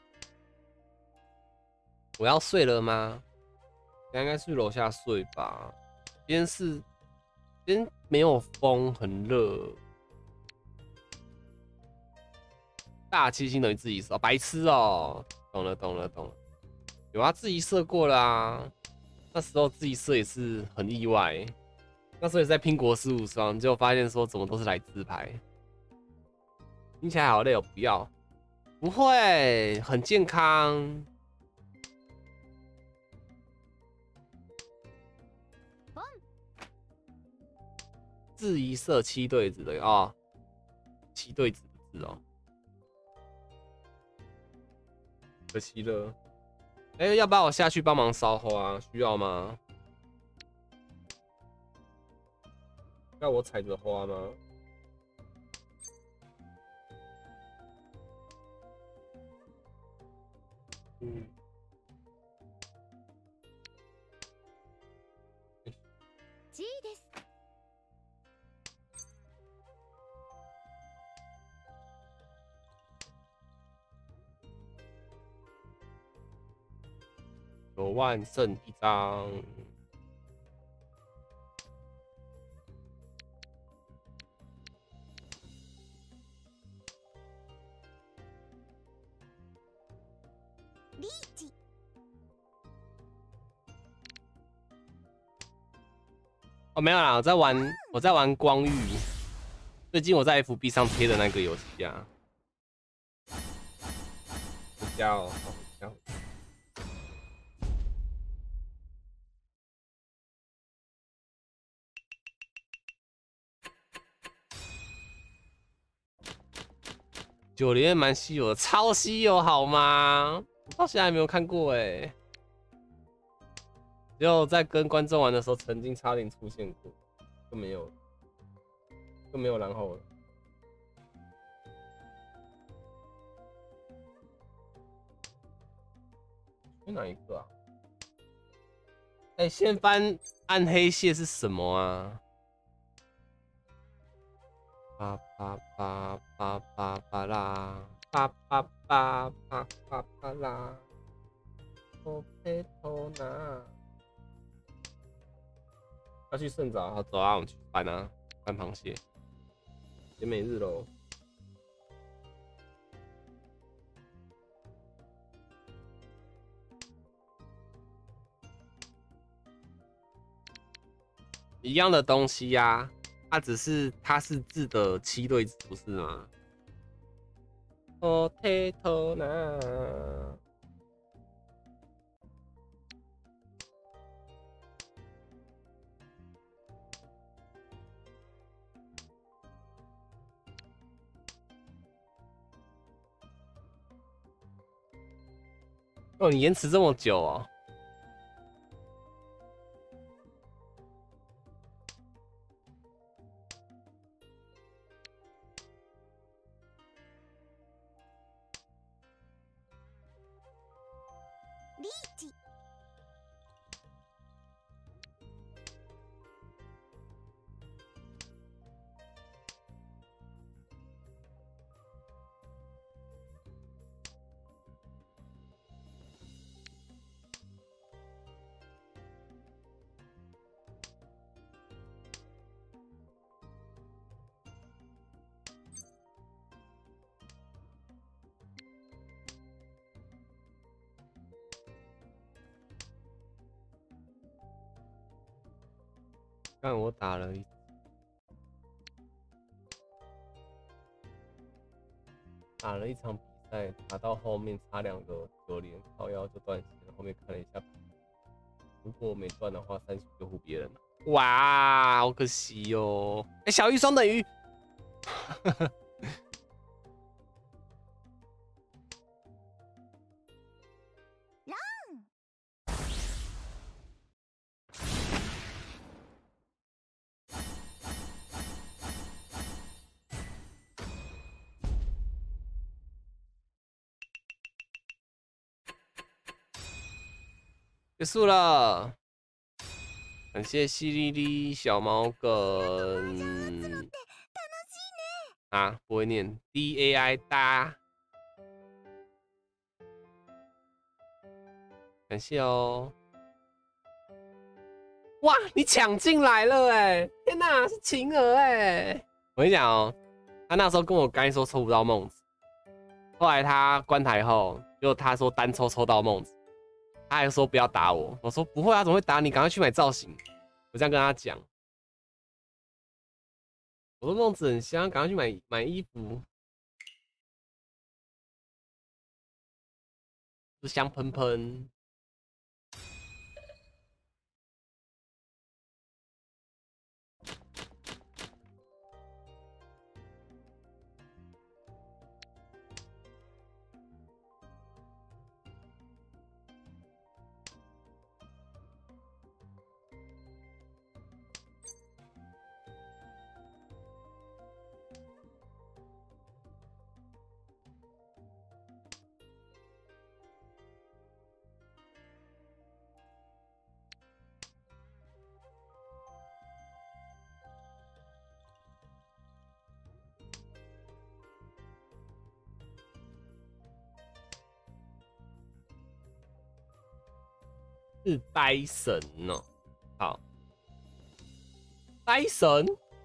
S1: 我要睡了吗？应该去楼下睡吧。今天没有风，很热。大七星等于自己设，白痴哦、懂了。有啊，自己设过了啊。那时候自己设也是很意外，那时候也是在拼国15双，结果发现说怎么都是来自拍，听起来好累哦，不要，不会，很健康。质疑设7对子的哦，7对子的字哦，可惜了。要不要我下去帮忙烧花？需要吗？要我采着花吗？
S2: G です。
S1: 9万剩1张。
S2: リーチ。
S1: 哦，没有啦，我在玩光遇。最近我在 FB 上贴的那个游戏啊。回家哦，好回家。9连蛮稀有的，超稀有好吗？我到现在还没有看过哎。只有在跟观众玩的时候，曾经差点出现过，就没有然后了。选哪一个啊？先翻暗黑蟹是什么啊？巴巴巴巴巴巴拉，巴巴巴巴巴巴拉，我被偷拿。要去圣早，好走啊，我们去翻啊，翻螃蟹。也每日喽。 一样的东西呀、它只是它是字的7对字，不是吗？Potato 呢？哦，你延迟这么久哦。
S2: リーチ。
S1: 看我打了一场比赛，打到后面差2个球连，靠腰就断线，后面看了一下，如果没断的话，30就护别人了。哇，好可惜哦！哎，小玉双等于。结束了，感谢淅沥沥小猫梗啊，不会念 DAI 哒，感谢哦。哇，你抢进来了哎！天哪，是晴儿哎！我跟你讲哦，他那时候跟我刚说抽不到梦子，后来他关台后，就他说单抽到梦子。他还说不要打我，我说不会啊，怎么会打你？赶快去买造型。我这样跟他讲，我说梦子很香，赶快去买衣服，是香喷喷。是呆神哦，好，呆神，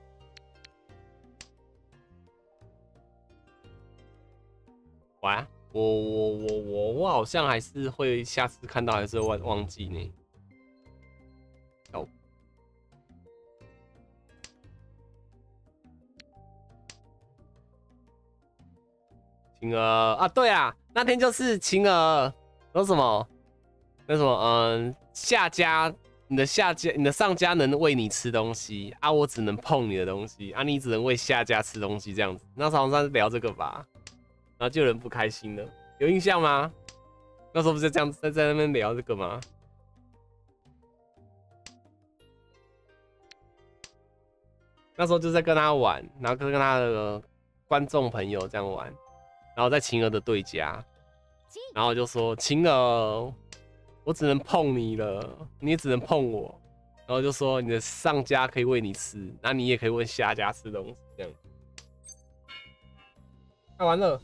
S1: 哇，我好像还是会下次看到还是会忘记呢。好，晴儿啊，对啊，那天就是晴儿说什么？那什么，下家，你的上家能喂你吃东西啊，我只能碰你的东西啊，你只能喂下家吃东西这样子。那时候好像是聊这个吧，然后就有人不开心了，有印象吗？那时候不是这样在那边聊这个吗？那时候就在跟他玩，然后跟他的观众朋友这样玩，然后在晴儿的对家，然后就说晴儿。我只能碰你了，你也只能碰我，然后就说你的上家可以喂你吃，那你也可以喂下家吃东西，这样。看完了，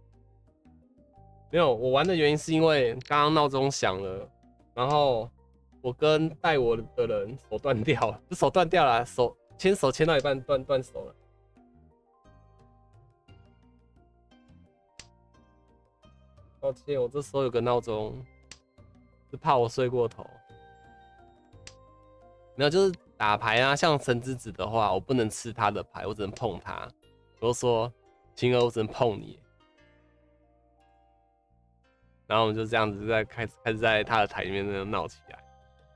S1: 没有，我玩的原因是因为刚刚闹钟响了，然后我跟带我的人手断掉了，手断掉了，牵手牵到一半断手了。抱歉，我这时候有个闹钟，是怕我睡过头。没有，就是打牌啊，像神之子的话，我不能吃他的牌，我只能碰他。我就说，青儿，我只能碰你。然后我们就这样子开始在他的台里面闹起来。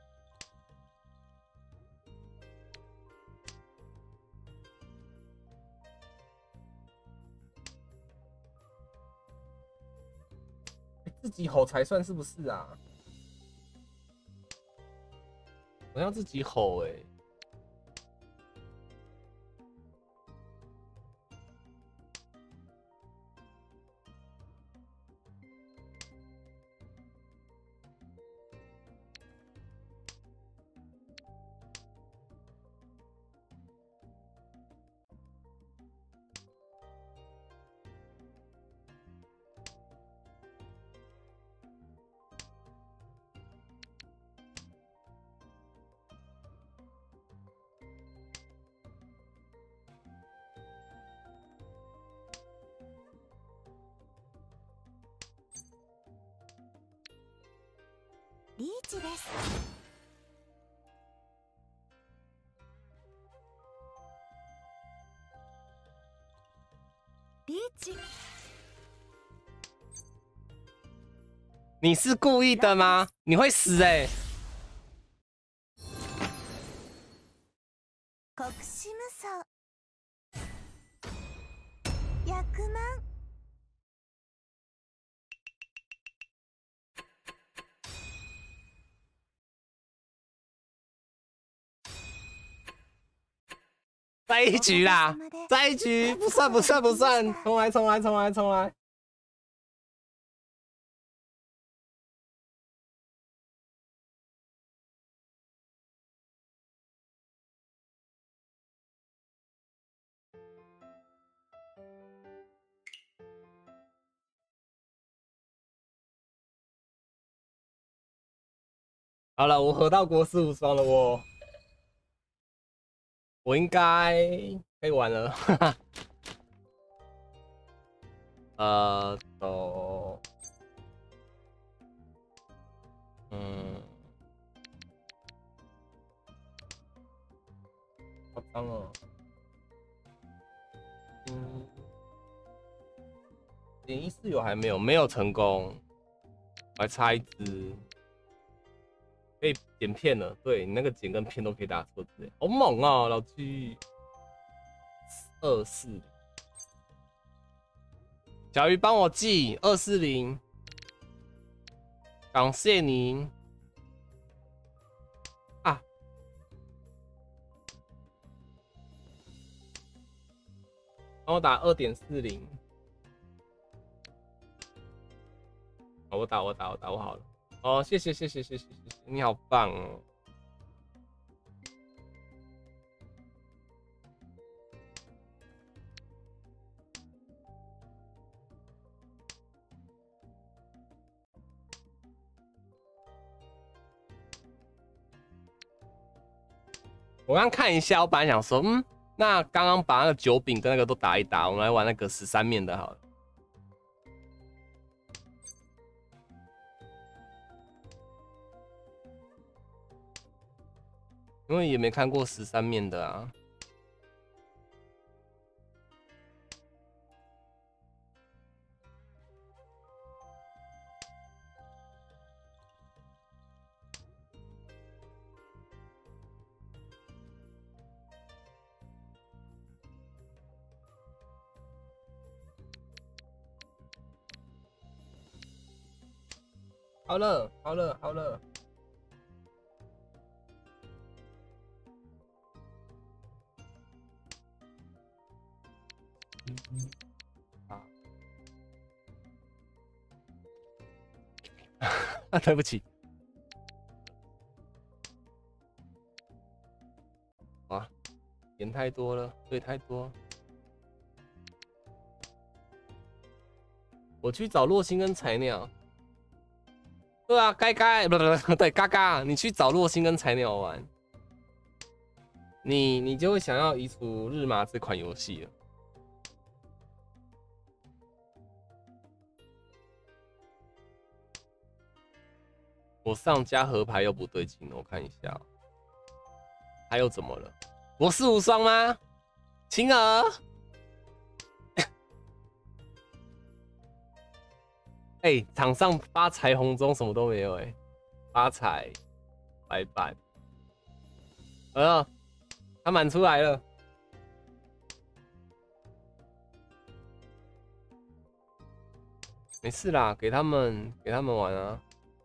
S1: 自己吼才算是不是啊？我要自己吼
S2: リーチです。リーチ。
S1: 你是故意的吗？你会死
S2: 国士無双。100万。
S1: 再一局啦，再一局，不算，重来。好了，我合到国士无双了，我应该可以玩了。走，好脏哦。点一室友还没有成功，我还差一只。可以剪片了，对你那个剪跟片都可以打错字，好猛哦，老G。240，小鱼帮我记240，感谢您啊！帮我打2.40，我打，我好了。哦，谢谢，你好棒哦！我刚看一下，我本来想说，那刚刚把那个9饼跟那个都打一打，我们来玩那个13面的好了。因为也没看过13面的啊。好了。啊，对不起。哇，点太多了，对，太多。我去找洛星跟彩鸟。 对啊，不对，嘎嘎，你去找洛星跟菜鸟玩，你就会想要移除日麻这款游戏了。我上加合牌又不对劲了，我看一下，他又怎么了？国士无双吗？晴儿，哎、场上发财红中什么都没有哎、发财白板，他满出来了。没事啦，给他们玩啊。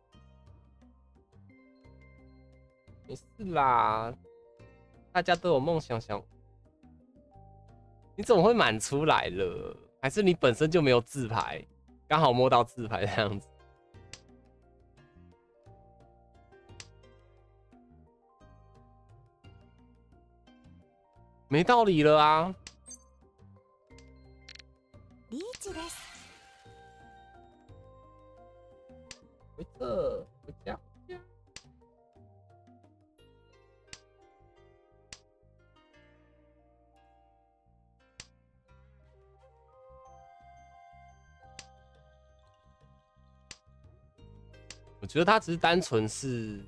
S1: 没事啦，大家都有梦想想。你怎么会满出来了？还是你本身就没有自牌，刚好摸到自牌这样子？没道理了啊！
S2: リーチです。
S1: 回这，回家。我觉得他只是单纯是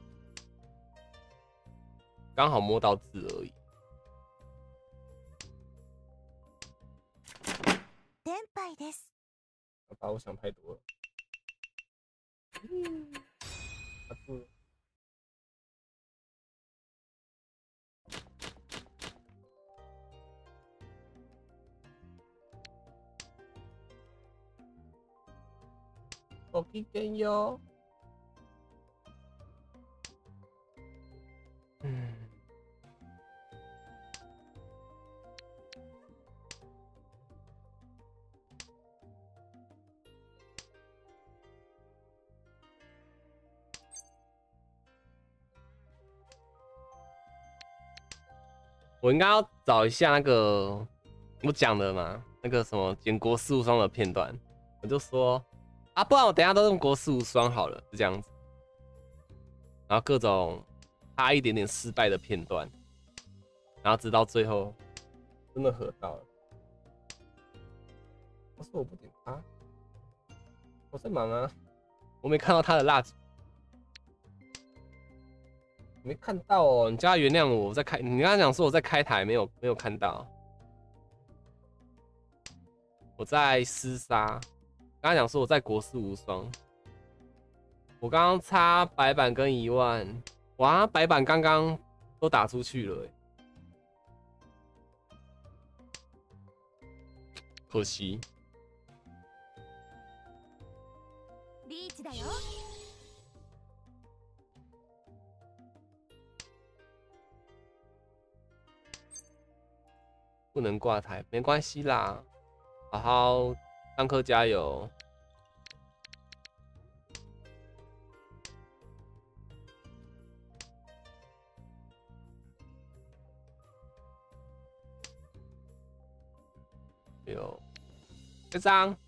S1: 刚好摸到字而已。
S2: 天敗です。
S1: 好吧，我想太多了。他错了。ごきげんよう。我应该要找一下那个我讲的嘛，那个什么捡国士无双的片段，我就说啊，不然我等一下都用国士无双好了，就这样子。然后各种差一点点失败的片段，然后直到最后真的合到了。我说我不点他，我在忙啊，我没看到他的蜡烛。没看到哦，你叫他原谅我，我在开。你刚刚讲说我在开台，没有看到。我在厮杀，刚刚讲说我在国士无双。我刚刚差白板跟1万，哇，白板刚刚都打出去了，可惜。
S2: リーチだよ。
S1: 不能挂台，没关系啦，好好上课加油。有这张，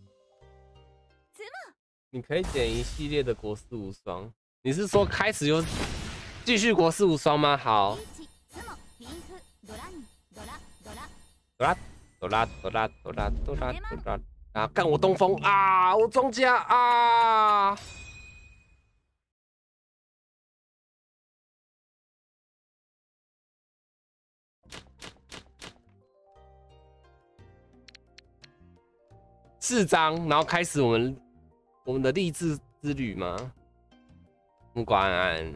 S1: 你可以捡一系列的国士无双。你是说开始就继续国士无双吗？好。哆啦啊！干我东风啊！我庄家啊！4张，然后开始我们的励志之旅吗？木管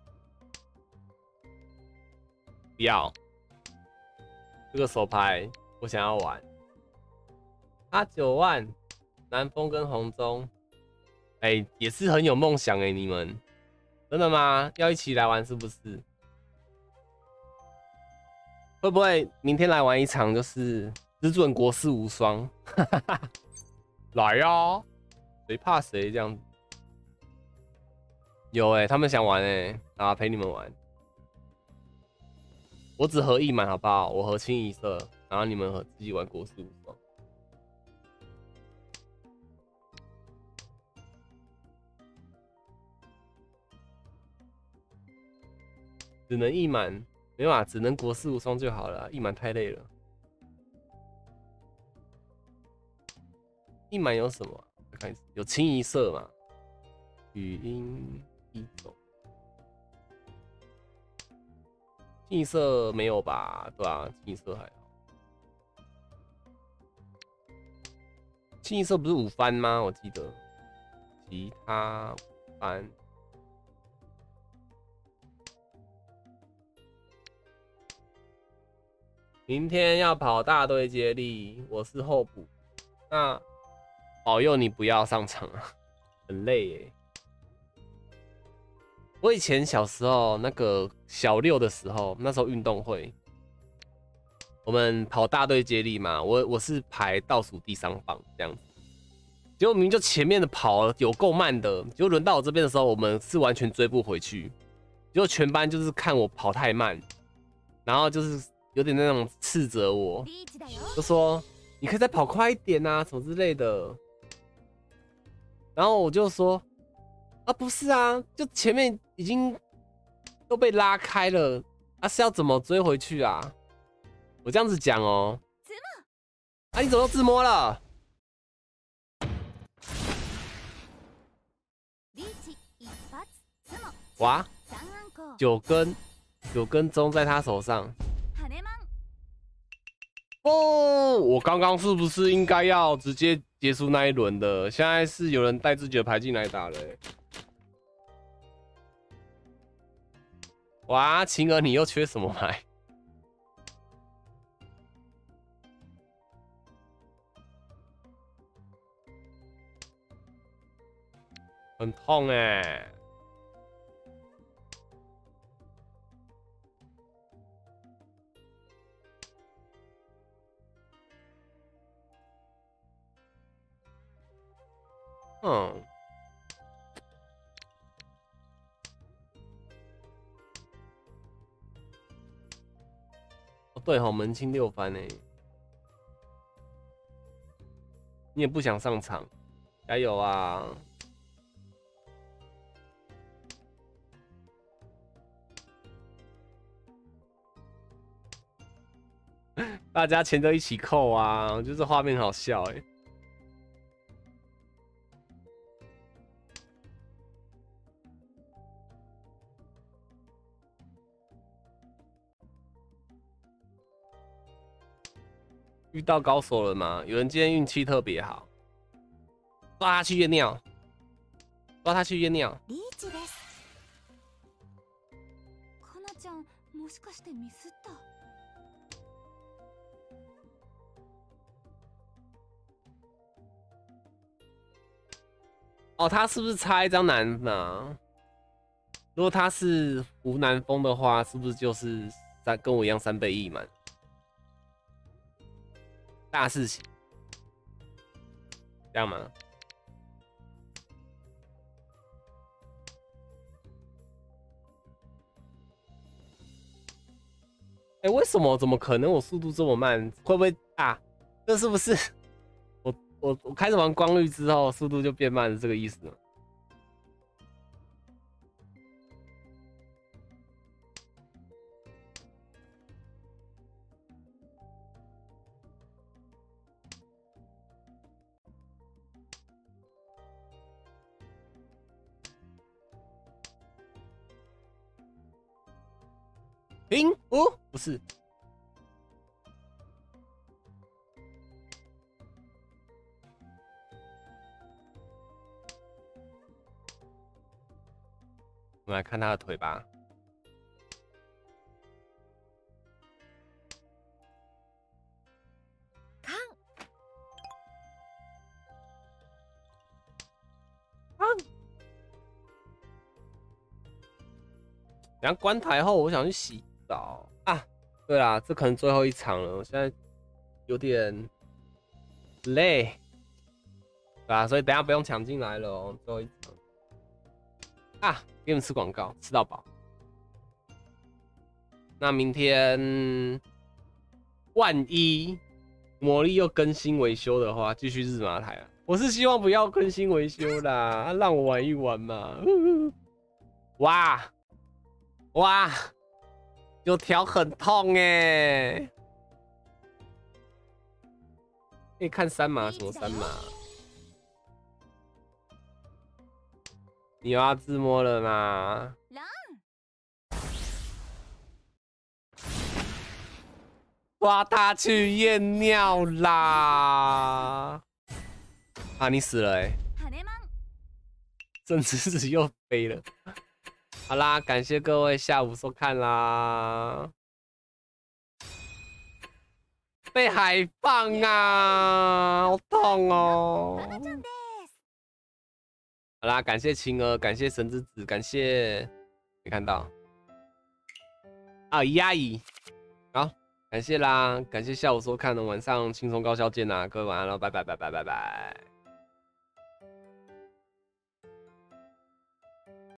S1: 不要这个手牌，我想要玩。他9万，南风跟红中，哎、也是很有梦想哎、你们真的吗？要一起来玩是不是？会不会明天来玩一场，就是只准国士无双？来呀、谁怕谁这样子？有哎、他们想玩哎、啊，陪你们玩。我只合1满好不好？我合清一色，然后你们合自己玩国士无双。 只能一满，没有啊，只能国士无双就好了，一满太累了。一满有什么？再看一次，有清一色嘛？语音一种，清一色没有吧？对啊，清一色还好。清一色不是5番吗？我记得。其他5番。明天要跑大队接力，我是候补。那保佑你不要上场啊，很累耶。我以前小时候那个小6的时候，那时候运动会，我们跑大队接力嘛，我是排倒数第3棒这样子。结果明明就前面的跑有够慢的，结果轮到我这边的时候，我们是完全追不回去。结果全班就是看我跑太慢，然后就是有点那种斥责我，就说你可以再跑快一点啊，什么之类的。然后我就说啊，不是啊，就前面已经都被拉开了，啊是要怎么追回去啊？我这样子讲哦。啊，你怎么都自摸了？哇，9根钟在他手上。哦，我刚刚是不是应该要直接结束那一轮的？现在是有人带自己的牌进来打了欸。哇，晴儿，你又缺什么牌？很痛哎。嗯。哦，对吼，门清6番哎。你也不想上场，加油啊！大家钱都一起扣啊，我觉得这画面好笑哎。遇到高手了吗？有人今天运气特别好，抓他去验尿，抓他去验尿。
S3: リーチです。かなちゃん、もしかしてミスった？
S1: 哦，他是不是差一张南呢？如果他是湖南风的话，是不是就是跟我一样3倍1满？大事情，这样吗？哎，为什么？怎么可能？我速度这么慢，会不会啊？这是不是我开始玩光绿之后，速度就变慢了？这个意思吗？停！哦，不是。我们来看他的腿吧。
S3: 看，
S1: 等下关台后，我想去洗澡啊。对啦，这可能最后一场了，我现在有点累，对吧？所以等下不用抢进来了哦，最后一场啊，给你们吃广告，吃到饱。那明天万一魔力又更新维修的话，继续日麻台啊。我是希望不要更新维修啦，让我玩一玩嘛。哇哇有条很痛哎。可以看3码，什么3码？你又要自摸了吗？抓他去验尿啦！啊，你死了哎、欸！甚至是又飞了。好啦，感谢各位下午收看啦。被海放啊，好痛哦！好啦，感谢晴儿，感谢神之子，感谢没看到啊，压抑。好，感谢啦，感谢下午收看的，晚上轻松高效见啦，各位晚安了，拜拜拜拜拜拜。